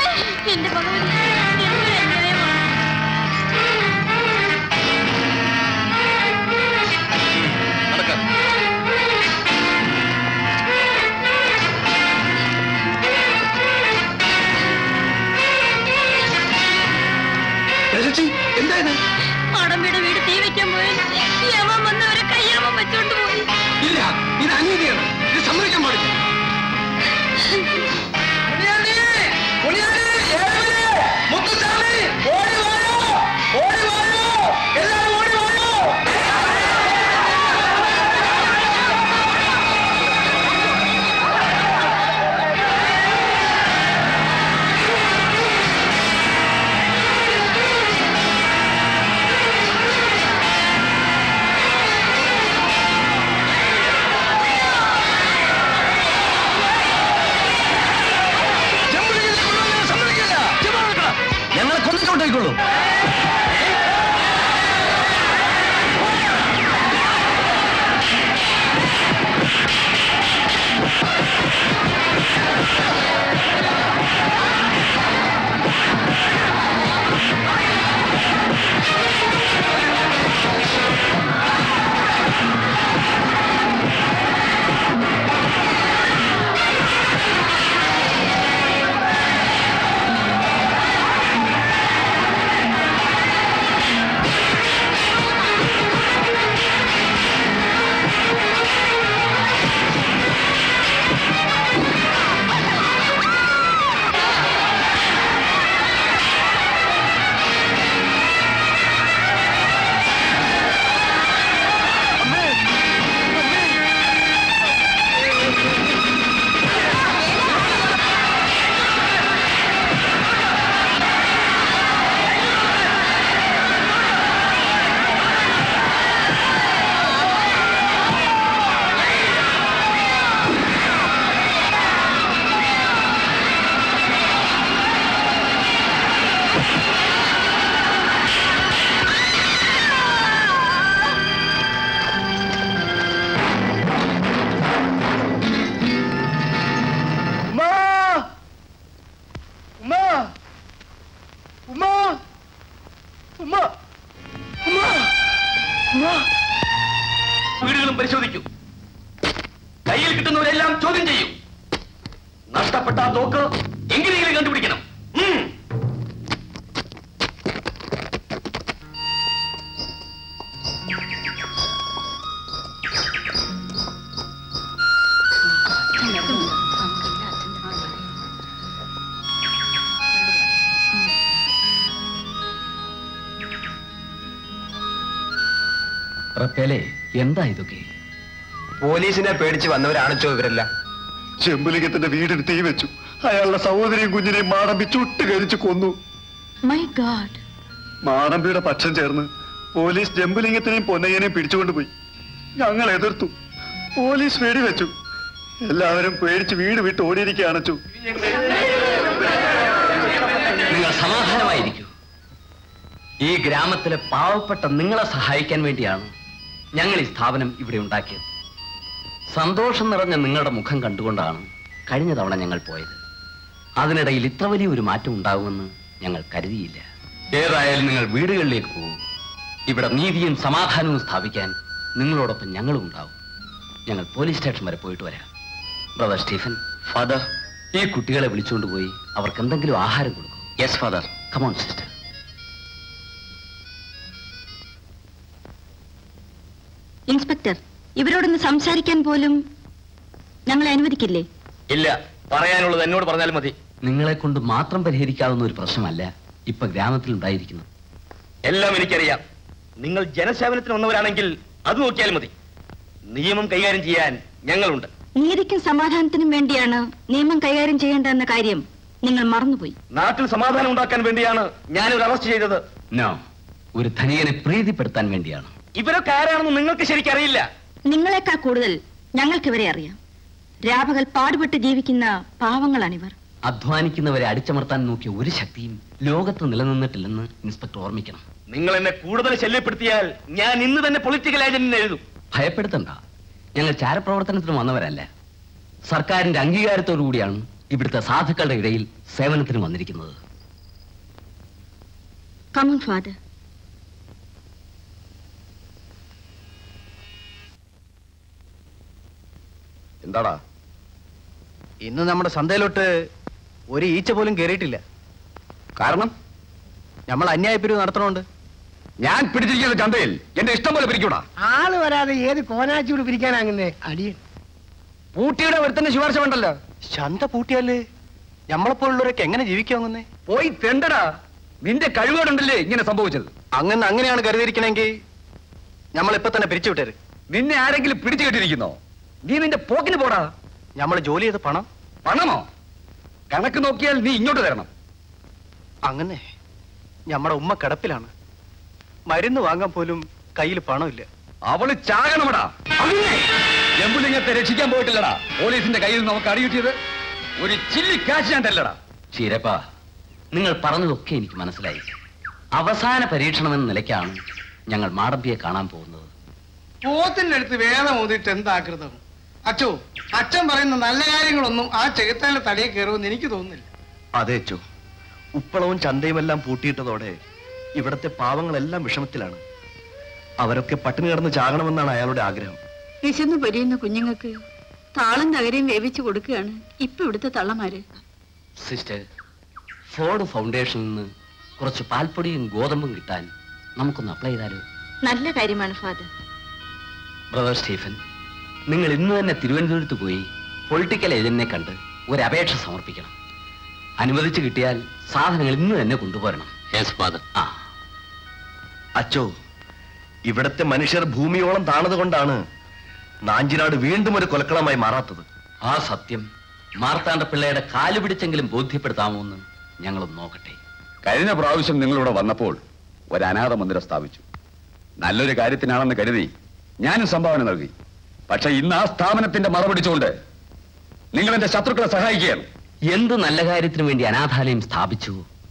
എന്തായത്? മാടമ്പിയുടെ വീട് തീ വെക്കാൻ പോയി യമൻ വന്നവരെ കയ്യാമം വെച്ചോണ്ട് പോയി. ഇല്ല, ഇത് അനീതിയാണ്. ഇത് സമ്മതിക്കാൻ പാടില്ല. ഞങ്ങളെ കൊണ്ടിട്ടുണ്ടേക്കുള്ളൂ. വീടുകളും പരിശോധിക്കൂ. കയ്യിൽ കിട്ടുന്നവരെല്ലാം ചോദ്യം ചെയ്യും. നഷ്ടപ്പെട്ട ആ തോക്ക് എങ്ങനെയെങ്കിലും കണ്ടുപിടിക്കണം. റപ്പേലെ, എന്താ ഇതൊക്കെ? പോലീസിനെ പേടിച്ച് വന്നവരാണിച്ചോ ഇവരെല്ലാം. ചെമ്പുലിംഗത്തിന്റെ വീടിന് തീ വെച്ചു. അയാളുടെ സഹോദരിയും കുഞ്ഞിനെയും മാടമ്പി ചുട്ട് കരിച്ചു കൊന്നു. My God. മാടമ്പിയുടെ പക്ഷം ചേർന്ന് പോലീസ് ജംബുലിംഗത്തിനെയും പൊന്നയ്യനെയും പിടിച്ചുകൊണ്ടുപോയി. ഞങ്ങൾ എതിർത്തു. പോലീസ് വെടിവെച്ചു. എല്ലാവരും പേടിച്ച് വീട് വിട്ട് ഓടിയിരിക്കുകയാണ്. നിങ്ങൾ സമാധാനമായിരിക്കൂ. ഈ ഗ്രാമത്തിലെ പാവപ്പെട്ട നിങ്ങളെ സഹായിക്കാൻ വേണ്ടിയാണ് ഞങ്ങൾ ഈ സ്ഥാപനം ഇവിടെ ഉണ്ടാക്കിയത്. സന്തോഷം നിറഞ്ഞ നിങ്ങളുടെ മുഖം കണ്ടുകൊണ്ടാണ് കഴിഞ്ഞ തവണ ഞങ്ങൾ പോയത്. അതിനിടയിൽ ഇത്ര വലിയൊരു മാറ്റം ഉണ്ടാകുമെന്ന് ഞങ്ങൾ കരുതിയില്ല. ഏതായാലും നിങ്ങൾ വീടുകളിലേക്ക് പോകും. ഇവിടെ നീതിയും സമാധാനവും സ്ഥാപിക്കാൻ നിങ്ങളോടൊപ്പം ഞങ്ങളും ഉണ്ടാവും. ഞങ്ങൾ പോലീസ് സ്റ്റേഷൻ വരെ പോയിട്ട് വരാം. ബ്രദർ സ്റ്റീഫൻ, ഫാദർ, ഈ കുട്ടികളെ വിളിച്ചുകൊണ്ട് പോയി അവർക്ക് എന്തെങ്കിലും ആഹാരം കൊടുക്കും. Yes father. Come on sister. Inspector, ഇവരോടൊന്ന് സംസാരിക്കാൻ പോലും. ഞങ്ങളെ അനുവദിക്കില്ലേ? ഇല്ല, പറയാനുള്ളത് എന്നോട് പറഞ്ഞാൽ മതി. നിങ്ങളെ കൊണ്ട് മാത്രം പരിഹരിക്കാവുന്ന ഒരു പ്രശ്നമല്ല ഇപ്പൊ ഗ്രാമത്തിൽ ഉണ്ടായിരിക്കുന്നത്. എല്ലാം എനിക്കറിയാം. നിങ്ങൾ ജനസേവനത്തിന് വന്നവരാണെങ്കിൽ അത് നോക്കിയാൽ മതി. നിയമം കൈകാര്യം ചെയ്യാൻ ഞങ്ങളുണ്ട്. നീതിക്കും സമാധാനത്തിനും വേണ്ടിയാണ് നിയമം കൈകാര്യം ചെയ്യേണ്ടതെന്ന കാര്യം നിങ്ങൾ മറന്നുപോയി. നാട്ടിൽ സമാധാനം ഉണ്ടാക്കാൻ വേണ്ടിയാണ് ഞാനൊരു അറസ്റ്റ് ചെയ്തത്. നോ, ഒരു ധനികനെ പ്രീതിപ്പെടുത്താൻ വേണ്ടിയാണ്. ഇവരൊക്കെ ആരാണെന്ന് നിങ്ങൾക്ക് ശരിക്കറിയില്ല. നിങ്ങളെക്കാൾ കൂടുതൽ ഞങ്ങൾക്ക് ഇവരെ അറിയാം. രാപകൽ പാടുപെട്ട് ജീവിക്കുന്ന പാവങ്ങളാണിവർ. അധ്വാനിക്കുന്നവരെ അടിച്ചമർത്താൻ നോക്കിയ ഒരു ശക്തിയും ലോകത്ത് നിലനിന്നിട്ടില്ലെന്ന് ഇൻസ്പെക്ടർ ഓർമ്മിക്കണം. നിങ്ങൾ എന്നെ കൂടുതൽ ശല്യപ്പെടുത്തിയാൽ ഞാൻ ഇന്ന് തന്നെ പൊളിറ്റിക്കൽ ഏജന്റിന് എഴുതും. ഭയപ്പെടുത്തണ്ട, ഞങ്ങൾ ചാരപ്രവർത്തനത്തിന് വന്നവരല്ല. സർക്കാരിന്റെ അംഗീകാരത്തോടു കൂടിയാണ് ഇവിടുത്തെ സാധുക്കളുടെ ഇടയിൽ സേവനത്തിന് വന്നിരിക്കുന്നത്. Come on, father. എന്താടാ ഇന്ന് നമ്മുടെ സന്തയിലോട്ട് ഒരു ഈച്ച പോലും കയറിയിട്ടില്ല. കാരണം നമ്മൾ അന്യായ പിരിവ് നടത്തണോണ്ട്. ഞാൻ പിടിച്ചിരിക്കുന്ന ചന്തയിൽ എന്റെ ഇഷ്ടം പോലെ പിരിക്കൂടാ. ആള് വരാതെ ഏത് കോനാച്ചൂട് പിരിക്കാനാകുന്നേ? അടിയൻ പൂട്ടിയുടെ ഒരുത്തന്നെ ശുപാർശ വേണ്ടല്ലോ. ചന്ത പൂട്ടിയാല് നമ്മളെപ്പോലുള്ളവരൊക്കെ എങ്ങനെ ജീവിക്കാവുന്നേ? പോയി തെണ്ടടാ. നിന്റെ കഴിവുകളുണ്ടല്ലേ ഇങ്ങനെ സംഭവിച്ചത്. അങ്ങനെ അങ്ങനെയാണ് കരുതിയിരിക്കണമെങ്കിൽ നമ്മൾ ഇപ്പൊ തന്നെ പിരിച്ചു വിട്ടേര്. നിന്നെ ആരെങ്കിലും പിടിച്ചു കെട്ടിരിക്കുന്നോ? നീ നിന്റെ പോക്കിന് പോടാ. നമ്മൾ ജോലി ചെയ്ത പണം. പണമോ? കണക്ക് നോക്കിയാൽ നീ ഇങ്ങോട്ട് തരണം. അങ്ങനെ നമ്മുടെ ഉമ്മ കിടപ്പിലാണ്. മരുന്ന് വാങ്ങാൻ പോലും കയ്യിൽ പണമില്ല. അവള് ചാകണമടാ. ജമ്പുലിംഗത്തെ രക്ഷിക്കാൻ പോയിട്ടില്ലടാ. പോലീസിന്റെ കയ്യിൽ നിന്ന് നമുക്ക് അടികിട്ടിയത് ഒരു ചില്ലി കാശ് ഞാൻ തല്ലടാ. ചീരപ്പ, നിങ്ങൾ പറഞ്ഞതൊക്കെ എനിക്ക് മനസ്സിലായി. അവസാന പരീക്ഷണം എന്ന നിലയ്ക്കാണ് ഞങ്ങൾ മാടമ്പിയെ കാണാൻ പോകുന്നത്. പോത്തിന്റെ അടുത്ത് വേദം ഓതിട്ട് എന്താകൃതം? അച്ചോ, അച്ഛൻ പറയുന്ന നല്ല കാര്യങ്ങളൊന്നും ആ ചെകുത്താന്റെ തലയിൽ കയറുമെന്ന് എനിക്ക് തോന്നുന്നില്ല. അതെ അച്ചോ, ഉപ്പളവും ചന്തയും എല്ലാം പൂട്ടിയിട്ടതോടെ ഇവിടത്തെ പാവങ്ങളെല്ലാം വിഷമത്തിലാണ്. അവരൊക്കെ പട്ടിണി കിടന്ന് ചാകണമെന്നാണ് അയാളുടെ ആഗ്രഹം. വിശന്ന് പൊരിയുന്ന കുഞ്ഞുങ്ങൾക്ക് താളം തകരയും വേവിച്ചു കൊടുക്കുകയാണ് ഇപ്പൊ ഇവിടുത്തെ തള്ളമാര്. സിസ്റ്റർ, ഫോർഡ് ഫൗണ്ടേഷനിൽ നിന്ന് കുറച്ച് പാൽപ്പൊടിയും ഗോതമ്പും കിട്ടാൻ നമുക്കൊന്ന് അപ്ലൈ ചെയ്താലോ? നല്ല കാര്യമാണ് ഫാദർ. ബ്രദർ സ്റ്റീഫൻ, നിങ്ങൾ ഇന്ന് തന്നെ തിരുവനന്തപുരത്ത് പോയി പൊളിറ്റിക്കൽ ഏജന്റിനെ കണ്ട് ഒരു അപേക്ഷ സമർപ്പിക്കണം. അനുവദിച്ചു കിട്ടിയാൽ സാധനങ്ങൾ ഇന്ന് തന്നെ കൊണ്ടുപോരണം. ആ അച്ചോ, ഇവിടത്തെ മനുഷ്യർ ഭൂമിയോളം താണത് കൊണ്ടാണ് നാഞ്ചിനാട് വീണ്ടും ഒരു കൊലക്കളമായി മാറാത്തത്. ആ സത്യം മാർത്താണ്ഡ പിള്ളയുടെ കാല് പിടിച്ചെങ്കിലും ബോധ്യപ്പെടുത്താമോ എന്ന് ഞങ്ങളൊന്ന് നോക്കട്ടെ. കഴിഞ്ഞ പ്രാവശ്യം നിങ്ങളിവിടെ വന്നപ്പോൾ ഒരു അനാഥ മന്ദിരം സ്ഥാപിച്ചു. നല്ലൊരു കാര്യത്തിനാണെന്ന് കരുതി ഞാനും സംഭാവന നൽകി. പക്ഷെ ഇന്ന് ആ സ്ഥാപനത്തിന്റെ മറപിടിച്ചുകൊണ്ട് നിങ്ങൾ എന്റെ ശത്രുക്കളെ സഹായിക്കുകയാണ്. എന്ത് നല്ല കാര്യത്തിനു വേണ്ടി അനാഥാലയം സ്ഥാപിച്ചു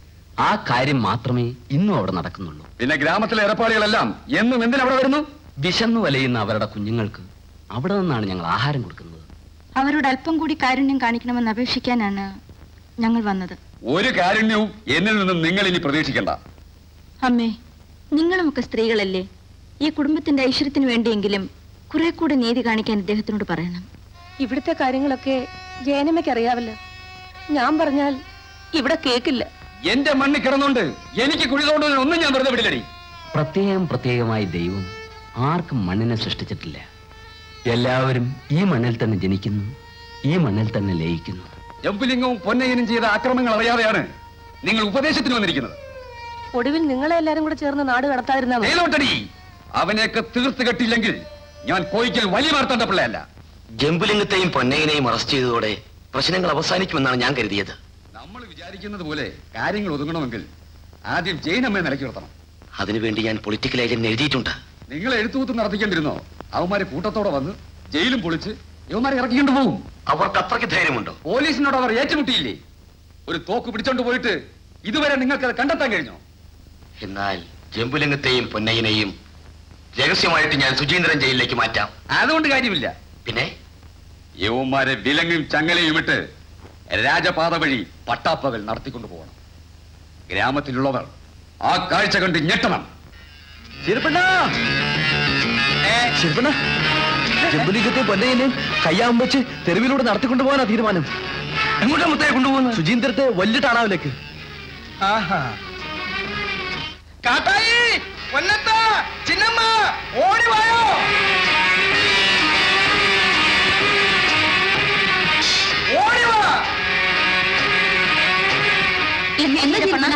ആ കാര്യം മാത്രമേ ഇന്നും അവിടെ നടക്കുന്നുള്ളൂ. പിന്നെ ഗ്രാമത്തിലെ ഏർപ്പാടുകളെല്ലാം എന്നും എന്തിനവിടെ വരുന്നു? വിശന്നു വലയുന്ന അവരുടെ കുഞ്ഞുങ്ങൾക്ക് അവിടെ നിന്നാണ് ഞങ്ങൾ ആഹാരം കൊടുക്കുന്നത്. അവരോട് അല്പം കൂടി കാരുണ്യം കാണിക്കണമെന്ന് അപേക്ഷിക്കാനാണ് ഞങ്ങൾ വന്നത്. ഒരു കാരുണ്യവും എന്നിൽ നിന്നും നിങ്ങൾ ഇനി പ്രതീക്ഷിക്കണ്ട. അമ്മേ, നിങ്ങളുമൊക്കെ സ്ത്രീകളല്ലേ. ഈ കുടുംബത്തിന്റെ ഐശ്വര്യത്തിന് വേണ്ടിയെങ്കിലും കുറെ കൂടി നീതി കാണിക്കാൻ ഇദ്ദേഹത്തിനോട് പറയണം. ഇവിടുത്തെ കാര്യങ്ങളൊക്കെ ജയനമ്മയ്ക്ക് അറിയാവല്ലോ. ഞാൻ പറഞ്ഞാൽ ഇവിടെ കേക്കില്ല. എന്റെ മണ്ണിൽ കിടന്നുകൊണ്ട് എനിക്ക് കുഴി തോണ്ടുന്നതിന് ഒന്നും ഞാൻ വെറുതെ വിടില്ലടി. പ്രത്യേകം പ്രത്യേകമായി ദൈവം ആർക്കും മണ്ണിനെ സൃഷ്ടിച്ചിട്ടില്ല. എല്ലാവരും ഈ മണ്ണിൽ തന്നെ ജനിക്കുന്നു, ഈ മണ്ണിൽ തന്നെ ലയിക്കുന്നു. ജമ്പുലിംഗവും പൊന്നയ്യനും ചെയ്ത ആക്രമണങ്ങൾ അറിയാതെയാണ് നിങ്ങൾ ഉപദേശത്തിന് വന്നിരിക്കുന്നത്. ഒടുവിൽ നിങ്ങളെ എല്ലാരും കൂടെ ചേർന്ന് നാട് കടത്താതിരുന്നാ മതി. മേലോട്ടടി. അവനെയൊക്കെ തീർത്ത് കെട്ടില്ലെങ്കിൽ ഞാൻ കോയിക്കൽ വലിയ മാർത്താണ്ഡ പിള്ളയല്ല. ജമ്പുലിംഗത്തെയും പൊന്നയ്യനെയും അറസ്റ്റ് ചെയ്തതോടെ പ്രശ്നങ്ങൾ അവസാനിക്കുമെന്നാണ് ഞാൻ കരുതിയത്. നമ്മൾ വിചാരിക്കുന്നത് പോലെ കാര്യങ്ങൾ ഒതുങ്ങണമെങ്കിൽ ആദ്യം ജയിനമ്മയെ നിലയ്ക്ക് നിർത്തണം. അതിനുവേണ്ടി ഞാൻ പൊളിറ്റിക്കൽ ഏജന്റ് എഴുതിയിട്ടുണ്ട്. നിങ്ങൾ എഴുത്തുകൂത്ത് നടത്തിക്കൊണ്ടിരുന്നോ? അവന്മാരെ കൂട്ടത്തോടെ വന്ന് ജയിലും പൊളിച്ച് ഇവന്മാരെ ഇറക്കിക്കൊണ്ട് പോകും. അവർക്ക് അത്രയ്ക്ക് ധൈര്യമുണ്ടോ? പോലീസിനോട് അവർ ഏറ്റുമുട്ടിയില്ലേ? ഒരു തോക്ക് പിടിച്ചോണ്ട് പോയിട്ട് ഇതുവരെ നിങ്ങൾക്ക് അത് കണ്ടെത്താൻ കഴിഞ്ഞോ? എന്നാൽ ജമ്പുലിംഗത്തെയും പൊന്നയ്യനെയും രഹസ്യമായിട്ട് ഞാൻ സുചീന്ദ്രൻ ജയിലിലേക്ക് മാറ്റാം. അതുകൊണ്ട് കാര്യമില്ല. പിന്നെ യവന്മാരെ വിലങ്ങും ചങ്ങലയും ഇട്ട് രാജപാത വഴി പട്ടാപ്പകൽ നടത്തിക്കൊണ്ടു പോകണം. ഗ്രാമത്തിലുള്ളവർ ആ കാഴ്ച കണ്ട് ഞെട്ടണം. ജമ്പുലിംഗത്തെയും പൊന്നയ്യനെയും കയ്യാമ്പ് വെച്ച് തെരുവിലൂടെ നടത്തിക്കൊണ്ടു പോകാനാ തീരുമാനം. എങ്ങോട്ടാ മുത്തയെ കൊണ്ടുപോകുന്നത്? സുചീന്ദ്രത്തെ വലിയ ടാണാവിലേക്ക്. കാട്ടായി, പൊന്നത്ത, ചിന്നമ്മ, ഓടി വായോ. എന്താ ചെയ്യണ?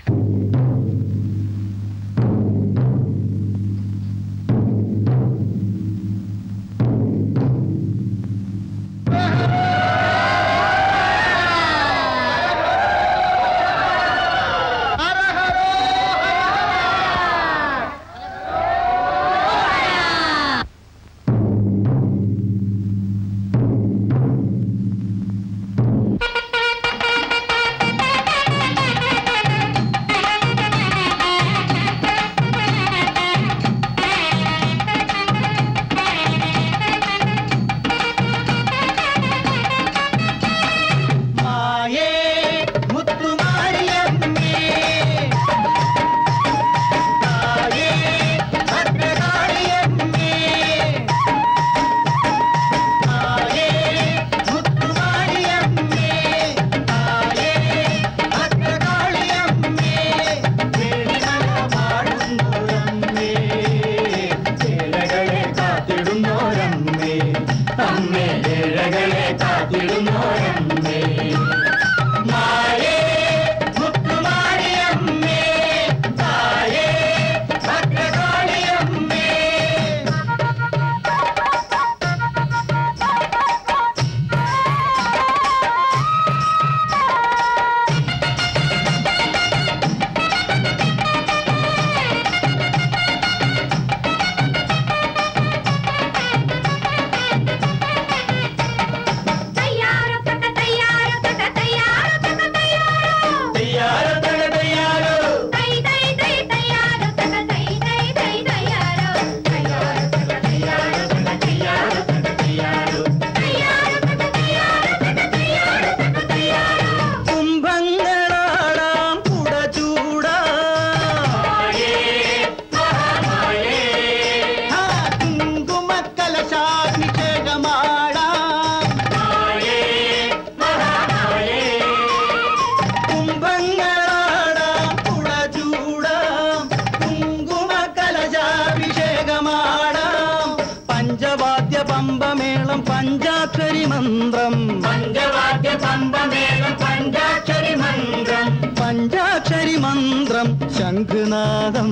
പഞ്ചാക്ഷരി മന്ത്രം പഞ്ചവാദ്യ പമ്പമേളം പഞ്ചാക്ഷരി മന്ത്രം പഞ്ചാക്ഷരി മന്ത്രം ശംഖുനാദം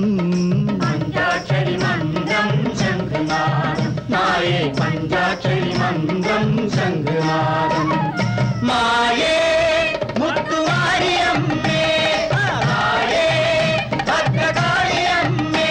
പഞ്ചാക്ഷരി മന്ത്രം ശംഖുനാദം മായേ പഞ്ചാക്ഷരി മന്ത്രം ശംഖുനാദം മായേ മുത്തുമാരിയമ്മേ മായേ ഭദ്രകാളിയമ്മേ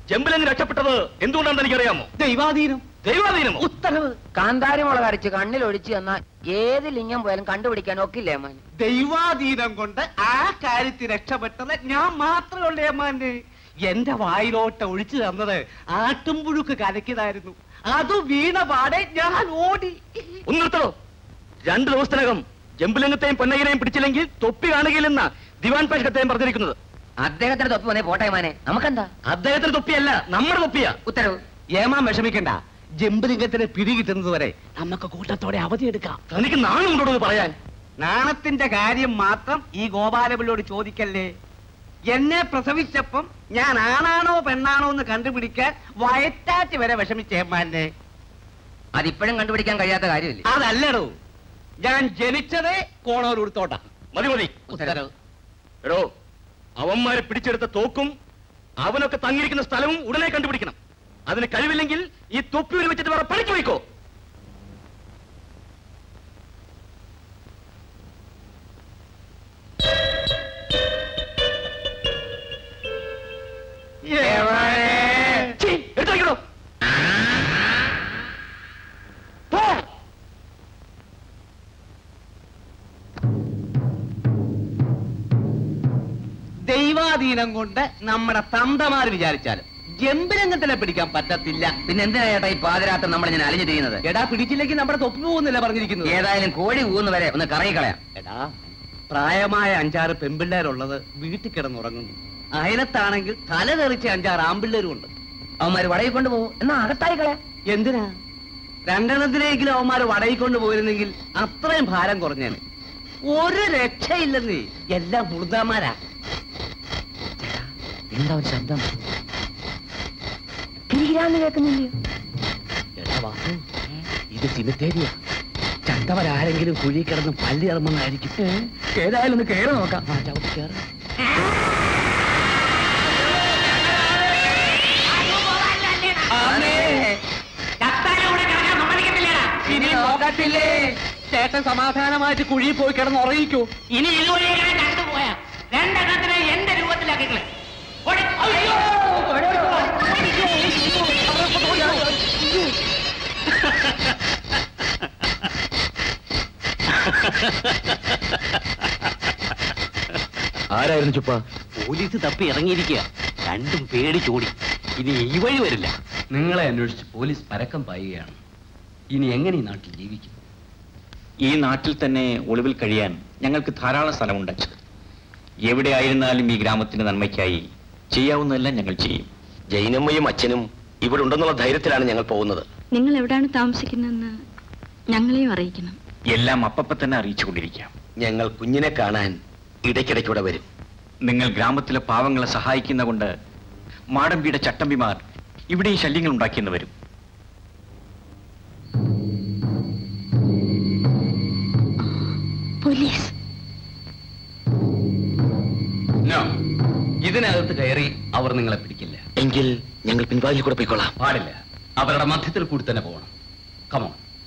ജംബുലിംഗ് രക്ഷപ്പെട്ടത് എന്തുകൊണ്ടാണെന്ന് എനിക്കറിയാമോ? ദൈവാധീനം. ദൈവാധീനം. ഉത്തരവ്. കാന്താരി മുളക് അരച്ച് കണ്ണിൽ ഒഴിച്ചു എന്നാൽ ഏത് ലിംഗം പോയാലും കണ്ടുപിടിക്കാൻ ഒക്കില്ലേ അമ്മാൻ? ദൈവാധീനം കൊണ്ട് ആ കാര്യത്തിൽ രക്ഷപ്പെട്ടത് ഞാൻ മാത്രമേ ഉള്ളൂ അമ്മാന്റെ. എന്റെ വായിലോട്ട് ഒഴിച്ചു തന്നത് ആട്ടുംപുഴുക്ക് കലക്കിയതായിരുന്നു. അത് വീണ പാടെ ഞാൻ ഓടി. ഒന്നിർത്തോ. രണ്ടു ദിവസത്തിനകം ജംബുലിംഗത്തെയും പൊന്നയ്യനെയും പിടിച്ചില്ലെങ്കിൽ തൊപ്പി കാണുകയില്ലെന്ന ദിവാൻ പരിഷത്തെയും പറഞ്ഞിരിക്കുന്നത്. അദ്ദേഹത്തിന്റെ തൊപ്പി വന്നേ പോട്ടെ മാനെ, നമുക്കെന്താ? അദ്ദേഹത്തിന്റെ തൊപ്പിയല്ല, നമ്മുടെ തൊപ്പിയാ. ഉത്തരവ്. ഏമാൻ വിഷമിക്കണ്ട. ജംബുലിംഗത്തിന് പിടികിട്ടുന്നത് വരെ നമുക്ക് കൂട്ടത്തോടെ അവധിയെടുക്കാം. തനിക്ക് നാണുണ്ടോ പറയാൻ? നാണത്തിന്റെ കാര്യം മാത്രം ഈ ഗോപാലപിള്ളയോട് ചോദിക്കല്ലേ. എന്നെ പ്രസവിച്ചപ്പം ഞാൻ ആണാണോ പെണ്ണാണോ എന്ന് കണ്ടുപിടിക്കാൻ വയറ്റാറ്റ് വരെ വിഷമിച്ചേമാനെ. അതിപ്പോഴും കണ്ടുപിടിക്കാൻ കഴിയാത്ത കാര്യമില്ല. അതല്ലടോ, ഞാൻ ജനിച്ചതേ കോണൂരുത്തോട്ടാ. മതി മതി. ഉത്തരവ്. എടോ, അവന്മാരെ പിടിച്ചെടുത്ത തോക്കും അവനൊക്കെ തങ്ങിയിരിക്കുന്ന സ്ഥലവും ഉടനെ കണ്ടുപിടിക്കണം. അതിന് കഴിവില്ലെങ്കിൽ ഈ തൊപ്പി ഒരു വെച്ചിട്ട് വേറെ പണിക്ക് പോയിക്കോ. എടുത്തോ. ദൈവാധീനം കൊണ്ട് നമ്മുടെ തന്തമാര് വിചാരിച്ചാലും ജംബുലിംഗത്തിനെ പിടിക്കാൻ പറ്റത്തില്ല. പിന്നെ എന്തിനാ ചേട്ടാ ഈ പാതിരാത്രം നമ്മൾ ഇങ്ങനെ അലിഞ്ഞു ചെയ്യുന്നത്? എടാ, പിടിച്ചില്ലെങ്കിൽ നമ്മുടെ തൊപ്പി പോകുന്നില്ല പറഞ്ഞിരിക്കുന്നത്. ഏതായാലും കോഴി ഊന്ന് വരെ ഒന്ന് കറങ്ങിക്കളയാം. എടാ, പ്രായമായ അഞ്ചാറ് പെൺപിള്ളേരുള്ളത് വീട്ടിൽ കിടന്നുറങ്ങുന്നു. അയലത്താണെങ്കിൽ തല തെറിച്ച അഞ്ചാറ് ആൺപിള്ളേരും ഉണ്ട്. അവന്മാര് വടയിൽ കൊണ്ടുപോകും എന്നാ അകത്തായി കളയാം. എന്തിനാ? രണ്ടെണ്ണത്തിനെങ്കിലും അവന്മാര് വടയിൽ കൊണ്ടുപോയിരുന്നെങ്കിൽ അത്രയും ഭാരം കുറഞ്ഞേനെ. ഒരു രക്ഷയില്ലെന്നേ, എല്ലാം മുഴുതാമാരാ. എന്താ ഒരു ശബ്ദം? കേൾക്കുന്നില്ലയോ? എടാ വാസു, ഇത് സിമിത്തേരിയാ. ചത്തവരാരെങ്കിലും കുഴി കിടന്ന് പല്ലി ഇറങ്ങുന്നതായിരിക്കും. ഏതായാലും ഒന്ന് കയറി നോക്കാം. കയറി. ഇനി നോക്കത്തില്ലേ? ചേട്ടൻ സമാധാനമായിട്ട് കുഴിയിൽ പോയി കിടന്ന് ഉറങ്ങിക്കൂ. ഇനി ഇതുവഴി കണ്ടുപോയാ രണ്ടെണ്ണത്തിനെ എന്റെ രൂപത്തിലാക്കിക്കളെ. ആരായിരുന്നു ചുപ്പ? പോലീസ് തപ്പി ഇറങ്ങിയിരിക്കുക. രണ്ടും പേടിച്ചോടി. ഇനി ഈ വഴി വരില്ല. നിങ്ങളെ അന്വേഷിച്ച് പോലീസ് പരക്കം പായുകയാണ്. ഇനി എങ്ങനെ ഈ നാട്ടിൽ ജീവിക്കും? ഈ നാട്ടിൽ തന്നെ ഒളിവിൽ കഴിയാൻ ഞങ്ങൾക്ക് ധാരാളം സ്ഥലമുണ്ട്. എവിടെ ആയിരുന്നാലും ഈ ഗ്രാമത്തിന്റെ നന്മയ്ക്കായി ചെയ്യാവുന്നതെല്ലാം ഞങ്ങൾ ചെയ്യും. ജൈനമ്മയും അച്ഛനും ഇവിടെ ഉണ്ടെന്നുള്ള ധൈര്യത്തിലാണ് ഞങ്ങൾ പോകുന്നത്. നിങ്ങൾ എവിടെയാണ് താമസിക്കുന്നതെന്ന് ഞങ്ങളെയും അറിയിക്കണം. എല്ലാം അപ്പപ്പ തന്നെ അറിയിച്ചുകൊണ്ടിരിക്കാം. ഞങ്ങൾ കുഞ്ഞിനെ കാണാൻ ഇടയ്ക്കിടയ്ക്കൂടെ വരും. നിങ്ങൾ ഗ്രാമത്തിലെ പാവങ്ങളെ സഹായിക്കുന്ന കൊണ്ട് മാടമ്പിയുടെ ചട്ടമ്പിമാർ ഇവിടെയും ശല്യങ്ങൾ ഉണ്ടാക്കിയെന്ന് വരും. പോലീസ് ഇതിനകത്ത് കയറി അവർ നിങ്ങളെ പിടിക്കില്ല. എങ്കിൽ ഞങ്ങൾ പിൻവാതിൽ കൂടെ പോയിക്കൊള്ളാം. പാടില്ല, അവരുടെ മധ്യത്തിൽ കൂടി തന്നെ പോകണം. കമോൺ.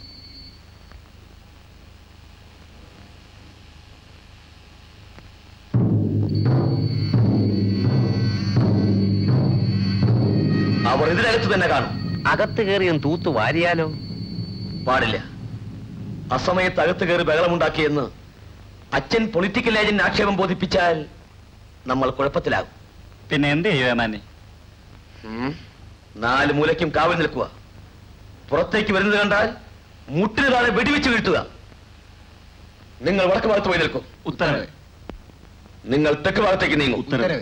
അവർ ഇതിനകത്ത് തന്നെ കാണും. അകത്ത് കയറിയും തൂത്തു വാരിയാലോ? പാടില്ല. അസമയത്ത് അകത്ത് കയറി ബഹളമുണ്ടാക്കിയെന്ന് അച്ഛൻ പൊളിറ്റിക്കൽ ഏജന്റ് ആക്ഷേപം ബോധിപ്പിച്ചാൽ നമ്മൾ കുഴപ്പത്തിലാകും. പിന്നെ എന്ത് ചെയ്യുവാനെ? നാല് മൂലയ്ക്കും കാവൽ നിൽക്കുക. പുറത്തേക്ക് വരുന്നത് കണ്ടാൽ മുട്ടിന് താഴെ വെടിവെച്ച് വീഴ്ത്തുക. നിങ്ങൾ വടക്ക് ഭാഗത്ത് പോയി നിൽക്കും. ഉത്തരവ്. നിങ്ങൾ തെക്ക് ഭാഗത്തേക്ക് നീങ്ങും. ഉത്തരവ്.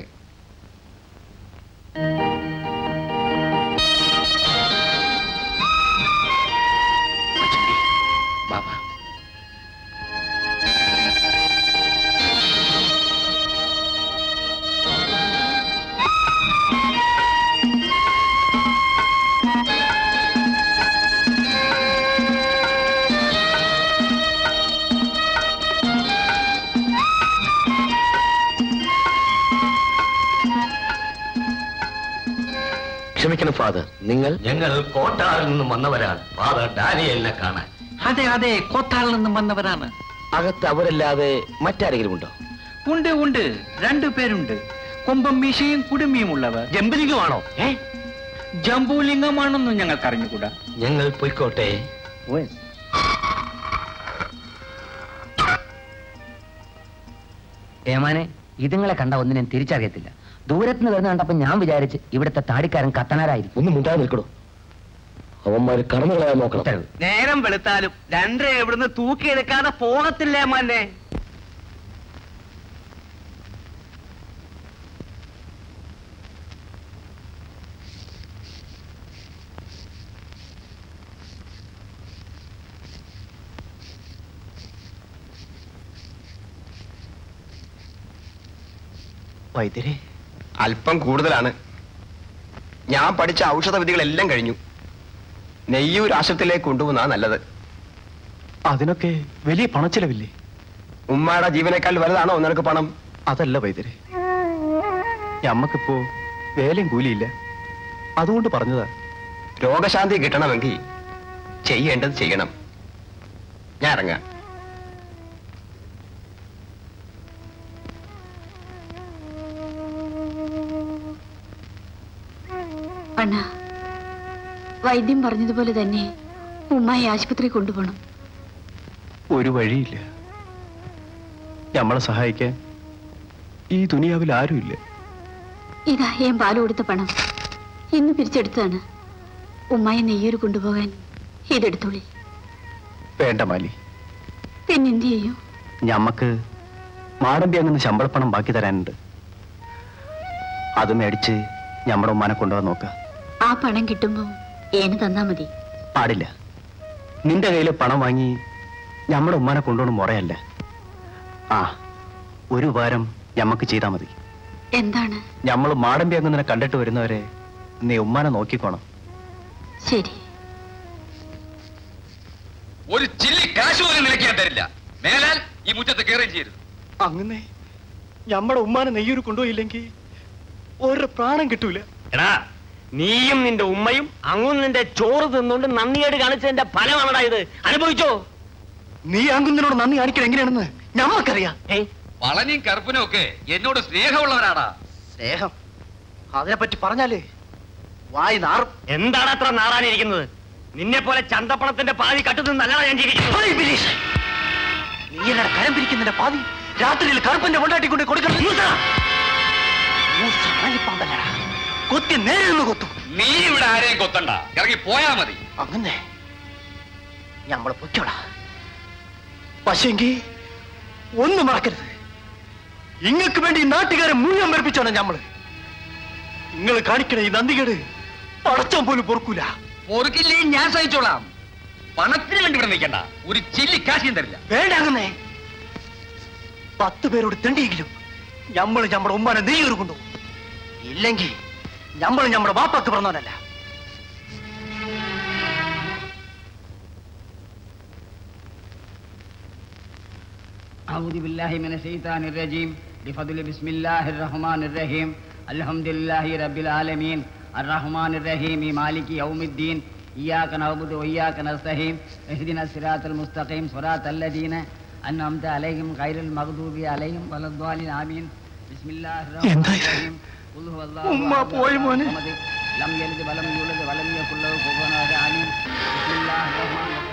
ബാബാ, ക്ഷമിക്കണം ഫാദർ. നിങ്ങൾ ഞങ്ങൾ കോട്ടാറിൽ നിന്നും വന്നവരാണ്. ഫാദർ ഡാനിയലിനെ കാണാൻ. അതെ അതെ, കോത്താറിൽ നിന്നും വന്നവരാണ്. അകത്ത് അവരല്ലാതെ മറ്റാരെങ്കിലും ഉണ്ടോ? ഉണ്ട് ഉണ്ട്, രണ്ടു പേരുണ്ട്. കൊമ്പം മീശയും കുടുമിയും ഉള്ളവർ. ജമ്പലിംഗമാണോ? ഏ ജംബൂലിംഗമാണെന്നും ഞങ്ങൾക്ക് അറിഞ്ഞുകൂടാ. ഞങ്ങൾ പോയിക്കോട്ടെ. ഏമാനെ, ഇതുങ്ങളെ കണ്ട ഒന്നും ഞാൻ തിരിച്ചറിയത്തില്ല. ദൂരത്തുനിന്ന് വരുന്ന കണ്ടപ്പോ ഞാൻ വിചാരിച്ച് ഇവിടുത്തെ താടിക്കാരൻ കത്തനാരായിരിക്കും. ഒന്ന് മുണ്ടാതെ നിൽക്കണോ, അവന്മാര് കടന്നു കളയാൻ നോക്കണം. നേരം വെളുത്താലും രണ്ടര എവിടുന്ന് തൂക്കിയെടുക്കാതെ പോകത്തില്ലേ ഏമാനെ. വൈദ്യരെ, അല്പം കൂടുതലാണ്. ഞാൻ പഠിച്ച ഔഷധ വിധികളെല്ലാം കഴിഞ്ഞു. നെയ്യൂർ ആശുപത്രിയിലേക്ക് കൊണ്ടുപോകുന്നതാ നല്ലത്. അതിനൊക്കെ വലിയ പണച്ചിലവില്ലേ? ഉമ്മയുടെ ജീവനേക്കാൾ വലുതാണോ നിനക്ക് പണം? അതല്ല വൈദ്യരെ, ഞമ്മക്കിപ്പോ വേലയും കൂലിയില്ല, അതുകൊണ്ട് പറഞ്ഞതാ. രോഗശാന്തി കിട്ടണമെങ്കിൽ ചെയ്യേണ്ടത് ചെയ്യണം. ഞാൻ ഇറങ്ങാം. അണ്ണ, വൈദ്യം പറഞ്ഞതുപോലെ തന്നെ ഉമ്മായി ആശുപത്രി കൊണ്ടുപോകണം. ഒരു വഴിയില്ല. നമ്മളെ സഹായിക്കാൻ ഈ ദുനിയാവിൽ ആരുമില്ല. ഇതാ ഞാൻ പാല് കൊടുത്ത പണം ഇന്ന് പിരിച്ചെടുത്തതാണ്. ഉമ്മായി നെയ്യൂര് കൊണ്ടുപോകാൻ ഇതെടുത്തോളി. വേണ്ട മാലി, പിന്നെന്ത് ചെയ്യും? ഞമ്മക്ക് മാടമ്പി അങ്ങനെ ശമ്പളപ്പണം ബാക്കി തരാനുണ്ട്. അത് മേടിച്ച് ഞമ്മടെ ഉമ്മാനെ കൊണ്ടുപോകാൻ നോക്ക. ആ പണം കിട്ടുമ്പോ ഏന് തന്നാ മതി. പാടില്ല. നിന്റെ കയ്യിൽ പണം വാങ്ങി ഞമ്മടെ ഉമ്മാനെ കൊണ്ടുപോകണം മുറയല്ല. ആ ഒരു ഉപകാരം ഞമ്മക്ക് ചെയ്താൽ മതി. എന്താണ്? ഞമ്മൾ മാടമ്പി അങ്ങനെ കണ്ടിട്ട് വരുന്നവരെ നീ ഉമ്മാനെ നോക്കിക്കോണം. ശരി. ഒരു ചില്ലി കാശ് പോലും നിനക്ക് ഞാൻ തരില്ല. മേലാൽ ഈ മുറ്റത്ത് കയറുകയും ചെയ്യരുത്. അങ്ങനെ ഞമ്മടെ ഉമ്മാനെ നെയ്യൂര് കൊണ്ടുപോയില്ലെങ്കിൽ ഒരു പ്രാണം കിട്ടൂല. എടാ, നീയും നിന്റെ ഉമ്മയും അങ്ങും നിന്റെ ചോറ് തിന്നുകൊണ്ട് നന്ദിയേട് കാണിച്ചതിന്റെ ഫലമാണടാ ഇത്. അനുഭവിച്ചോ? നീ അങ്ങുന്നതിനോട് നന്ദി കാണിക്കണം എങ്ങനെയാണെന്ന് ഞമ്മക്കറിയാം. വളനിയും കറുപ്പനും ഒക്കെ എന്നോട് സ്നേഹമുള്ളവരാടാ. സ്നേഹം അതിനെ പറ്റി പറഞ്ഞാലേ വായി നാറും. എന്താണ് അത്ര നാറാനിരിക്കുന്നത്? നിന്നെ പോലെ ചന്തപ്പണത്തിന്റെ പാതി കട്ടുന്നല്ലടാ ഞാൻ ജീവിക്കുന്നത്. നീ എന്നാ കരം പിരിക്കുന്നതിന്റെ പാതി രാത്രിയിൽ കറുപ്പന്റെ കൊണ്ടാട്ടിക്കൊണ്ട് കൊടുക്കണം. കൊത്തി നേരെ നിന്ന് കൊത്തും. നീ ഇവിടെ ആരെയും കൊത്തണ്ട, ഇറങ്ങി പോയാ മതി. അങ്ങനെ ഞമ്മളെ പൊയ്ക്കോടാ. പക്ഷെങ്കി ഒന്നും മറക്കരുത്, ഇങ്ങക്ക് വേണ്ടി ഈ നാട്ടുകാരെ മുഴുവൻ മരിപ്പിച്ചാണ് ഞമ്മള്. നിങ്ങൾ കാണിക്കണ ഈ നന്ദികേട് പടച്ചാൻ പോലും പൊറുക്കൂല. പൊറുക്കില്ലേ ഞാൻ സഹിച്ചോളാം. പണത്തിന് വേണ്ടി ഇവിടെ നിൽക്കണ്ട, ഒരു ചില്ലി കാശിയും തരില്ല. വേണ്ട, അങ്ങനെ പത്ത് പേരോട് തെണ്ടിയെങ്കിലും ഞമ്മള് ഞമ്മടെ ഉമ്മാനെ നെയ്യൂര് കൊണ്ടുപോകും. ഇല്ലെങ്കിൽ ഞമ്മള് ഞമ്മടെ വാപ്പാക്ക് പറഞ്ഞവനല്ല. أعوذ بالله من الشيطان الرجيم بفضل بسم الله الرحمن الرحيم الحمد لله رب العالمين الرحمن الرحيم مالك يوم الدين إياك نعبد وإياك نستعين اهدنا الصراط المستقيم صراط الذين أنعمت عليهم غير المغضوب عليهم ولا الضالين آمين بسم الله الرحمن الرحيم قل هو الله أحد لم يلد ولم يولد ولم يكن له كفوا أحد آمين بسم الله الرحمن الرحيم.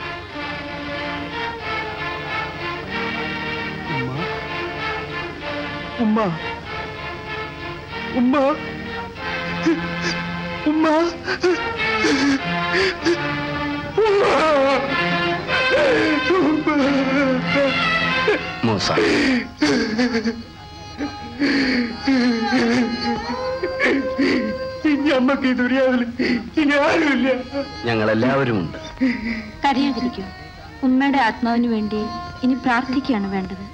ഉമ്മ ഉമ്മ ഉമ്മ മൂസ, ഞമ്മക്ക് ഈ ദുര്യാവിൽ ഇനി ആരുമില്ല. ഞങ്ങളെല്ലാവരും ഉണ്ട്. കരയാതിരിക്കൂ. ഉമ്മയുടെ ആത്മാവിന് വേണ്ടി ഇനി പ്രാർത്ഥിക്കുകയാണ് വേണ്ടത്.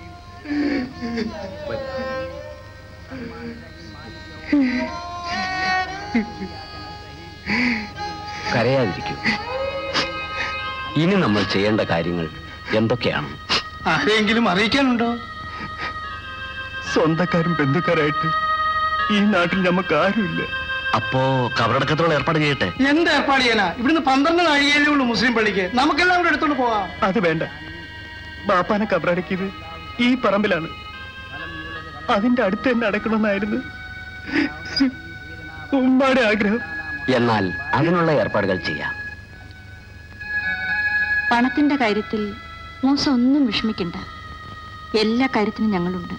കരയാതിരിക്കൂ. ഇനി നമ്മൾ ചെയ്യേണ്ട കാര്യങ്ങൾ എന്തൊക്കെയാണ്? ആരെങ്കിലും അറിയിക്കാനുണ്ടോ? സ്വന്തക്കാരും ബന്ധുക്കാരായിട്ട് ഈ നാട്ടിൽ നമുക്ക് ആരുമില്ല. അപ്പോ കബറടക്കത്തോളം ഏർപ്പാട് ചെയ്യട്ടെ. എന്ത് ഏർപ്പാട് ചെയ്യാനാ? ഇവിടുന്ന് പന്ത്രണ്ട് നാഴികയിലേ ഉള്ളൂ മുസ്ലിം പള്ളിക്ക്. നമുക്കെല്ലാം കൂടെ എടുത്തോണ്ട് പോവാം. അത് വേണ്ട. ബാപ്പാനെ കബറടക്കിയത് ഈ പറമ്പിലാണ്. അതിന്റെ അടുത്ത് തന്നെ അടക്കണമെന്നായിരുന്നു ഉമ്മാടെ ആഗ്രഹം. എന്നാൽ അതിനുള്ള ഏർപ്പാടുകൾ ചെയ്യാം. പണത്തിന്റെ കാര്യത്തിൽ മൂസ ഒന്നും വിഷമിക്കണ്ട. എല്ലാ കാര്യത്തിനും ഞങ്ങളുണ്ട്.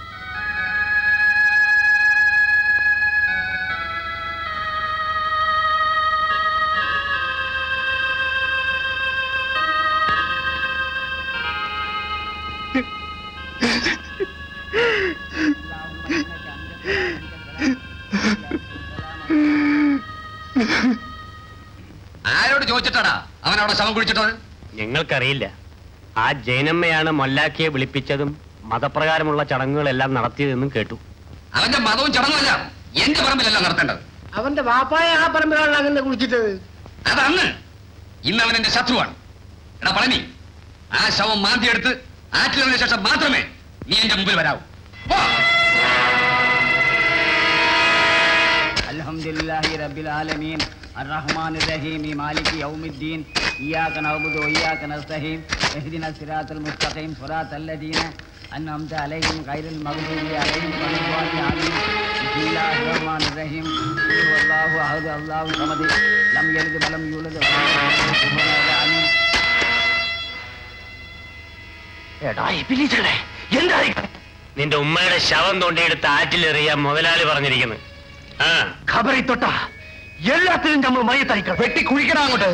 ആരോട് ചോദിച്ചിട്ടാടാ അവൻ അവിടെ ശവം കുഴിച്ചിട്ടത്? ഞങ്ങൾക്കറിയില്ല. ആ ജൈനമ്മയാണ് മൊല്ലാക്കിയെ വിളിപ്പിച്ചതും മതപ്രകാരമുള്ള ചടങ്ങുകളെല്ലാം നടത്തിയതെന്നും കേട്ടു. അവന്റെ മതവും ചടങ്ങുമല്ല എന്റെ പറമ്പിലല്ല നടത്തേണ്ടത്. അവന്റെ വാപ്പായ ആ പറമ്പിലാണ് അങ്ങനെ കുളിച്ചിട്ടത്. അതന്ന്. ഇന്ന് അവൻ എന്റെ ശത്രുവാണ്. എടാ പളനി, ആ ശവം മാന്തിയെടുത്ത് ആറ്റിലതിനു ശേഷം മാത്രമേ നീ എന്റെ മുമ്പിൽ വരാവൂ. അൽഹംദുലില്ലാഹി റബ്ബിൽ ആലമീൻ അർറഹ്മാനിർ റഹീം മാലികി യൗമിദ്ദീൻ ഇയ്യാക നഅ്ബുദു വഇയ്യാക നസ്തഈൻ ഇഹ്ദിനസ് സിറാത്തൽ മുസ്തഖീം സിറാത്തൽ ലദീന അൻഅംത അലൈഹിം ഗൈറിൽ മഗ്ദൂബി അലൈഹിം വലദ്ദാലിൻ. ബിസ്മില്ലാഹിർ റഹ്മാനിർ റഹീം ഖുൽ ഹുവല്ലാഹു അഹദ് അല്ലാഹു സമദ് ലം യലിദ് വലം യൂലദ് വലം യകുൽ ലഹു കുഫുവൻ അഹദ്. എടാ ഇബ്ലീസുകളെ, എന്താ നിന്റെ ഉമ്മയുടെ ശവം തോണ്ടിയെടുത്ത് ആറ്റിലെറിയാൻ മുതലാളി പറഞ്ഞിരിക്കുന്നു. ആ ഖബറി തൊട്ട എല്ലാത്തിനും നമ്മൾ മയ്യത്തയക്കണം. വെട്ടി കുഴിക്കണം അങ്ങോട്ട്.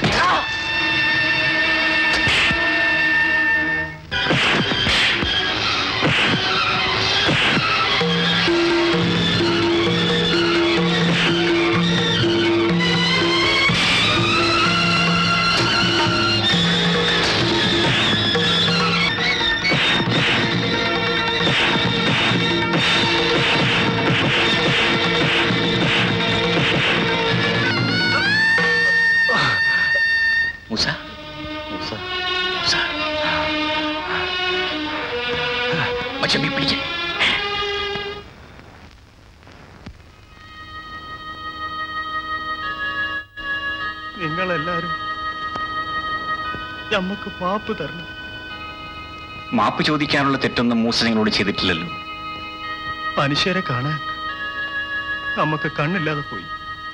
മൂസ, മൂസ, മൂസ. പക്ഷെ നീ പിടിക്ക. നിങ്ങളെല്ലാരും നമുക്ക് മാപ്പ് തരണം. മാപ്പ് ചോദിക്കാനുള്ള തെറ്റൊന്നും മൂസ നിങ്ങളോട് ചെയ്തിട്ടില്ലല്ലോ. മനുഷ്യരെ കാണാൻ നമുക്ക് കണ്ണില്ലാതെ പോയി.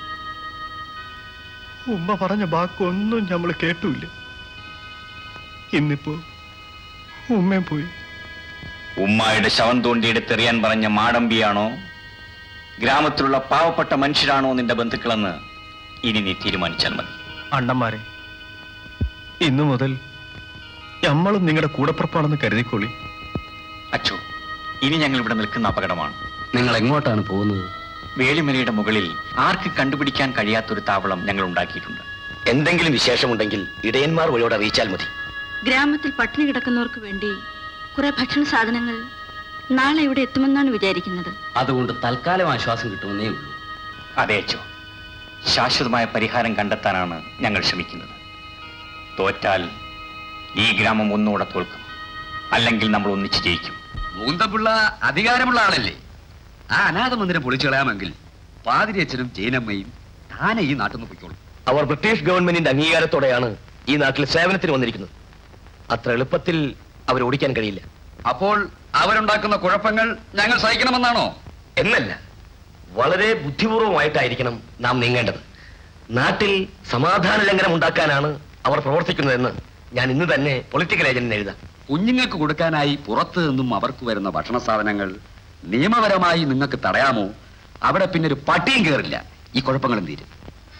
ഉമ്മ പറഞ്ഞ വാക്കൊന്നും നമ്മൾ കേട്ടില്ല. ഇന്നിപ്പോ ഉമ്മയും പോയി. ഉമ്മായുടെ ശവം തോണ്ടിയെടുത്തെറിയാൻ പറഞ്ഞ മാടമ്പിയാണോ ഗ്രാമത്തിലുള്ള പാവപ്പെട്ട മനുഷ്യരാണോ നിന്റെ ബന്ധുക്കളെന്ന് ഇനി നീ തീരുമാനിച്ചാൽ മതി. അണ്ണന്മാരെ, ഇന്നു മുതൽ നമ്മളും നിങ്ങളുടെ കൂടപ്പുറപ്പാണെന്ന് കരുതിക്കോളി. അച്ചോ, ഇനി ഞങ്ങൾ ഇവിടെ നിൽക്കുന്ന അപകടമാണ്. നിങ്ങൾ എങ്ങോട്ടാണ് പോകുന്നത്? വേളിമലയുടെ മുകളിൽ ആർക്ക് കണ്ടുപിടിക്കാൻ കഴിയാത്തൊരു താവളം ഞങ്ങൾ ഉണ്ടാക്കിയിട്ടുണ്ട്. എന്തെങ്കിലും വിശേഷമുണ്ടെങ്കിൽ ഇടയന്മാർ വഴിയോട് അറിയിച്ചാൽ മതി. ഗ്രാമത്തിൽ പട്ടിണി കിടക്കുന്നവർക്ക് വേണ്ടി കുറെ ഭക്ഷണ സാധനങ്ങൾ നാളെ ഇവിടെ എത്തുമെന്നാണ് വിചാരിക്കുന്നത്. അതുകൊണ്ട് തൽക്കാലം ആശ്വാസം കിട്ടുമെന്നേ ഉള്ളൂ. അതെ അച്ചോ, ശാശ്വതമായ പരിഹാരം കണ്ടെത്താനാണ് ഞങ്ങൾ ശ്രമിക്കുന്നത്. തോറ്റാൽ ഈ ഗ്രാമം ഒന്നുകൂടെ തോൽക്കും, അല്ലെങ്കിൽ നമ്മൾ ഒന്നിച്ച് ജയിക്കും. മൂന്തപിള്ള അധികാരമുള്ള ആളല്ലേ? ആ അനാഥ മന്ദിരം പൊളിച്ചു കളയാമെങ്കിൽ പാതിരിയച്ഛനും ജൈനമ്മയും താനെ ഈ നാട്ടിൽ നിന്ന് പൊയ്ക്കോളും. അവർ ബ്രിട്ടീഷ് ഗവൺമെന്റിന്റെ അംഗീകാരത്തോടെയാണ് ഈ നാട്ടിൽ സേവനത്തിന് വന്നിരിക്കുന്നത്. അത്ര എളുപ്പത്തിൽ അവർ ഓടിക്കാൻ കഴിയില്ല. അപ്പോൾ അവരുണ്ടാക്കുന്ന കുഴപ്പങ്ങൾ ഞങ്ങൾ സഹിക്കണമെന്നാണോ? എന്നല്ല, വളരെ ബുദ്ധിപൂർവമായിട്ടായിരിക്കണം നാം നീങ്ങേണ്ടത്. നാട്ടിൽ സമാധാന ലംഘനം ഉണ്ടാക്കാനാണ് അവർ പ്രവർത്തിക്കുന്നതെന്ന് ഞാൻ ഇന്ന് തന്നെ പൊളിറ്റിക്കൽ ഏജന്റിന് എഴുതാം. കുഞ്ഞുങ്ങൾക്ക് കൊടുക്കാനായി പുറത്തു നിന്നും അവർക്ക് വരുന്ന ഭക്ഷണ സാധനങ്ങൾ നിയമപരമായി നിങ്ങൾക്ക് തടയാമോ? അവിടെ പിന്നെ ഒരു പട്ടിയും കയറില്ല, ഈ കുഴപ്പങ്ങളും തീരും.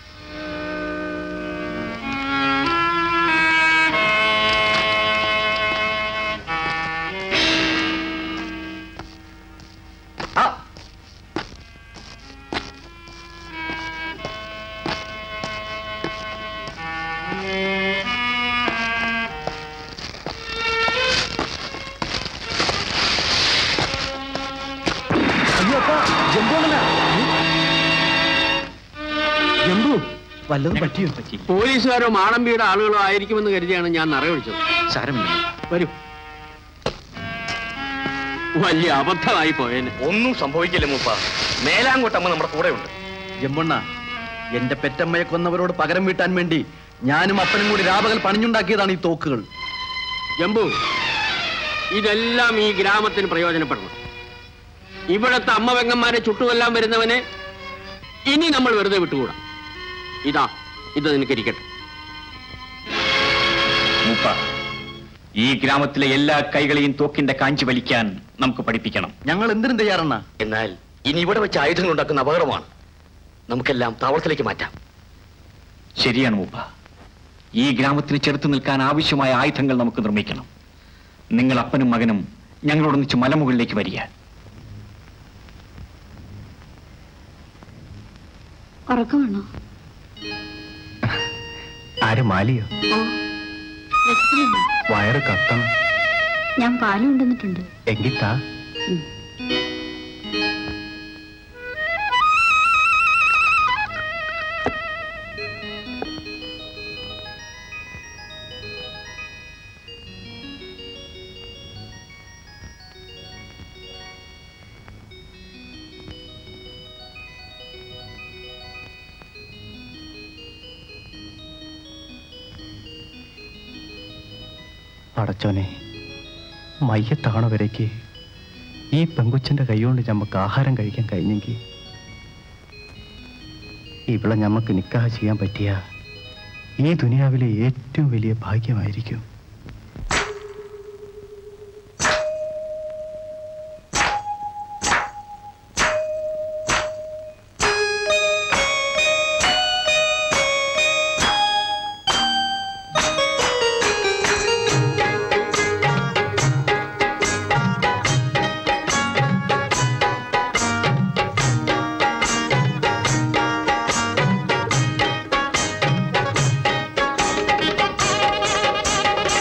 വല്ലതും പറ്റിയോ? പോലീസുകാരോ മാടമ്പിയുടെ ആളുകളോ ആയിരിക്കുമെന്ന് കരുതിയാണ് ഞാൻ നിറയൊഴിച്ചത്. സാരമില്ല, വരൂ. വലിയ അബദ്ധമായി പോയേനെ. ഒന്നും സംഭവിക്കില്ല മൂപ്പ. മേലാങ്കോട്ടമ്മ നമ്മുടെ കൂടെ ഉണ്ട്. ജമ്പണ്ണ, എന്റെ പെറ്റമ്മയെ കൊന്നവരോട് പകരം വീട്ടാൻ വേണ്ടി ഞാനും അപ്പനും കൂടി രാപകൽ പണിഞ്ഞുണ്ടാക്കിയതാണ് ഈ തോക്കുകൾ. ജമ്പു, ഇതെല്ലാം ഈ ഗ്രാമത്തിന് പ്രയോജനപ്പെടണം. ഇവിടത്തെ അമ്മ പെങ്ങന്മാരെ ചുട്ടുകൊല്ലാൻ വരുന്നവനെ ഇനി നമ്മൾ വെറുതെ വിട്ടുകൂടാ. ഇതാ ഇത് നിനക്ക് ഇരിക്കട്ടെ. മൂപ്പ, ഈ ഗ്രാമത്തിലെ എല്ലാ കൈകളെയും തോക്കിന്റെ കാഞ്ചി വലിക്കാൻ നമുക്ക് പഠിപ്പിക്കണം. ഞങ്ങൾ എന്തിനും തയ്യാറെന്ന. എന്നാൽ ഇനി ഇവിടെ വെച്ച് ആയുധങ്ങൾ ഉണ്ടാക്കുന്ന അപകടമാണ്. നമുക്കെല്ലാം താവളത്തിലേക്ക് മാറ്റാം. ശരിയാണ് മൂപ്പ. ഈ ഗ്രാമത്തിന് ചെറുത്തു നിൽക്കാൻ ആവശ്യമായ ആയുധങ്ങൾ നമുക്ക് നിർമ്മിക്കണം. നിങ്ങൾ അപ്പനും മകനും ഞങ്ങളോടൊന്നിച്ച് മലമുകളിലേക്ക് വരിക. ഉറക്കമാണോ? ആര് മാലിയോ? ഓ, രസത്തിലുണ്ടോ? വയറ് കത്തണം. ഞാൻ പാല് കൊണ്ടുവന്നിട്ടുണ്ട്. എങ്കിൽ താ. അടച്ചോനെ, മയ്യത്താണ വരയ്ക്ക് ഈ പെങ്കുച്ചന്റെ കൈകൊണ്ട് ഞമ്മക്ക് ആഹാരം കഴിക്കാൻ കഴിഞ്ഞെങ്കിൽ ഇവിടെ ഞമ്മക്ക് നിക്കാഹ് ചെയ്യാൻ പറ്റിയ ഈ ദുനിയാവിലെ ഏറ്റവും വലിയ ഭാഗ്യമായിരിക്കും. Thank you.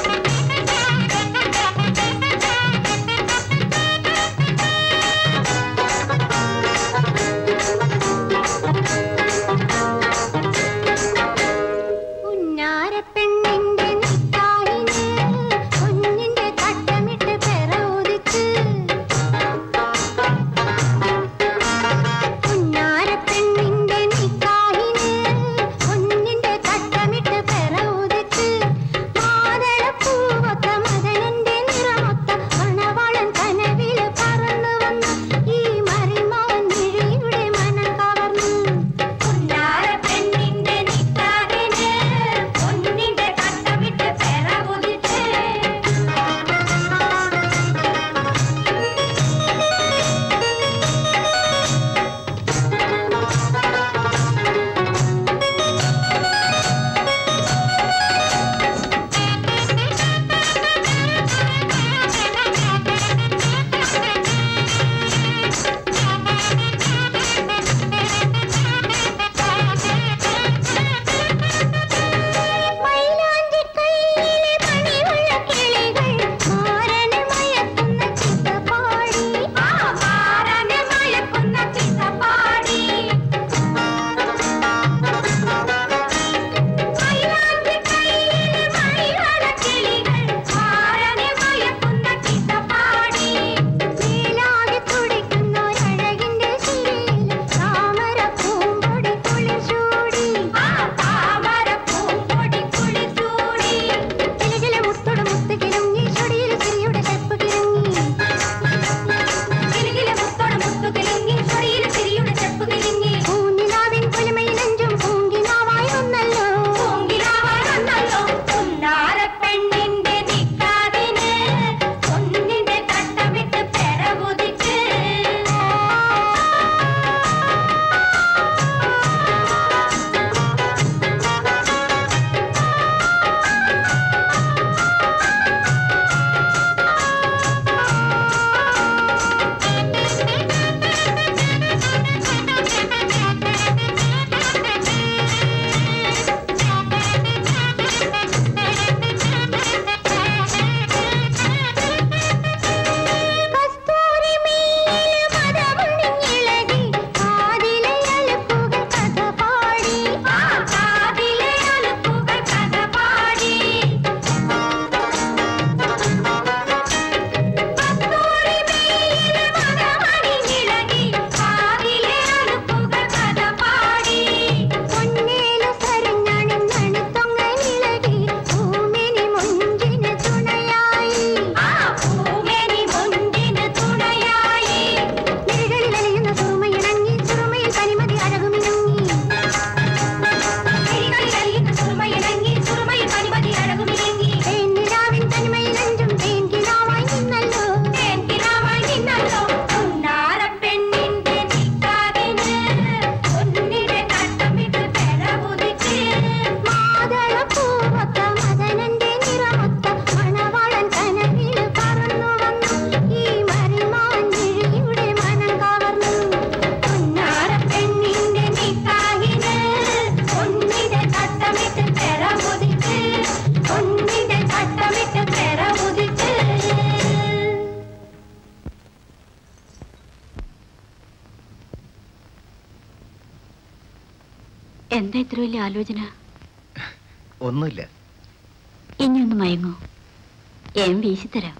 എന്താ ഇത്ര വലിയ ആലോചന? ഒന്നുമില്ല. ഇനിയൊന്ന് മയങ്ങോ, ഞാൻ വീശിത്തരാം.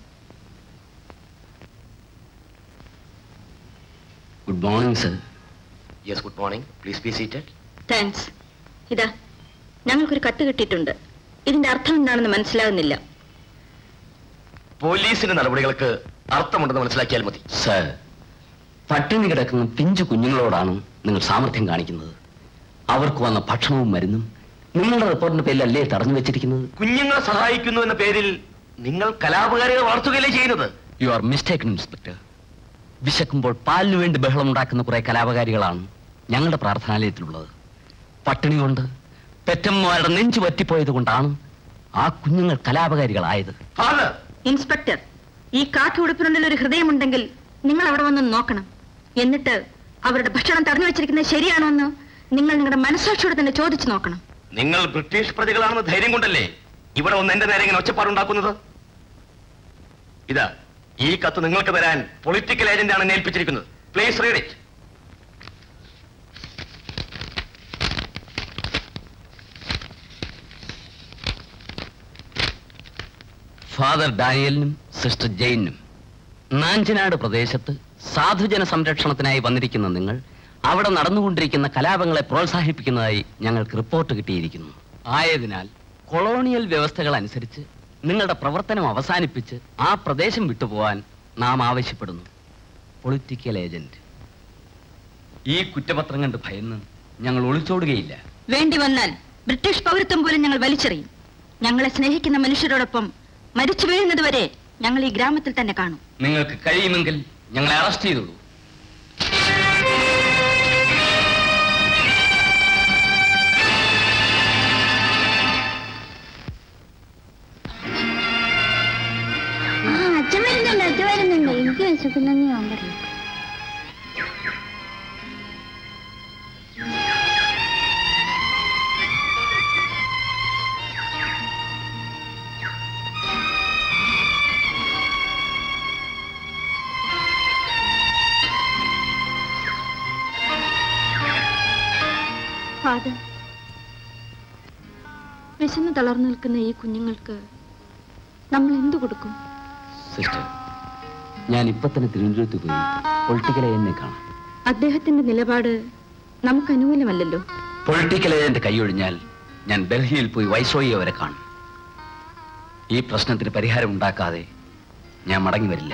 Good morning sir. Yes, good morning. Please be seated. Thanks. ഇതാ ഞങ്ങൾക്കൊരു കത്ത് കിട്ടിയിട്ടുണ്ട്. ഇതിന്റെ അർത്ഥം എന്താണെന്ന് മനസ്സിലാകുന്നില്ല. പോലീസിന്റെ നടപടികൾക്ക് അർത്ഥമുണ്ടെന്ന് മനസ്സിലാക്കിയാൽ മതി. സർ, പട്ടിണി കിടക്കുന്ന പിഞ്ചു കുഞ്ഞുങ്ങളോടാണ് നിങ്ങൾ സാമർഥ്യം കാണിക്കുന്നത്. അവർക്ക് വന്ന ഭക്ഷണവും മരുന്നും നിങ്ങളുടെ റിപ്പോർട്ടിന്റെ പേരിലല്ലേ തടഞ്ഞു വെച്ചിരിക്കുന്നത്? കുഞ്ഞുങ്ങളെ സഹായിക്കുന്നു എന്ന പേരിൽ നിങ്ങൾ കലാപകാരികൾ വളർത്തുകയല്ലേ ചെയ്യുന്നത്? You are mistaken inspector. വിശക്കുമ്പോൾ പാലിനു വേണ്ടി ബഹളമുണ്ടാക്കുന്ന കുറെ കലാപകാരികളാണ് ഞങ്ങളുടെ പ്രാർത്ഥനാലയത്തിലുള്ളത്. പട്ടിണി കൊണ്ട് പെറ്റമ്മമാരുടെ നെഞ്ചു പറ്റിപ്പോയത് കൊണ്ടാണ് ആ കുഞ്ഞുങ്ങൾ കലാപകാരികളായത്. ഇൻസ്പെക്ടർ, ഈ കാട്ടുഉടുപ്പിനുള്ളിൽ ഒരു ഹൃദയമുണ്ടെങ്കിൽ നിങ്ങൾ അവിടെ വന്ന് നോക്കണം. എന്നിട്ട് അവരുടെ ഭക്ഷണം തടഞ്ഞു വെച്ചിരിക്കുന്നത് ശരിയാണോ എന്ന് നിങ്ങൾ നിങ്ങളുടെ മനസ്സാക്ഷിയോടെ തന്നെ ചോദിച്ചു നോക്കണം. നിങ്ങൾ ബ്രിട്ടീഷ് പ്രതികളാണെന്ന് ധൈര്യം കൊണ്ടല്ലേ ഇവിടെ ഒന്ന് എന്റെ നേരെ ഇങ്ങനെ ഒച്ചപ്പാടുണ്ടാക്കുന്നത്? ഇതാ ഈ കത്ത് നിങ്ങൾക്ക് തരാൻ പൊളിറ്റിക്കൽ ഏജന്റ് ആണ് ഏൽപ്പിച്ചിരിക്കുന്നത്. Please read it. ഫാദർ ഡാനിയലിനും സിസ്റ്റർ ജെയിനും നാഞ്ചനാട് പ്രദേശത്ത് സാധുജന സംരക്ഷണത്തിനായി വന്നിരിക്കുന്ന നിങ്ങൾ അവിടെ നടന്നുകൊണ്ടിരിക്കുന്ന കലാപങ്ങളെ പ്രോത്സാഹിപ്പിക്കുന്നതായി ഞങ്ങൾക്ക് റിപ്പോർട്ട് കിട്ടിയിരിക്കുന്നു. ആയതിനാൽ കൊളോണിയൽ വ്യവസ്ഥകൾ അനുസരിച്ച് നിങ്ങളുടെ പ്രവർത്തനം അവസാനിപ്പിച്ച് ആ പ്രദേശം വിട്ടുപോകാൻ നാം ആവശ്യപ്പെടുന്നു. Political agent. ഈ കുറ്റപത്രം കണ്ട് ഭയന്ന് ഞങ്ങൾ ഒളിച്ചോടുകയില്ല. വേണ്ടി വന്നാൽ ബ്രിട്ടീഷ് പൗരത്വം പോലും ഞങ്ങൾ വലിച്ചെറിയും. ഞങ്ങളെ സ്നേഹിക്കുന്ന മനുഷ്യരോടൊപ്പം മരിച്ചു വീഴുന്നത് വരെ ഞങ്ങൾ ഈ ഗ്രാമത്തിൽ തന്നെ കാണും. നിങ്ങൾക്ക് കഴിയുമെങ്കിൽ ഞങ്ങളെ അറസ്റ്റ് ചെയ്തോളൂ. അച്ഛൻ വരുന്നുണ്ട്, അച്ഛൻ വരുന്നുണ്ട്. എനിക്ക് വിശക്കുന്നെന്ന് ഞാൻ പറയും. ഫാദർ, വിശന്ന് തളർന്നു നിൽക്കുന്ന ഈ കുഞ്ഞുങ്ങൾക്ക് നമ്മൾ എന്തു കൊടുക്കും? സിസ്റ്റർ, ഞാൻ ഇപ്പൊ തന്നെ തിരുവനന്തപുരത്ത് പോയി പൊളിറ്റിക്കൽ ഏജന്റിനെ കാണാം. അദ്ദേഹത്തിന്റെ നിലപാട് നമുക്ക് അനുകൂലമല്ലല്ലോ. പൊളിറ്റിക്കൽ ഏജന്റ് കൈയൊഴിഞ്ഞാൽ ഞാൻ ഡൽഹിയിൽ പോയി വൈസ്രോയിയെ വരെ കാണും. ഈ പ്രശ്നത്തിന് പരിഹാരം ഉണ്ടാക്കാതെ ഞാൻ മടങ്ങി വരില്ല.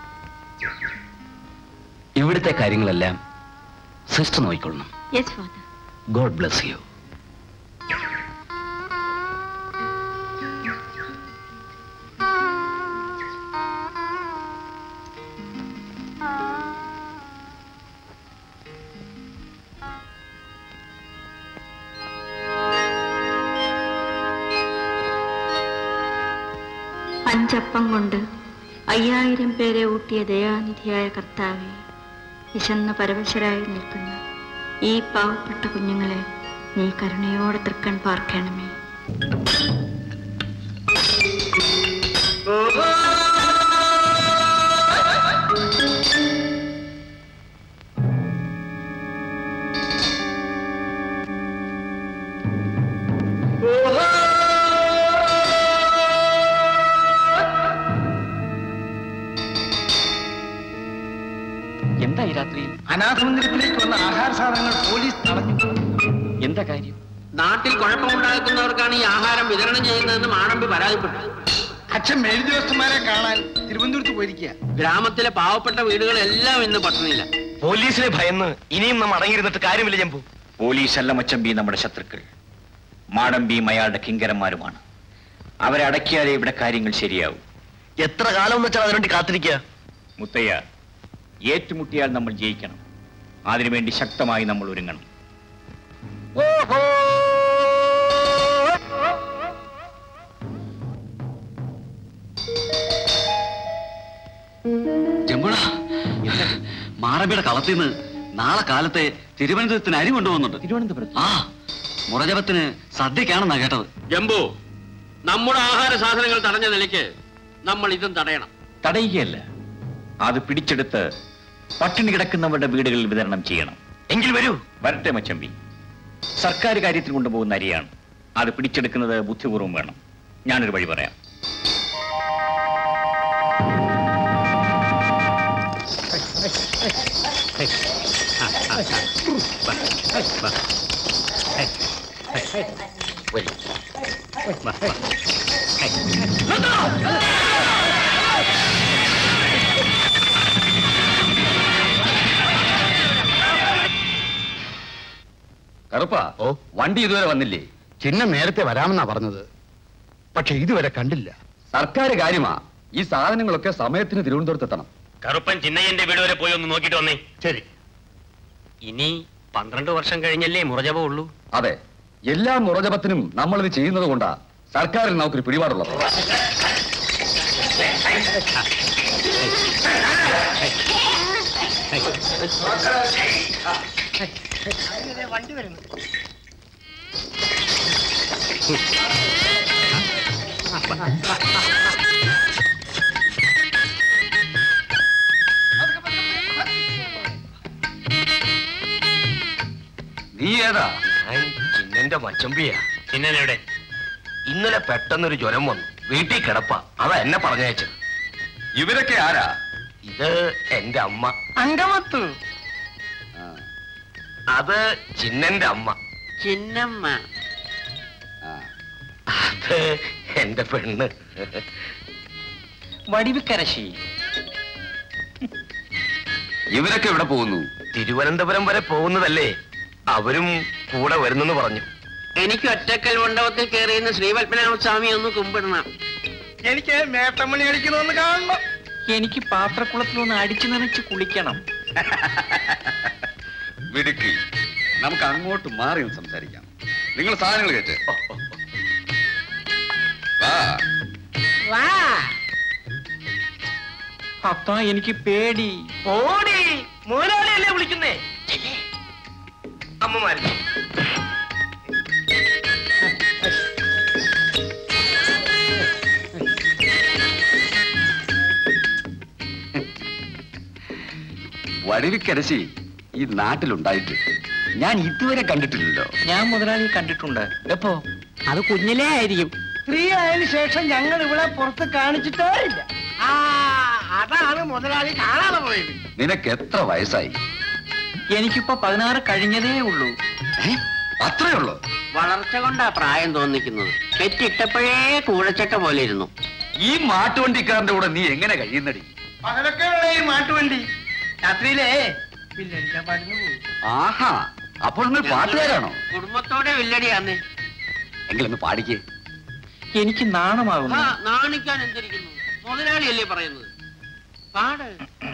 ഇവിടുത്തെ കാര്യങ്ങളെല്ലാം സിസ്റ്റർ നോക്കിക്കൊള്ളണം. Yes father. God bless you. അഞ്ചപ്പം കൊണ്ട് അയ്യായിരം പേരെ ഊട്ടിയ ദയാനിധിയായ കർത്താവെ, വിശന്ന പരവശരായി നിൽക്കുന്ന ഈ പാവപ്പെട്ട കുഞ്ഞുങ്ങളെ നീ കരുണയോടെ തൃക്കൺ പാർക്കണമേ. എന്താ ഈ രാത്രിയിൽ? അനാഥമന്ദിരത്തിലേക്ക് വന്ന ആഹാര സാധനങ്ങൾ പോലീസ് തടഞ്ഞു. എന്താ കാര്യം? നാട്ടിൽ കുഴപ്പമുണ്ടാക്കുന്നവർക്കാണ് ഈ ആഹാരം വിതരണം ചെയ്യുന്നതെന്ന് മാടമ്പി പരാതിപ്പെട്ടു. അച്ഛൻ മേലുദ്യോഗസ്ഥന്മാരെ കാണാൻ തിരുവനന്തപുരത്ത് പോയിരിക്കുക. ഗ്രാമത്തിലെ പാവപ്പെട്ട വീടുകളെല്ലാം ഇന്ന് പട്ടിണിയില്ല. പോലീസിനെ ഭയന്ന് ഇനിയും നാം അടങ്ങിയിരുന്നിട്ട് കാര്യമില്ല ജമ്പു. പോലീസ് അല്ല മച്ചമ്പി നമ്മുടെ ശത്രുക്കൾ. മാടമ്പിയും അയാളുടെ കിങ്കരന്മാരുമാണ്. അവരെ അടക്കിയാലേ ഇവിടെ കാര്യങ്ങൾ ശരിയാവും. എത്ര കാലം വെച്ചാൽ അതിനുവേണ്ടി കാത്തിരിക്കുക? മുത്തയ്യ, ഏറ്റുമുട്ടിയാൽ നമ്മൾ ജയിക്കണം. അതിനുവേണ്ടി ശക്തമായി നമ്മൾ ഒരുങ്ങണം. മാറമ്പിയുടെ കളത്തിൽ നിന്ന് നാളെ കാലത്തെ തിരുവനന്തപുരത്തിന് അരി കൊണ്ടുപോകുന്നുണ്ട്. തിരുവനന്തപുരത്ത്? ആ, മുറജപത്തിന് സദ്യക്കാണെന്നാ കേട്ടത്. ജംബു, നമ്മുടെ ആഹാര സാധനങ്ങൾ തടഞ്ഞ നിലയ്ക്ക് നമ്മൾ ഇതും തടയണം. തടയുകയല്ല, അത് പിടിച്ചെടുത്ത് പട്ടിണി കിടക്കുന്നവരുടെ വീടുകളിൽ വിതരണം ചെയ്യണം. എങ്കിൽ വരൂ. വരട്ടെ മച്ചമ്പി. സർക്കാർ കാര്യത്തിൽ കൊണ്ടുപോകുന്ന അരിയാണ്. അത് പിടിച്ചെടുക്കുന്നത് ബുദ്ധിപൂർവ്വം വേണം. ഞാനൊരു വഴി പറയാം. കറുപ്പാ, ഓ വണ്ടി ഇതുവരെ വന്നില്ലേ? ചിഹ്നം നേരത്തെ വരാമെന്നാ പറഞ്ഞത്, പക്ഷെ ഇതുവരെ കണ്ടില്ല. സർക്കാർ കാര്യമാ. ഈ സാധനങ്ങളൊക്കെ സമയത്തിന് തിരുവനന്തപുരത്ത് എത്തണം. കറുപ്പൻ ചിന്നയ്യന്റെ വീട് വരെ പോയി ഒന്ന് നോക്കിട്ട് വന്നേ. ശരി. ഇനി പന്ത്രണ്ട് വർഷം കഴിഞ്ഞല്ലേ മുറജപം ഉള്ളൂ? അതെ, എല്ലാ മുറജപത്തിനും നമ്മളിത് ചെയ്യുന്നത് കൊണ്ടാ സർക്കാരിൽ നമുക്കൊരു പിടിപാടുള്ളത്. വണ്ടി വരുന്നു. നീ ഏതാ? ചിന്നന്റെ മച്ചമ്പിയാ. ചിന്നനെവിടെ? ഇന്നലെ പെട്ടെന്നൊരു ജ്വരം വന്നു, വീട്ടിൽ കിടപ്പ. അതാ എന്നെ പറഞ്ഞയച്ചത്. ഇവരൊക്കെ ആരാ? ഇത് എന്റെ അമ്മ അങ്കമത്തു. അത് ചിന്നന്റെ അമ്മ ചിന്നമ്മ. അത് എന്റെ പെണ്ണ് വടിവിക്കരശി. ഇവരൊക്കെ എവിടെ പോകുന്നു? തിരുവനന്തപുരം വരെ പോകുന്നതല്ലേ, അവരും കൂടെ വരുന്നെന്ന് പറഞ്ഞു. എനിക്ക് ഒറ്റക്കൽ മണ്ഡപത്തിൽ കയറിയുന്ന ശ്രീപത്മനാഭ സ്വാമി ഒന്ന് കുമ്പിടണം. എനിക്ക് മേത്തമ്മണി അടിക്കണമെന്ന് കാണണം. എനിക്ക് പാത്രക്കുളത്തിലൊന്ന് അടിച്ചു നനച്ച് കുളിക്കണം. മിടുക്കി, നമുക്ക് അങ്ങോട്ട് മാറി സംസാരിക്കാം. നിങ്ങൾ സാധനങ്ങൾ കേട്ട് വാ. അത്താ, എനിക്ക് പേടി. ഓടി മുതലാളിയല്ലേ വിളിക്കുന്നേ. അമ്മമാരി വടിവിക്കരശി ഈ നാട്ടിലുണ്ടായിട്ട് ഞാൻ ഇതുവരെ കണ്ടിട്ടില്ലല്ലോ. ഞാൻ മുതലാളി കണ്ടിട്ടുണ്ട്. എപ്പോ? അത് കുഞ്ഞിലേ ആയിരിക്കും. സ്ത്രീ ആയതിനു ശേഷം ഞങ്ങൾ ഇവിടെ പുറത്ത് കാണിച്ചിട്ടേ ഇല്ല. ആ അതാണ് മുതലാളി കാണാതെ പോയത്. നിനക്ക് എത്ര വയസ്സായി? എനിക്കിപ്പോ പതിനാറ് കഴിഞ്ഞതേ ഉള്ളൂ. അത്രേ ഉള്ളൂ? വളർച്ച കൊണ്ടാ പ്രായം തോന്നിക്കുന്നത്. പെറ്റിട്ടപ്പോഴേ കൂഴച്ചട്ട പോലെ ഇരുന്നു. ഈ മാട്ടുവണ്ടിക്കാരന്റെ കൂടെ നീ എങ്ങനെ കഴിയുന്നടി? പകലൊക്കെ ഉള്ള ഈ മാട്ടുവണ്ടി രാത്രിയിലേ വില്ലടിക്കാൻ പാടുന്നു പോകും. ആഹാ, അപ്പോൾ നിങ്ങൾ പാട്ടുകാരാണോ? കുടുംബത്തോടെ വില്ലടിയാന്നേ. എങ്കിലൊന്ന് പാടിക്കേ. എനിക്ക് നാണമാകുന്നു. നാണിക്കാൻ എന്തിരിക്കുന്നു? മുതലാളിയല്ലേ പറയുന്നത്. പാട്.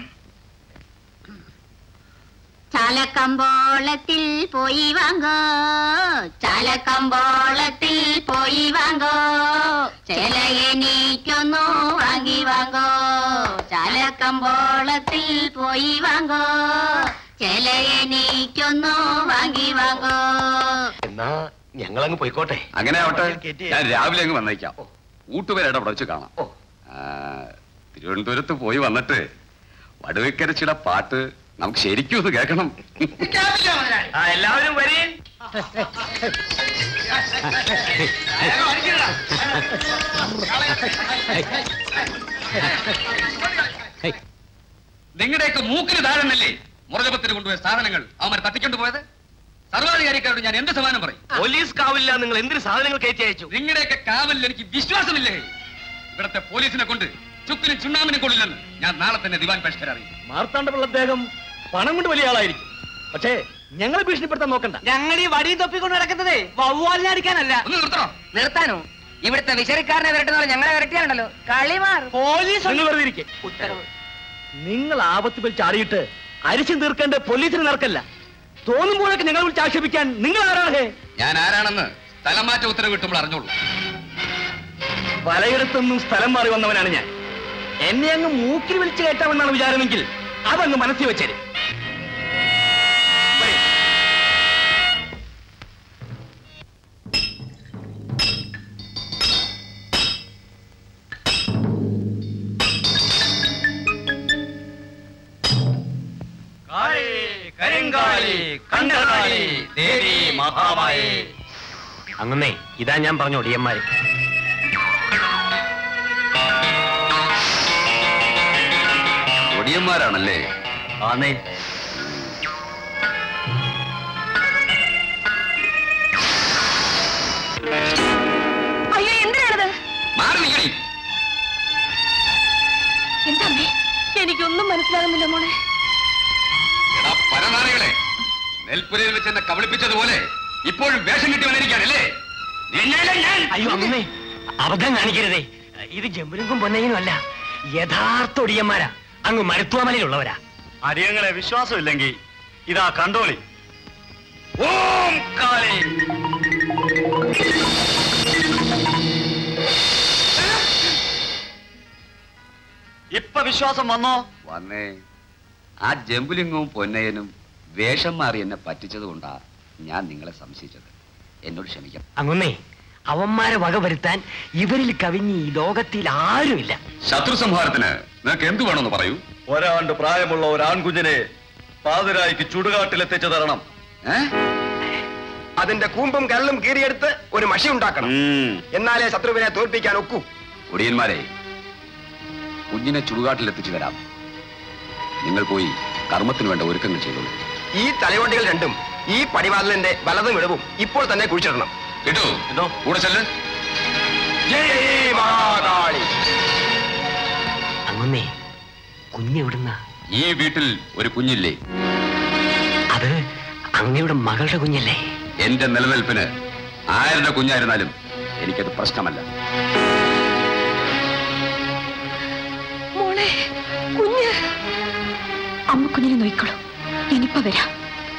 ചാലക്കമ്പോളത്തിൽ പോയി വാങ്ങോ, ചാലക്കമ്പോളത്തിൽ പോയി വാങ്ങോ, ചില എനിക്കൊന്നു വാങ്ങി വാങ്ങോ, ചാലക്കമ്പോളത്തിൽ പോയി വാങ്ങോ, ചില എനിക്കൊന്നു വാങ്ങി വാങ്ങോ. എന്നാ ഞങ്ങളങ്ങ് പോയിക്കോട്ടെ. അങ്ങനെ ആവട്ടെ, ഞാൻ രാവിലെ അങ്ങ് വന്നേക്കാം. ഊട്ടുപേരയുടെ അവിടെ വെച്ച് കാണാം. തിരുവനന്തപുരത്ത് പോയി വന്നിട്ട് വടുവക്കരച്ചിയുടെ പാട്ട് നമുക്ക് ശരിക്കും ഒന്ന് കേൾക്കണം. എല്ലാവരും വരീ. നിങ്ങളുടെയൊക്കെ മൂക്കിന് താഴെന്നല്ലേ മുറജപത്തിന് കൊണ്ടുപോയ സാധനങ്ങൾ അവന്മാർ തട്ടിക്കൊണ്ടു പോയത്? സർവാധികാരിക്കാരോട് ഞാൻ എന്ത് സമാനം പറയും? പോലീസ് കാവില്ല, നിങ്ങൾ എന്തിന് സാധനങ്ങൾ കയറ്റി അയച്ചു? നിങ്ങളുടെയൊക്കെ കാവലിൽ എനിക്ക് വിശ്വാസമില്ലേ? ഇവിടത്തെ പോലീസിനെ കൊണ്ട് ചുക്കിനും ചുണ്ണാമിനും കൊള്ളില്ലെന്ന് ഞാൻ നാളെ തന്നെ ദിവാൻ പരിഷ്കർ അറിയും. മാർത്താണ്ഡപിള്ള അദ്ദേഹം പണം കൊണ്ട് വലിയ ആളായിരിക്കും, പക്ഷേ ഞങ്ങളെ ഭീഷണിപ്പെടുത്താൻ നോക്കണ്ട. ഞങ്ങൾ ഈ വടി തൊപ്പിക്കൊണ്ട് നടക്കുന്നതേ വവ്വാലിനെ അടിക്കാനല്ല. നിർത്താനോ? ഇവിടുത്തെ വിശറിക്കാരനെ വരട്ടുന്നവരെ ഞങ്ങളെ വരട്ടിയാലുണ്ടല്ലോ കളിമാർ. പോലീസ് വെറുതെ ഇരിക്കെ. ഉത്തരവ്. നിങ്ങൾ ആപത്തുകൾ ചാടിയിട്ട് അരിശം തീർക്കേണ്ട പോലീസിന് നടക്കല്ല. തോന്നുമ്പോഴൊക്കെ ഞങ്ങളെ വിളിച്ച് ആക്ഷേപിക്കാൻ നിങ്ങൾ ആരാണ്? ഞാൻ ആരാണെന്ന് സ്ഥലമാറ്റ ഉത്തരവ് കിട്ടുമ്പോൾ അറിഞ്ഞോളൂ. പലയിടത്തൊന്നും സ്ഥലം മാറി വന്നവനാണ് ഞാൻ. എന്നെ അങ്ങ് മൂക്കിൽ വിളിച്ചു കയറ്റാമെന്നാണ് വിചാരമെങ്കിൽ അതങ്ങ് മനസ്സിൽ വെച്ചേര്. കരിങ്കാളി കണ്ടകാളി ദേവി മഹാമായേ. അങ്ങനെ ഇതാ ഞാൻ പറഞ്ഞു ഒടിയന്മാര്. ഒടിയന്മാരാണല്ലേ? ആന്നേ. അയ്യോ എന്തിനാണത്? എന്താ എനിക്കൊന്നും മനസ്സിലാകുന്നില്ല മോളെ. പരനാറികളെ, നെൽപ്പുരയിൽ വെച്ച് എന്നെ കബളിപ്പിച്ചതുപോലെ ഇപ്പോഴും വേഷം കിട്ടി വന്നിരിക്കാനല്ലേ? അയ്യോ അമ്മേ, അബദ്ധം കാണിക്കരുതേ. ഇത് ജമ്പുരുങ്കും പൊന്നയ്യനും അല്ല, യഥാർത്ഥ ഒടിയന്മാരാ. അങ്ങ് മരുത്തുവാമലയിലുള്ളവരാ. അടിയങ്ങളെ വിശ്വാസമില്ലെങ്കിൽ ഇതാ കണ്ടോളി. ഓം കാളി. ഇപ്പൊ വിശ്വാസം വന്നോ? വന്നേ. ആ ജമ്പുലിംഗവും പൊന്നയനും വേഷം മാറി എന്നെ പറ്റിച്ചത് കൊണ്ടാ ഞാൻ നിങ്ങളെ സംശയിച്ചത്. എന്നോട് ക്ഷമിക്കാം. അങ്ങൊന്നേ, അവന്മാരെ വകവരുത്താൻ ഇവരിൽ കവിഞ്ഞ് ഈ ലോകത്തിൽ ആരുമില്ല. ശത്രു സംഹാരത്തിന് നിനക്ക് എന്ത് വേണമെന്ന് പറയൂ. ഒരാണ്ട് പ്രായമുള്ള ഒരു ആൺകുഞ്ഞിനെ പാതിരായിക്ക് ചുടുകാട്ടിലെത്തിച്ചു തരണം. അതിന്റെ കൂമ്പും കരളും കീറിയെടുത്ത് ഒരു മഷി ഉണ്ടാക്കണം. എന്നാലേ ശത്രുവിനെ തോൽപ്പിക്കാൻ ഒക്കൂ. ഒടിയന്മാരെ, കുഞ്ഞിനെ ചുടുകാട്ടിലെത്തിച്ചു തരാം. നിങ്ങൾ പോയി കർമ്മത്തിന് വേണ്ട ഒരുക്കങ്ങൾ ചെയ്തോളൂ. ഈ തലയോട്ടികൾ രണ്ടും ഈ പടിവാതിലിന്റെ വലതും ഇടവും ഇപ്പോൾ തന്നെ കുഴിച്ചിടണം. കേട്ടോ? എന്തോ കൂടെ ചെല്ല്. ജയ് മഹാകാളി. അങ്ങൊന്നേ, കുഞ്ഞെവിടുന്ന? ഈ വീട്ടിൽ ഒരു കുഞ്ഞില്ലേ? അത് അങ്ങയുടെ മകളുടെ കുഞ്ഞല്ലേ? എന്റെ നിലനിൽപ്പിന് ആരുടെ കുഞ്ഞായിരുന്നാലും എനിക്കത് പ്രശ്നമല്ല. മോളെ, കുഞ്ഞ്. അമ്മ കുഞ്ഞിനെ നോയിക്കോളൂ, ഞാനിപ്പോ വരാം.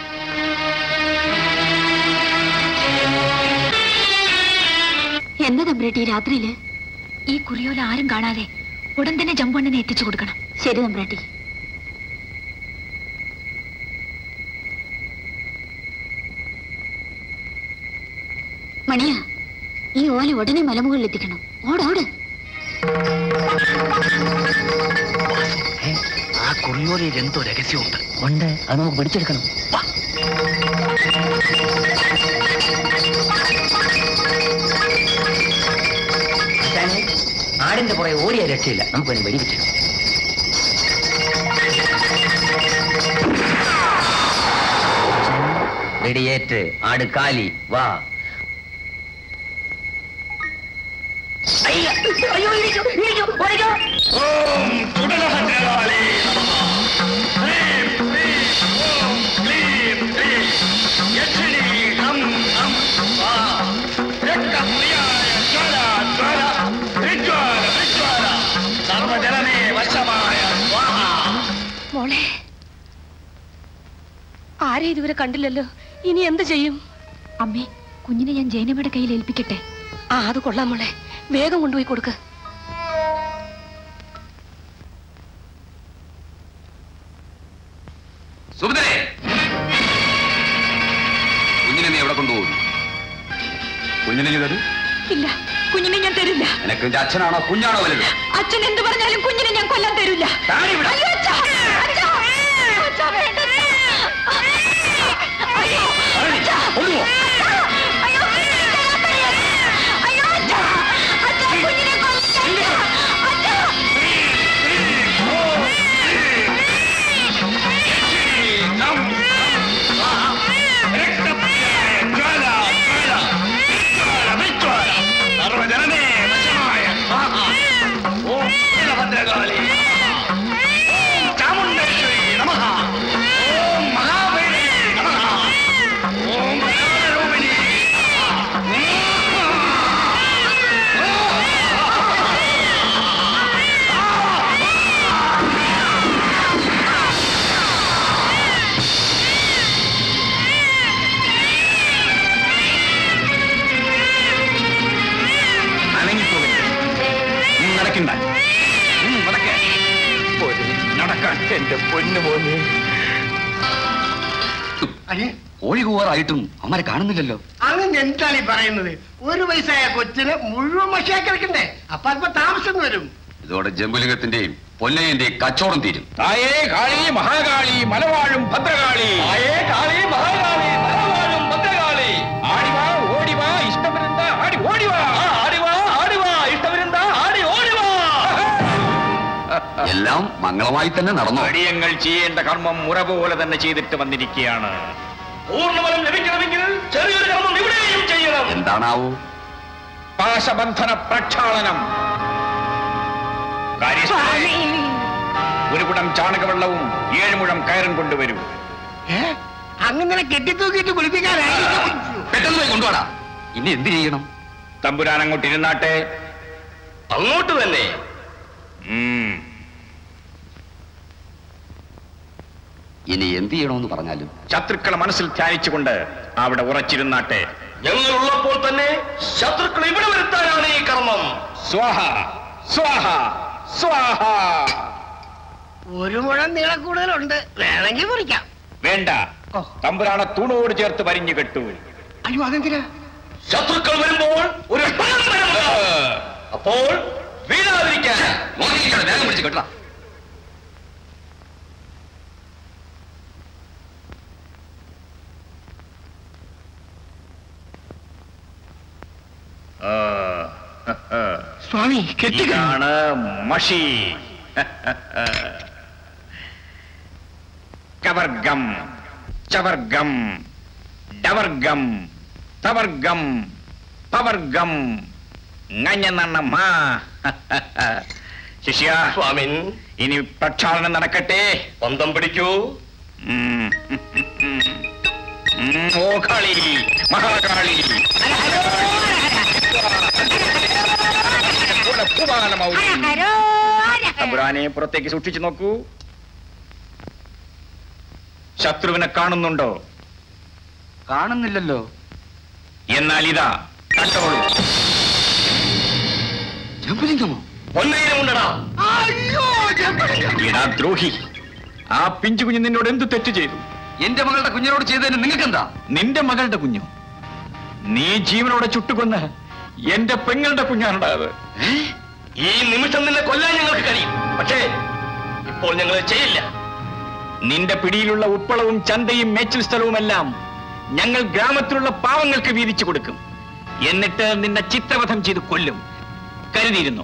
എന്താ തമ്പ്രേട്ടി രാത്രിയില്? ഈ കുറിയോല ആരും കാണാതെ ഉടൻ തന്നെ ജമ്പണ്ണനെ എത്തിച്ചു കൊടുക്കണം. ശരി തമ്പ്രേട്ടി. മണിയ, ഈ ഓല ഉടനെ മലമുകളിൽ എത്തിക്കണം. ഓടോട്. ആ കുറിയോലയിൽ എന്തോ രഹസ്യമുണ്ട്. ഉണ്ട്, അത് നമുക്ക് പിടിച്ചെടുക്കണം. ആടിന്റെ പുറകെ ഓടിയ രക്ഷയില്ല. നമുക്ക് അതിന് വെടിവെച്ചിടും. വെടിയേറ്റ് ആട് കാലി. വാ. അയ്യോ അയ്യോ, ഇരിക്കൂ, ഇരിക്കൂ, ഓടിക്കോ. മോളെ, ആരെ ഇതുവരെ കണ്ടില്ലല്ലോ. ഇനി എന്ത് ചെയ്യും? അമ്മേ, കുഞ്ഞിനെ ഞാൻ ജൈനമ്മയുടെ കയ്യിൽ ഏൽപ്പിക്കട്ടെ? ആ, അത് കൊള്ളാം മോളെ. വേഗം കൊണ്ടുപോയി കൊടുക്ക. സുഭദ്രേ, കുഞ്ഞിനെ നീ എവിടെ കൊണ്ടുപോകുന്നു? കുഞ്ഞിനെ നീ തരൂ. ഇല്ല, കുഞ്ഞിനെ ഞാൻ തരില്ല. നിനക്ക് നിന്റെ അച്ഛനാണോ കുഞ്ഞാണോ വലുത്? അച്ഛൻ എന്ത് പറഞ്ഞാലും കുഞ്ഞിനെ ഞാൻ കൊല്ലാൻ തരില്ല. അയ്യോ, അച്ഛാ, അച്ഛാ, അച്ഛാ, വേണ്ട. അയ്യോ, അച്ഛാ. അയ്യോ, അയ്യോ, അച്ഛാ, അച്ഛാ, കുഞ്ഞിനെ കൊല്ലില്ല. അച്ഛാ. സർവജനനേ വശമായ ഓം ഭദ്രകാളി, ഓം ചാമുണ്ടേശ്വരി നമഃ, ഓം മഹാവൈരി നമഃ, ഓം ജ്ഞാനരൂപിണി നടക്കാൻ എന്റെ പൊന്നു മോനെ. കോഴി കൂവാറായിട്ടും അവന്മാരെ കാണുന്നില്ലല്ലോ. അങ്ങനെ എന്താണ് ഈ പറയുന്നത്? ഒരു വയസ്സായ കൊച്ചിന് മുഴുവൻ മഷിയാക്കിടക്കണ്ടേ? അപ്പൊ അല്പം താമസം വരും. ഇതോടെ ജമ്പുലിംഗത്തിന്റെയും പൊന്നയന്റെയും കച്ചവടം തീരും. തായേ കാളി മഹാകാളി മലവാഴും ഭദ്രകാളി കാളി മഹാകാളി മഹാകാളും ഭദ്രകാളി ആടിവാ ഓടിവാ ഇഷ്ടവരുന്ന ആടി ഓടിവാ ആടിവാ ആടിവാ ഇഷ്ടവരുന്ന ആടി ഓടിവാ. എല്ലാം മംഗളമായി തന്നെ നടന്നു. അടിയങ്ങൾ ചെയ്യേണ്ട കർമ്മം മുറ പോലെ തന്നെ ചെയ്തിട്ട് വന്നിരിക്കുകയാണ്. പൂർണ്ണഫലം ലഭിക്കണമെങ്കിൽ ചെറിയൊരു കർമ്മം ഇവിടെയും ചെയ്യണം. എന്താണാവൂ? പാശബന്ധന പ്രക്ഷാളനം. ഒരു കുടം ചാണകവെള്ളവും ഏഴ് മുഴം കയറും കൊണ്ടുവരൂ. അങ്ങനെ കെട്ടിത്തൂക്കിയിട്ട് കുളിപ്പിക്കാനായി പെട്ടെന്ന് പോയി കൊണ്ടുപോടാ. ഇനി എന്ത് ചെയ്യണം? തമ്പുരാൻ അങ്ങോട്ട് ഇരുന്നാട്ടെ. അങ്ങോട്ട് തന്നെ. ഇനി എന്ത് ചെയ്യണമെന്ന് പറഞ്ഞാലും ശത്രുക്കളെ മനസ്സിൽ ധ്യാനിച്ചുകൊണ്ട് അവിടെ ഉറച്ചിരുന്നാട്ടെ. ഞങ്ങൾ ഉള്ളപ്പോൾ തന്നെ ശത്രുക്കൾ ഇവിടെ വരുത്താനാണ് ഈ കർമ്മം. സ്വാഹ സ്വാഹ സ്വാഹ. ഒരു മുഴം നീളം കൂടുതലുണ്ട്, വേണമെങ്കിൽ മുറിക്കാം. വേണ്ട, തമ്പുരാനെ തൂണോട് ചേർത്ത് വരിഞ്ഞു കെട്ടു. അയ്യോ അതെന്തിനാ? ശത്രുക്കൾ വരുമ്പോൾ ഒരു അപ്പോൾ വീഴാതിരിക്കാൻ വേഗം പിടിച്ച് കെട്ട. സ്വാമി കെട്ടിയാണ് മഷി. കവർഗം ചവർഗം ഡവർഗം തവർഗം പവർഗം nganyana ശിഷ്യ സ്വാമിൻ ഇനി പ്രക്ഷാളനം നടക്കട്ടെ. പന്തം പിടിക്കൂ. ഓ കാളി മഹാകാളി തമ്പുരാനെ പുറത്തേക്ക് സൂക്ഷിച്ചു നോക്കൂ. ശത്രുവിനെ കാണുന്നുണ്ടോ? കാണുന്നില്ലല്ലോ. എന്നാൽ ഇതാ കണ്ടോളൂ. ജമ്പലിംഗമോ? ഇടാ ദ്രോഹി, ആ പിഞ്ചു കുഞ്ഞ് നിന്നോട് എന്ത് തെറ്റ് ചെയ്തു? എന്റെ മകളുടെ കുഞ്ഞിനോട് ചെയ്തതിന് നിങ്ങൾക്കെന്താ? നിന്റെ മകളുടെ കുഞ്ഞു നീ ജീവനോടെ ചുട്ടുകൊന്ന് എന്റെ പെങ്ങളുടെ കുഞ്ഞാണുണ്ടായത്. ഈ നിമിഷം നിന്നെ കൊല്ലാൻ ഞങ്ങൾക്ക് കഴിയും, പക്ഷേ ഇപ്പോൾ ഞങ്ങൾ ചെയ്യില്ല. നിന്റെ പിടിയിലുള്ള ഉപ്പളവും ചന്തയും മേച്ചിൽ സ്ഥലവുമെല്ലാം ഞങ്ങൾ ഗ്രാമത്തിലുള്ള പാവങ്ങൾക്ക് വീതിച്ചു കൊടുക്കും. എന്നിട്ട് നിന്നെ ചിത്രവധം ചെയ്ത് കൊല്ലും. കരുതിയിരുന്നു.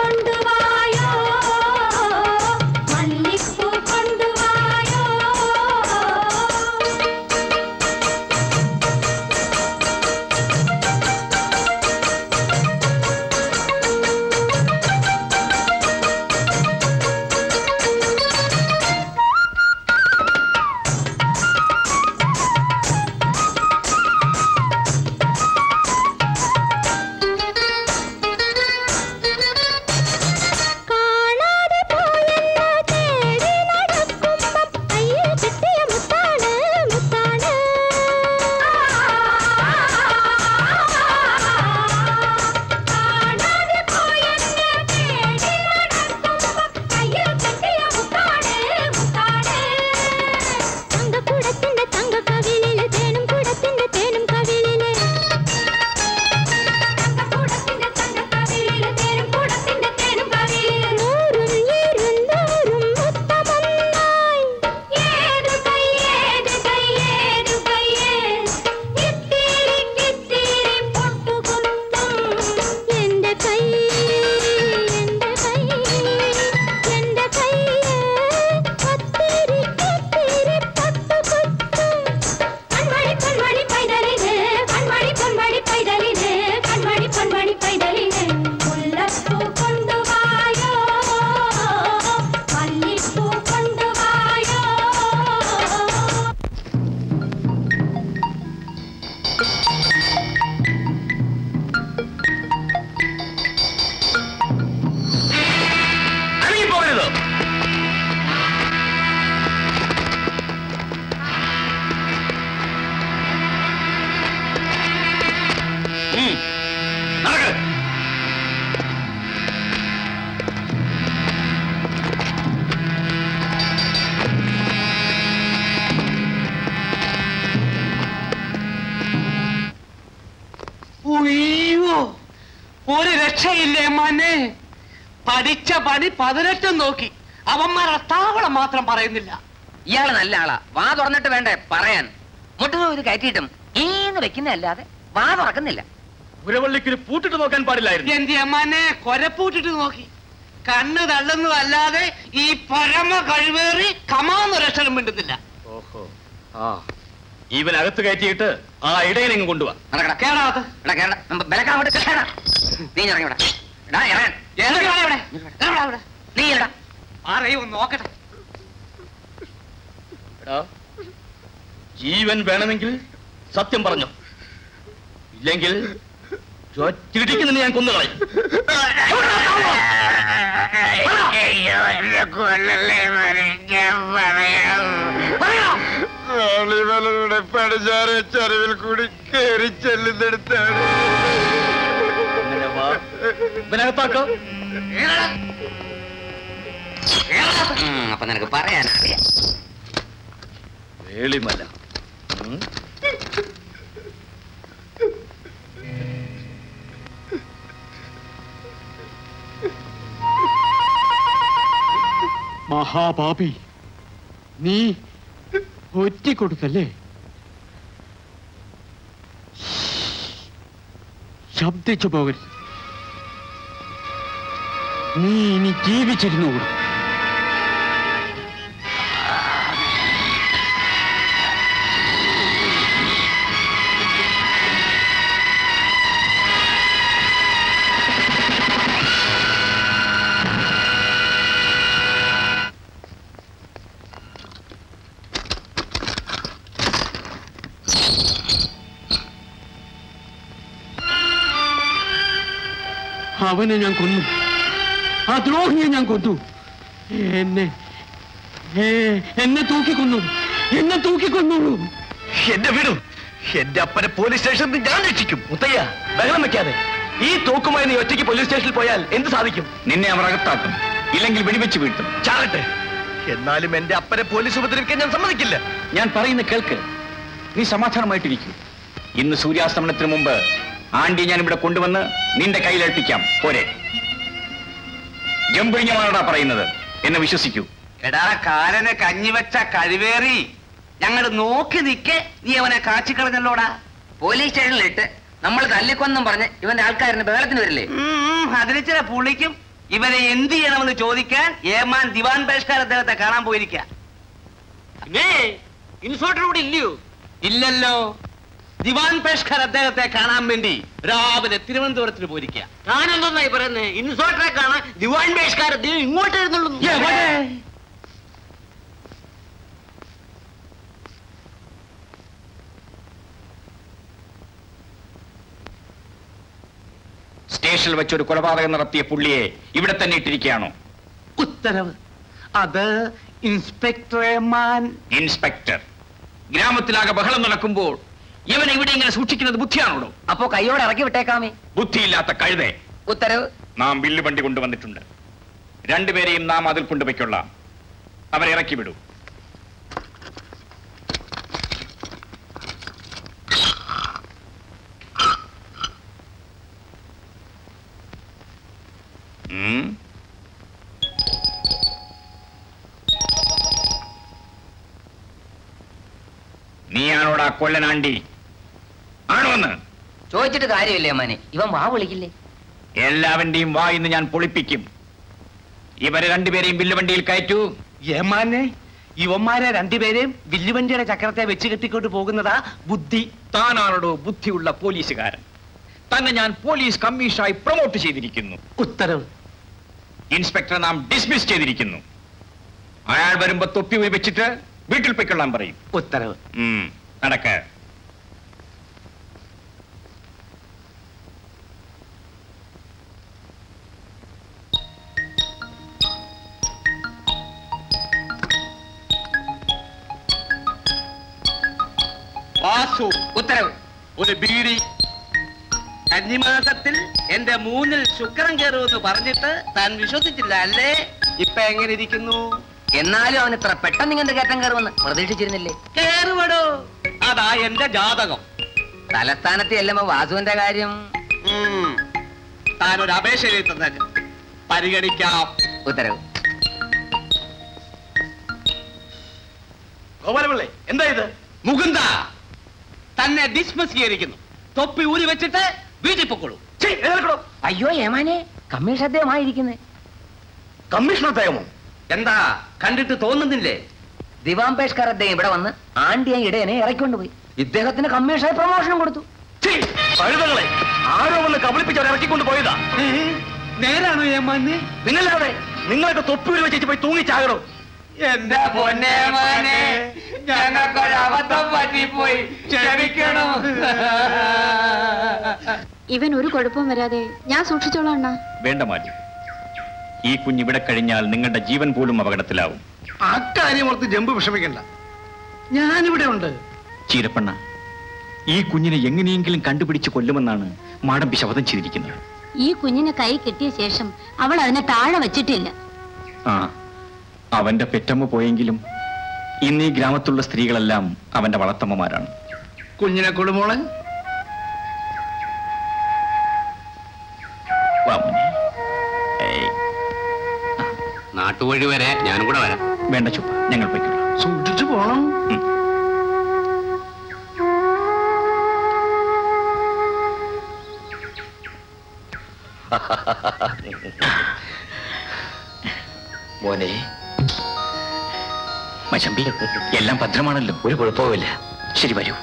കൊണ്ടുവായോ മല്ലിപ്പൂ കൊണ്ടുവായോ ഒരു രക്ഷയില്ലേ മനെ പഠിച്ച പണി പതിനെട്ടും നോക്കി അവന്മാരെ താവളം മാത്രം പറയുന്നില്ല. ഇയാള് നല്ല ആളാ, വാ തുറന്നിട്ട് വേണ്ടേ പറയാൻ. മുട്ടുക ഇത് കയറ്റിയിട്ടും ഈന്ന് വെക്കുന്നതല്ലാതെ വാ തുറക്കുന്നില്ല. പുരവള്ളിക്കൊരു പൂട്ടിട്ട് നോക്കാൻ പാടില്ലായിരുന്നു. എന്റെ അമ്മാനെ കൊരപ്പൂട്ടിട്ട് നോക്കി കണ്ണ് തള്ളുന്നതല്ലാതെ ഈ പരമ കഴിവേറി കമാന്നൊരക്ഷരം മിണ്ടുന്നില്ല. ഓഹോ, ആ ഇവനകത്ത് കയറ്റിയിട്ട് ആ ഇടയനെങ്ങും കൊണ്ടുപോവാ. നോക്കട്ടെ. ജീവൻ വേണമെങ്കിൽ സത്യം പറഞ്ഞു, ഇല്ലെങ്കിൽ ചിരിക്കുന്ന ഞാൻ കൊന്നുകളയും. പടിഞ്ഞാറെ ചരിവിൽ കൂടി കയറി ചെല്ലുന്നെടുത്താണ്. ഇവനകത്താക്കോ? അപ്പൊ നിനക്ക് പറയാനറിയാം. വേളിമല മഹാപാപി, നീ ഒറ്റിക്കൊടുത്തല്ലേ? ശബ്ദിച്ചു പോകരുത്. നീ ഇനി ജീവിച്ചിരുന്നുകൂടും. അവനെ ഞാൻ കൊന്നു, ആ ദ്രോഹിയെ ഞാൻ കൊന്നു. എന്നെ എന്നെ തൂക്കിക്കൊന്നു, എന്നെ തൂക്കിക്കൊന്നോളൂ. എന്റെ വീടും എന്റെ അപ്പനെ പോലീസ് സ്റ്റേഷനിൽ ഞാൻ രക്ഷിക്കും. മുത്തയ്യ, ബഹളം വെക്കാതെ. ഈ തോക്കുമായി നീ ഒറ്റയ്ക്ക് പോലീസ് സ്റ്റേഷനിൽ പോയാൽ എന്ത് സാധിക്കും? നിന്നെ അവർ അകത്താക്കും, ഇല്ലെങ്കിൽ വെടിവെച്ച് വീഴ്ത്തും. ചാകട്ടെ, എന്നാലും എന്റെ അപ്പനെ പോലീസ് ഉപദ്രവിക്കാൻ ഞാൻ സമ്മതിക്കില്ല. ഞാൻ പറയുന്ന കേൾക്ക്, നീ സമാധാനമായിട്ടിരിക്കൂ. ഇന്ന് സൂര്യാസ്തമനത്തിന് മുമ്പ് ആണ്ടി ഞാൻ ഇവിടെ കൊണ്ടുവന്ന് നിന്റെ കയ്യിലേൽപ്പിക്കാം. പോരെ? ജമ്പുരിഞ്ഞമാണോടാ പറയുന്നത്, എന്നെ വിശ്വസിക്കൂ. എടാ കാലനെ കഞ്ഞിവെച്ച കഴിവേറി, ഞങ്ങൾ നോക്കി നിൽക്കെ നീ അവനെ കാച്ചിക്കളഞ്ഞല്ലോടാ. പോലീസ് സ്റ്റേഷനിലിട്ട് നമ്മൾ തല്ലിക്കൊന്നും പറഞ്ഞ് ഇവന്റെ ആൾക്കാരിന് ബഹളത്തിന് വരില്ലേ? അതിന് ചില പുള്ളിക്കും ഇവരെ എന്ത് ചെയ്യണമെന്ന് ചോദിക്കാൻ ഏമാൻ ദിവാൻ പേഷ്കാർ അദ്ദേഹത്തെ കാണാൻ പോയിരിക്ക. ഇൻസ്പെക്ടർ കൂടെ ഇല്ലയോ? ഇല്ലല്ലോ. ദിവാൻ പേഷ്കാർ അദ്ദേഹത്തെ കാണാൻ വേണ്ടി രാവിലെ തിരുവനന്തപുരത്തിന് പോയിരിക്കുക. ഞാനെന്തായി പറയുന്നേ? ഇൻസ്പെക്ടറെ കാണാൻ ദിവാൻ പേഷ്കാർ അദ്ദേഹം ഇങ്ങോട്ട് എഴുന്നള്ളൂ. സ്റ്റേഷനിൽ വെച്ചൊരു കൊലപാതകം നടത്തിയ പുള്ളിയെ ഇവിടെ തന്നെ ഇട്ടിരിക്കുകയാണോ? ഉത്തരവ്. അത് ഇൻസ്പെക്ടർ ഏമാൻ. ഇൻസ്പെക്ടർ, ഗ്രാമത്തിലാകെ ബഹളം നടക്കുമ്പോൾ ഇവനെ ഇവിടെ ഇങ്ങനെ സൂക്ഷിക്കുന്നത് ബുദ്ധിയാണോ? അപ്പോ കൈയോടെ ഇറക്കി വിട്ടേക്കാമേ. ബുദ്ധിയില്ലാത്ത കഴുതേ. ഉത്തരവ്. നാം വില്ലുവണ്ടി കൊണ്ടുവന്നിട്ടുണ്ട്. രണ്ടുപേരെയും നാം അതിൽ കൊണ്ടുപോയിക്കൊള്ളാം. അവരെ ഇറക്കി വിടൂ. നീയാണോടാ കൊല്ലനാണ്ടി? ആണോന്ന് ചോദിച്ചിട്ട് കാര്യമില്ലേ അമ്മാനെ? ഇവൻ വാ വിളിക്കില്ലേ? എല്ലാവന്റെയും വാ ഇന്ന് ഞാൻ പൊളിപ്പിക്കും. ഇവരെ രണ്ടുപേരെയും വില്ലുവണ്ടിയിൽ കയറ്റൂ. ഏമാനെ, ഇവന്മാരെ രണ്ടുപേരെയും വില്ലുവണ്ടിയുടെ ചക്രത്തെ വെച്ച് കെട്ടിക്കൊണ്ട് പോകുന്നതാ ബുദ്ധി. താനാണോടോ ബുദ്ധിയുള്ള പോലീസുകാരൻ? തന്നെ ഞാൻ പോലീസ് കമ്മീഷണറായി പ്രൊമോട്ട് ചെയ്തിരിക്കുന്നു. ഉത്തരവ്. ഇൻസ്പെക്ടറെ നാം ഡിസ്മിസ് ചെയ്തിരിക്കുന്നു. അയാൾ വരുമ്പോ തൊപ്പി പോയി വെച്ചിട്ട് വീട്ടിൽ പോയിക്കൊള്ളാൻ പറയും. ഉത്തരവ്. നടക്ക. വാസു. ഉത്തരവ്. ഒരു ബീഡി. കന്നിമാസത്തിൽ എന്റെ മൂന്നിൽ ശുക്രൻ കയറുമെന്ന് പറഞ്ഞിട്ട് താൻ വിശ്വസിച്ചില്ല അല്ലേ? ഇപ്പൊ എങ്ങനെ ഇരിക്കുന്നു? എന്നാലും അവൻ ഇത്ര പെട്ടെന്ന് ഇങ്ങനത്തെ കയറ്റം കയറുമെന്ന് പ്രതീക്ഷിച്ചിരുന്നില്ലേ? കേറുവടോ, അതാ എന്റെ ജാതകം. തലസ്ഥാനത്ത് ചെല്ലുമ്പോ വാസുവിന്റെ കാര്യം താനൊരു അപേക്ഷ എഴുതി തന്നേക്ക്, പരിഗണിക്കാം. ഉത്തരവ്. ഗോപാലപിള്ളേ, എന്താ ഇത്? മുകുന്ദ, തന്നെ ഡിസ്മിസ് ചെയ്തിരിക്കുന്നു. തൊപ്പി ഊരി വെച്ചിട്ട് വീട്ടിൽ പൊക്കോളൂ. അയ്യോ ഏമാനെ, കമ്മീഷൻ അദ്ദേഹമായിരിക്കുന്നേ. കമ്മീഷൻ അദ്ദേഹമോ? എന്താ കണ്ടിട്ട് തോന്നുന്നില്ലേ? ദിവാൻ പേഷ്കാർ അദ്ദേഹം ഇവിടെ വന്ന് ആണ്ടിയ ഇടയനെ ഇറക്കിക്കൊണ്ടുപോയി. ഇദ്ദേഹത്തിന് കമ്മീഷനായി പ്രൊമോഷനും കൊടുത്തു. പഴുതകളെ ആരോ വന്ന് കബളിപ്പിച്ചവരെ ഇറക്കിക്കൊണ്ട് പോയതാ. നേരാണോ ഏമാനെ? നിങ്ങളാതെ നിങ്ങളൊക്കെ തൊപ്പി ഊരി വെച്ചിട്ട് പോയി തൂങ്ങിച്ചാകണോ? എന്റെ പൊന്നേമാനെ, ഞങ്ങൾക്കൊരബദ്ധം പറ്റിപ്പോയി, ക്ഷമിക്കണം. ഇവൻ ഒരു കുഴപ്പവും വരാതെ ഞാൻ സൂക്ഷിച്ചോളാം അണ്ണാ. വേണ്ട മാറ്റി, ഈ കുഞ്ഞിവിടെ കഴിഞ്ഞാൽ നിങ്ങളുടെ ജീവൻ പോലും അപകടത്തിലാവും. അക്കാര്യം ഓർത്ത് ജമ്പ് വിഷമിക്കണ്ട, ഞാനിവിടെ ഉണ്ട്. ചീരപ്പണ്ണ, ഈ കുഞ്ഞിനെ എങ്ങനെയെങ്കിലും കണ്ടുപിടിച്ച് കൊല്ലുമെന്നാണ് മാടമ്പി ശപഥം ചെയ്തിരിക്കുന്നത്. ഈ കുഞ്ഞിനെ കൈ കിട്ടിയ ശേഷം അവൾ അതിനെ താഴെ വച്ചിട്ടില്ല. ആ, അവന്റെ പെറ്റമ്മ പോയെങ്കിലും ഇന്ന് ഈ ഗ്രാമത്തിലുള്ള സ്ത്രീകളെല്ലാം അവന്റെ വളർത്തമ്മമാരാണ്. കുഞ്ഞിനെ കൊടുമോളെ. നാട്ടുവഴി വരെ ഞാനും കൂടെ വരാം. വേണ്ട ചുപ്പ, ഞങ്ങൾ പോയിക്കോളാം. സൂക്ഷിച്ചു പോണം. മോനെ മച്ചമ്പി, എല്ലാം ഭദ്രമാണല്ലോ? ഒരു കുഴപ്പവുമില്ല. ശരി, വരൂ.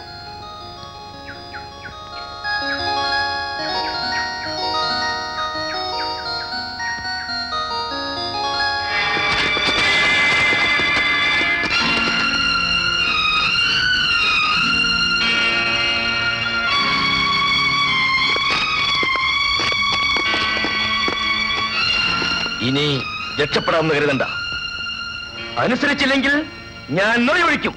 ഇനി രക്ഷപ്പെടാമെന്ന് കരുതണ്ട. അനുസരിച്ചില്ലെങ്കിൽ ഞാൻ നൊഴിയൊഴിക്കും.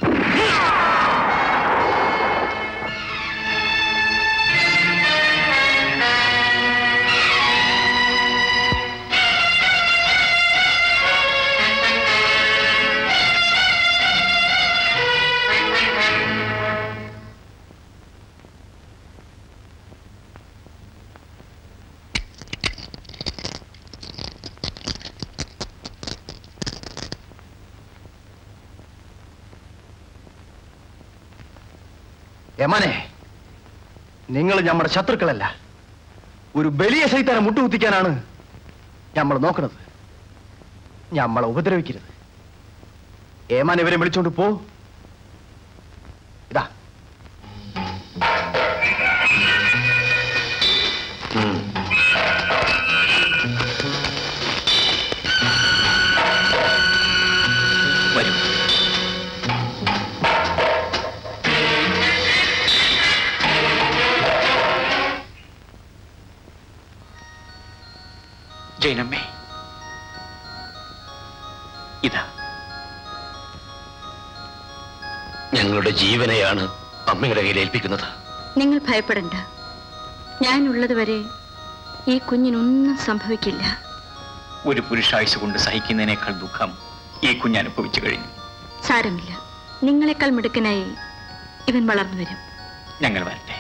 യമാനെ, നിങ്ങൾ നമ്മുടെ ശത്രുക്കളല്ല. ഒരു ബലിയ സൈത്താനെ മുട്ടുകുത്തിക്കാനാണ് നമ്മൾ നോക്കണത്. നമ്മളെ ഉപദ്രവിക്കരുത്. ഏമാൻ ഇവരെ വിളിച്ചോണ്ട് പോ. ഇതാ വരൂ. ജൈനമ്മേ, ഇതാ ഞങ്ങളുടെ ജീവനെയാണ് അമ്മയുടെ കയ്യിൽ ഏൽപ്പിക്കുന്നത്. നിങ്ങൾ ഭയപ്പെടണ്ട. ഞാനുള്ളത് വരെ ഈ കുഞ്ഞിനൊന്നും സംഭവിക്കില്ല. ഒരു പുരുഷായുസ് കൊണ്ട് സഹിക്കുന്നതിനേക്കാൾ ദുഃഖം ഈ കുഞ്ഞ് അനുഭവിച്ചു കഴിഞ്ഞു. സാരമില്ല, നിങ്ങളെക്കാൾ മിടുക്കനായി ഇവൻ വളർന്നു വരും. ഞങ്ങൾ വരട്ടെ.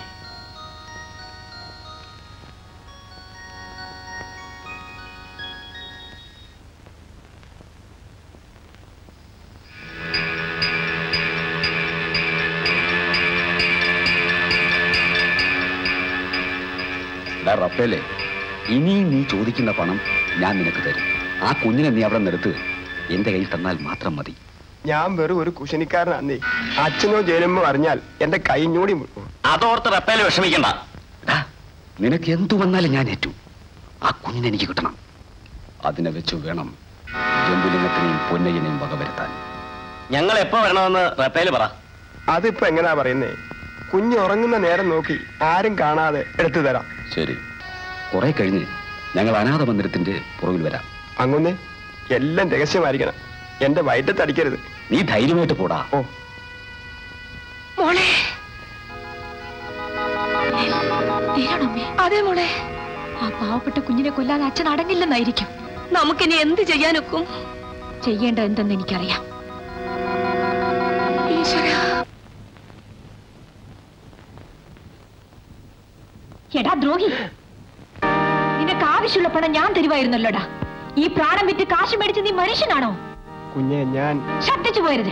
റപ്പേലെ, ഇനിയും നീ ചോദിക്കുന്ന പണം ഞാൻ നിനക്ക് തരും. ആ കുഞ്ഞിനെ നീ അവിടെ നിർത്ത്. എന്റെ കയ്യിൽ തന്നാൽ മാത്രം മതി. ഞാൻ വെറും ഒരു കുശനിക്കാരനാന്നേ. അച്ഛനോ ജനമോ അറിഞ്ഞാൽ എന്റെ കൈഞ്ഞൂടി അതോർത്ത് റപ്പേലെ വിഷമിക്കണ്ട. നിനക്ക് എന്തു വന്നാലും ഞാൻ ഏറ്റു. ആ കുഞ്ഞിനെ എനിക്ക് കിട്ടണം. അതിനെ വെച്ചു വേണം ജമ്പുലിംഗത്തിനെയും പൊന്നയ്യനെയും വകവരുത്താൻ. ഞങ്ങൾ എപ്പോ വരണമെന്ന് റപ്പേല് പറ. അതിപ്പോ എങ്ങനാ പറയുന്നേ? കുഞ്ഞ് ഉറങ്ങുന്ന നേരം നോക്കി ആരും കാണാതെ എടുത്തു തരാം. ശരി, കുറെ കഴിഞ്ഞ് ഞങ്ങൾ അനാഥ മന്ദിരത്തിന്റെ പുറകിൽ വരാം. അങ്ങനെ എല്ലാം രഹസ്യമായിരിക്കണം. എന്റെ വയറ്റത്തടിക്കരുത്. നീ ധൈര്യമായിട്ട് പോടാ. ഓ മോളെ. അതെ മോളെ, ആ പാവപ്പെട്ട കുഞ്ഞിനെ കൊല്ലാൻ അച്ഛൻ അടങ്ങില്ലെന്നായിരിക്കും. നമുക്കിനി എന്ത് ചെയ്യാനൊക്കും? ചെയ്യേണ്ട എന്തെന്ന് എനിക്കറിയാം. എടാ ദ്രോഹി, നിനക്ക് ആവശ്യമുള്ള പണം ഞാൻ തരുവായിരുന്നല്ലോടാ. ഈ പ്രാണം വിറ്റ് കാശ് മേടിച്ച് നീ മനുഷ്യനാണോ? കുഞ്ഞെ, ഞാൻ ശബ്ദിച്ചു പോയരുത്.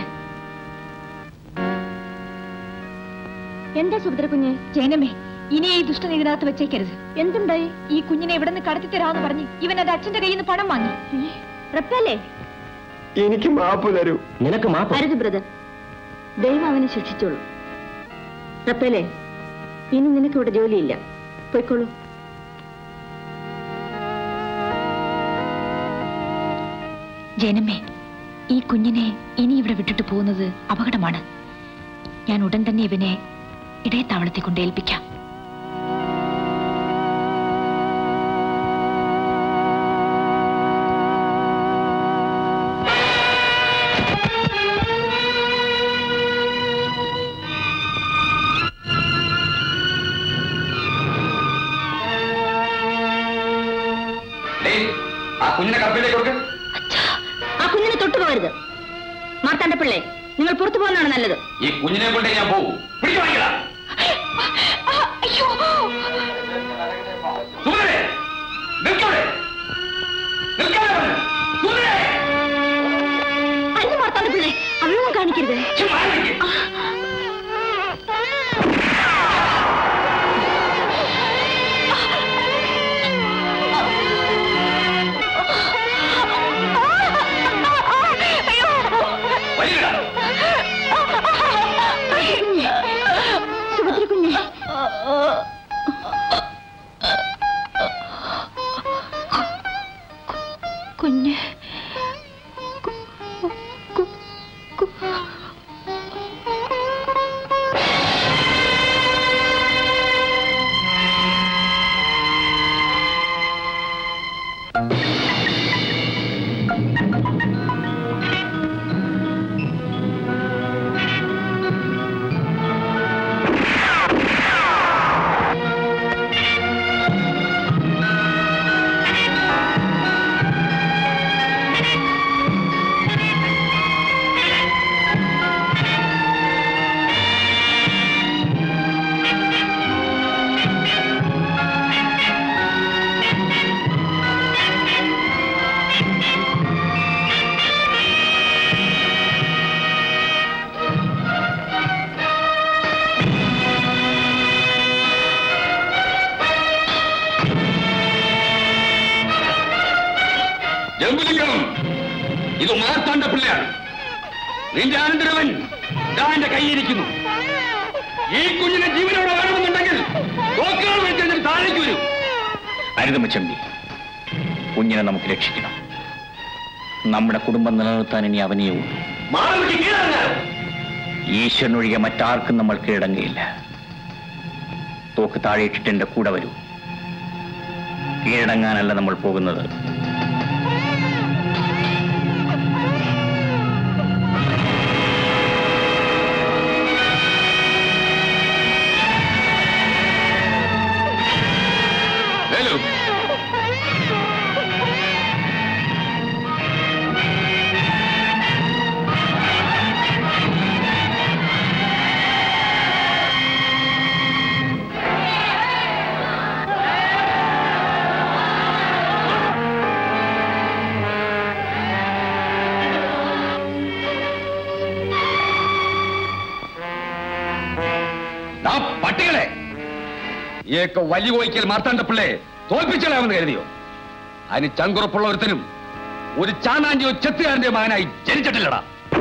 എന്താ സുഭദ്ര കുഞ്ഞ്? ജൈനമ്മേ, ഇനി ഈ ദുഷ്ടൻ ഇതിനകത്ത് വെച്ചേക്കരുത്. എന്തുണ്ടായി? ഈ കുഞ്ഞിനെ ഇവിടെ നിന്ന് കടത്തി തരാമെന്ന് പറഞ്ഞ് ഇവൻ അത് അച്ഛന്റെ കയ്യിൽ നിന്ന് പണം വാങ്ങി. റപ്പല്ലേ, എനിക്ക് മാപ്പ് തരൂ. നിനക്ക് മാപ്പ് അരുത് ബ്രദർ, ദൈവം അവനെ ശിക്ഷിച്ചോളൂ. റപ്പേലേ, ഇനി നിനക്ക് ഇവിടെ ജോലിയില്ല. പോയിക്കോളൂ. ജനമേ, ഈ കുഞ്ഞിനെ ഇനി ഇവിടെ വിട്ടിട്ട് പോകുന്നത് അപകടമാണ്. ഞാൻ ഉടൻ തന്നെ ഇവനെ ഇടയത്താവളത്തിൽ കൊണ്ട് ഏൽപ്പിക്കാം. കുഞ്ഞിനെ കപ്പിലേക്ക് കൊടുക്ക. ആ കുഞ്ഞിനെ തൊട്ടുപോകരുത്. മാർത്താണ്ഡ പിള്ളേ, നിങ്ങൾ പുറത്തു പോകുന്നതാണ് നല്ലത്. ഈ കുഞ്ഞിനെ കൊണ്ടേ ഞാൻ പോകും. പിടിച്ചു വാങ്ങിക്കടാ. അല്ല മാർത്താണ്ഡ പിള്ളേ, അവളൊന്നും കാണിക്കരുത്. സുഭദ്ര കുഞ്ഞെ, കുഞ്ഞ് ജംബുലിംഗം, ഇത് മാർത്താണ്ഡ പിള്ളയാണ്. നിന്റെ അനന്തരവൻ എന്റെ കൈയിരിക്കുന്നു. ഈ കുഞ്ഞിനെ ജീവനോടെ വേണമെന്നുണ്ടെങ്കിൽ തോക്കുകൾ വെച്ച് താഴേക്ക് വരൂ. അരുതമച്ചമ്പി, കുഞ്ഞിനെ നമുക്ക് രക്ഷിക്കണം. നമ്മുടെ കുടുംബം നിലനിർത്താൻ ഇനി അവനേ ഉള്ളൂ. ഈശ്വരനൊഴികെ മറ്റാർക്കും നമ്മൾ കീഴടങ്ങുകയില്ല. തോക്ക് താഴെ ഇട്ടിട്ട് എന്റെ കൂടെ വരൂ. കീഴടങ്ങാനല്ല നമ്മൾ പോകുന്നത്. പട്ടികളെ, ഈയൊക്കെ വലിയ കോയിക്കൽ മാർത്താണ്ഡ പിള്ളയെ തോൽപ്പിച്ചളയാമെന്ന് കരുതിയോ? അതിന് ചങ്കുറപ്പുള്ള ഒരുത്തനും ഒരു ചാനാഞ്ചിയോ ചെത്തുകാരന്റെ മകനായി ജനിച്ചിട്ടില്ലടാ.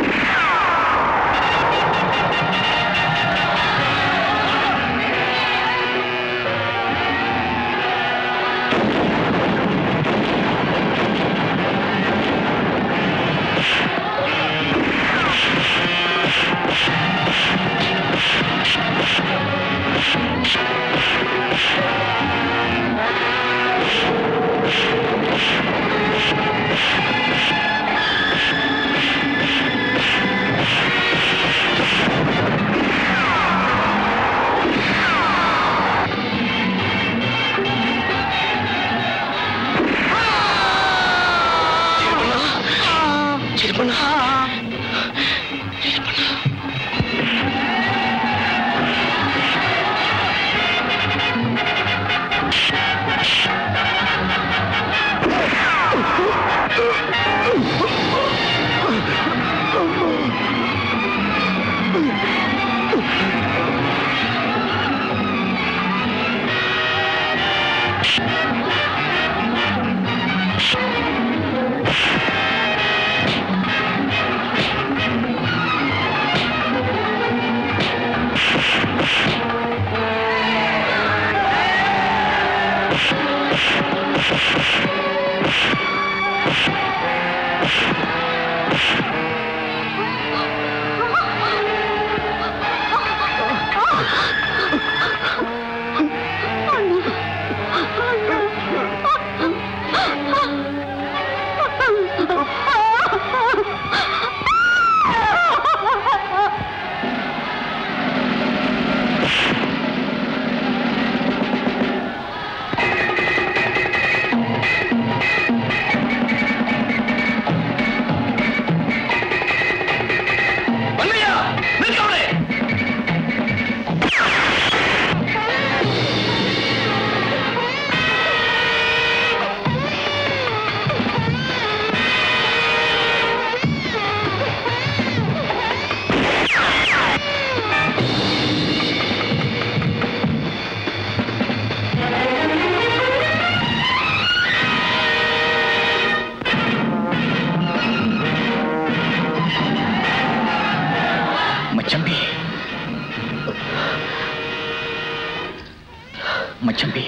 മച്ചമ്പി,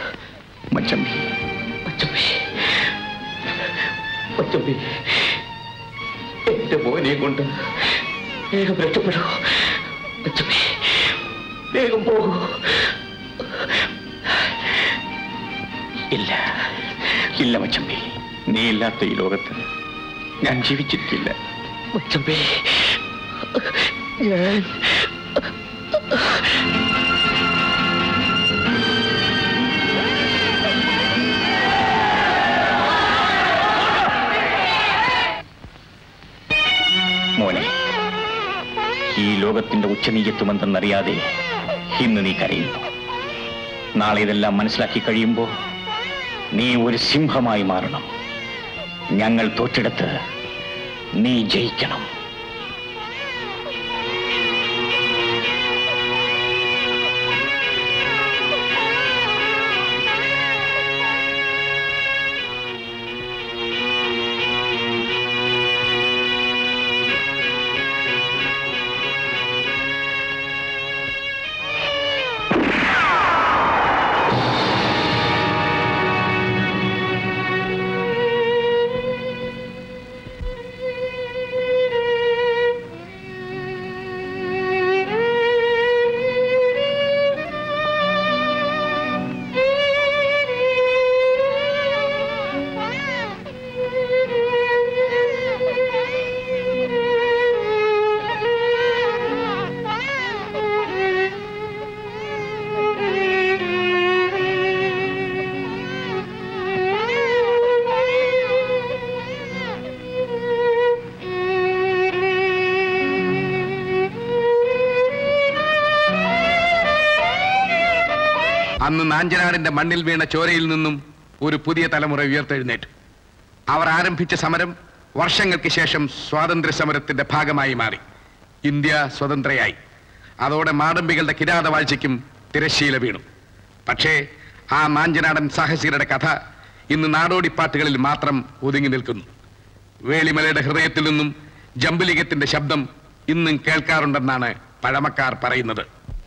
മച്ചമ്പി, മച്ചമ്പി, മച്ചമ്പി, എന്റെ മോനെ കൊണ്ട് വേഗം രക്ഷപ്പെടൂ. മച്ചമ്പി, വേഗം പോകൂ. ഇല്ല, ഇല്ല മച്ചമ്പി, നീ ഇല്ലാത്ത ഈ ലോകത്ത് ഞാൻ ജീവിച്ചിരിക്കില്ല. മച്ചമ്പി, ഞാൻ മോനെ, ഈ ലോകത്തിന്റെ ഉച്ചനീയത്വമെന്തെന്നറിയാതെ ഇന്ന് നീ കരയുന്നു. നാളെ ഇതെല്ലാം മനസ്സിലാക്കി കഴിയുമ്പോ നീ ഒരു സിംഹമായി മാറണം. ഞങ്ങൾ തോറ്റെടുത്ത് നീ ജയിക്കണം. നാഞ്ചനാടിന്റെ മണ്ണിൽ വീണ ചോരയിൽ നിന്നും ഒരു പുതിയ തലമുറ ഉയർത്തെഴുന്നേറ്റു. അവർ ആരംഭിച്ച സമരം വർഷങ്ങൾക്ക് ശേഷം സ്വാതന്ത്ര്യ സമരത്തിന്റെ ഭാഗമായി മാറി. ഇന്ത്യ സ്വതന്ത്രയായി. അതോടെ മാടമ്പികളുടെ കിരാതവാഴ്ചയ്ക്കും തിരശ്ശീല വീണു. പക്ഷേ ആ നാഞ്ചനാടൻ സാഹസികരുടെ കഥ ഇന്ന് നാടോടിപ്പാട്ടുകളിൽ മാത്രം ഒതുങ്ങി നിൽക്കുന്നു. വേളിമലയുടെ ഹൃദയത്തിൽ നിന്നും ജംബുലിംഗത്തിന്റെ ശബ്ദം ഇന്നും കേൾക്കാറുണ്ടെന്നാണ് പഴമക്കാർ പറയുന്നത്.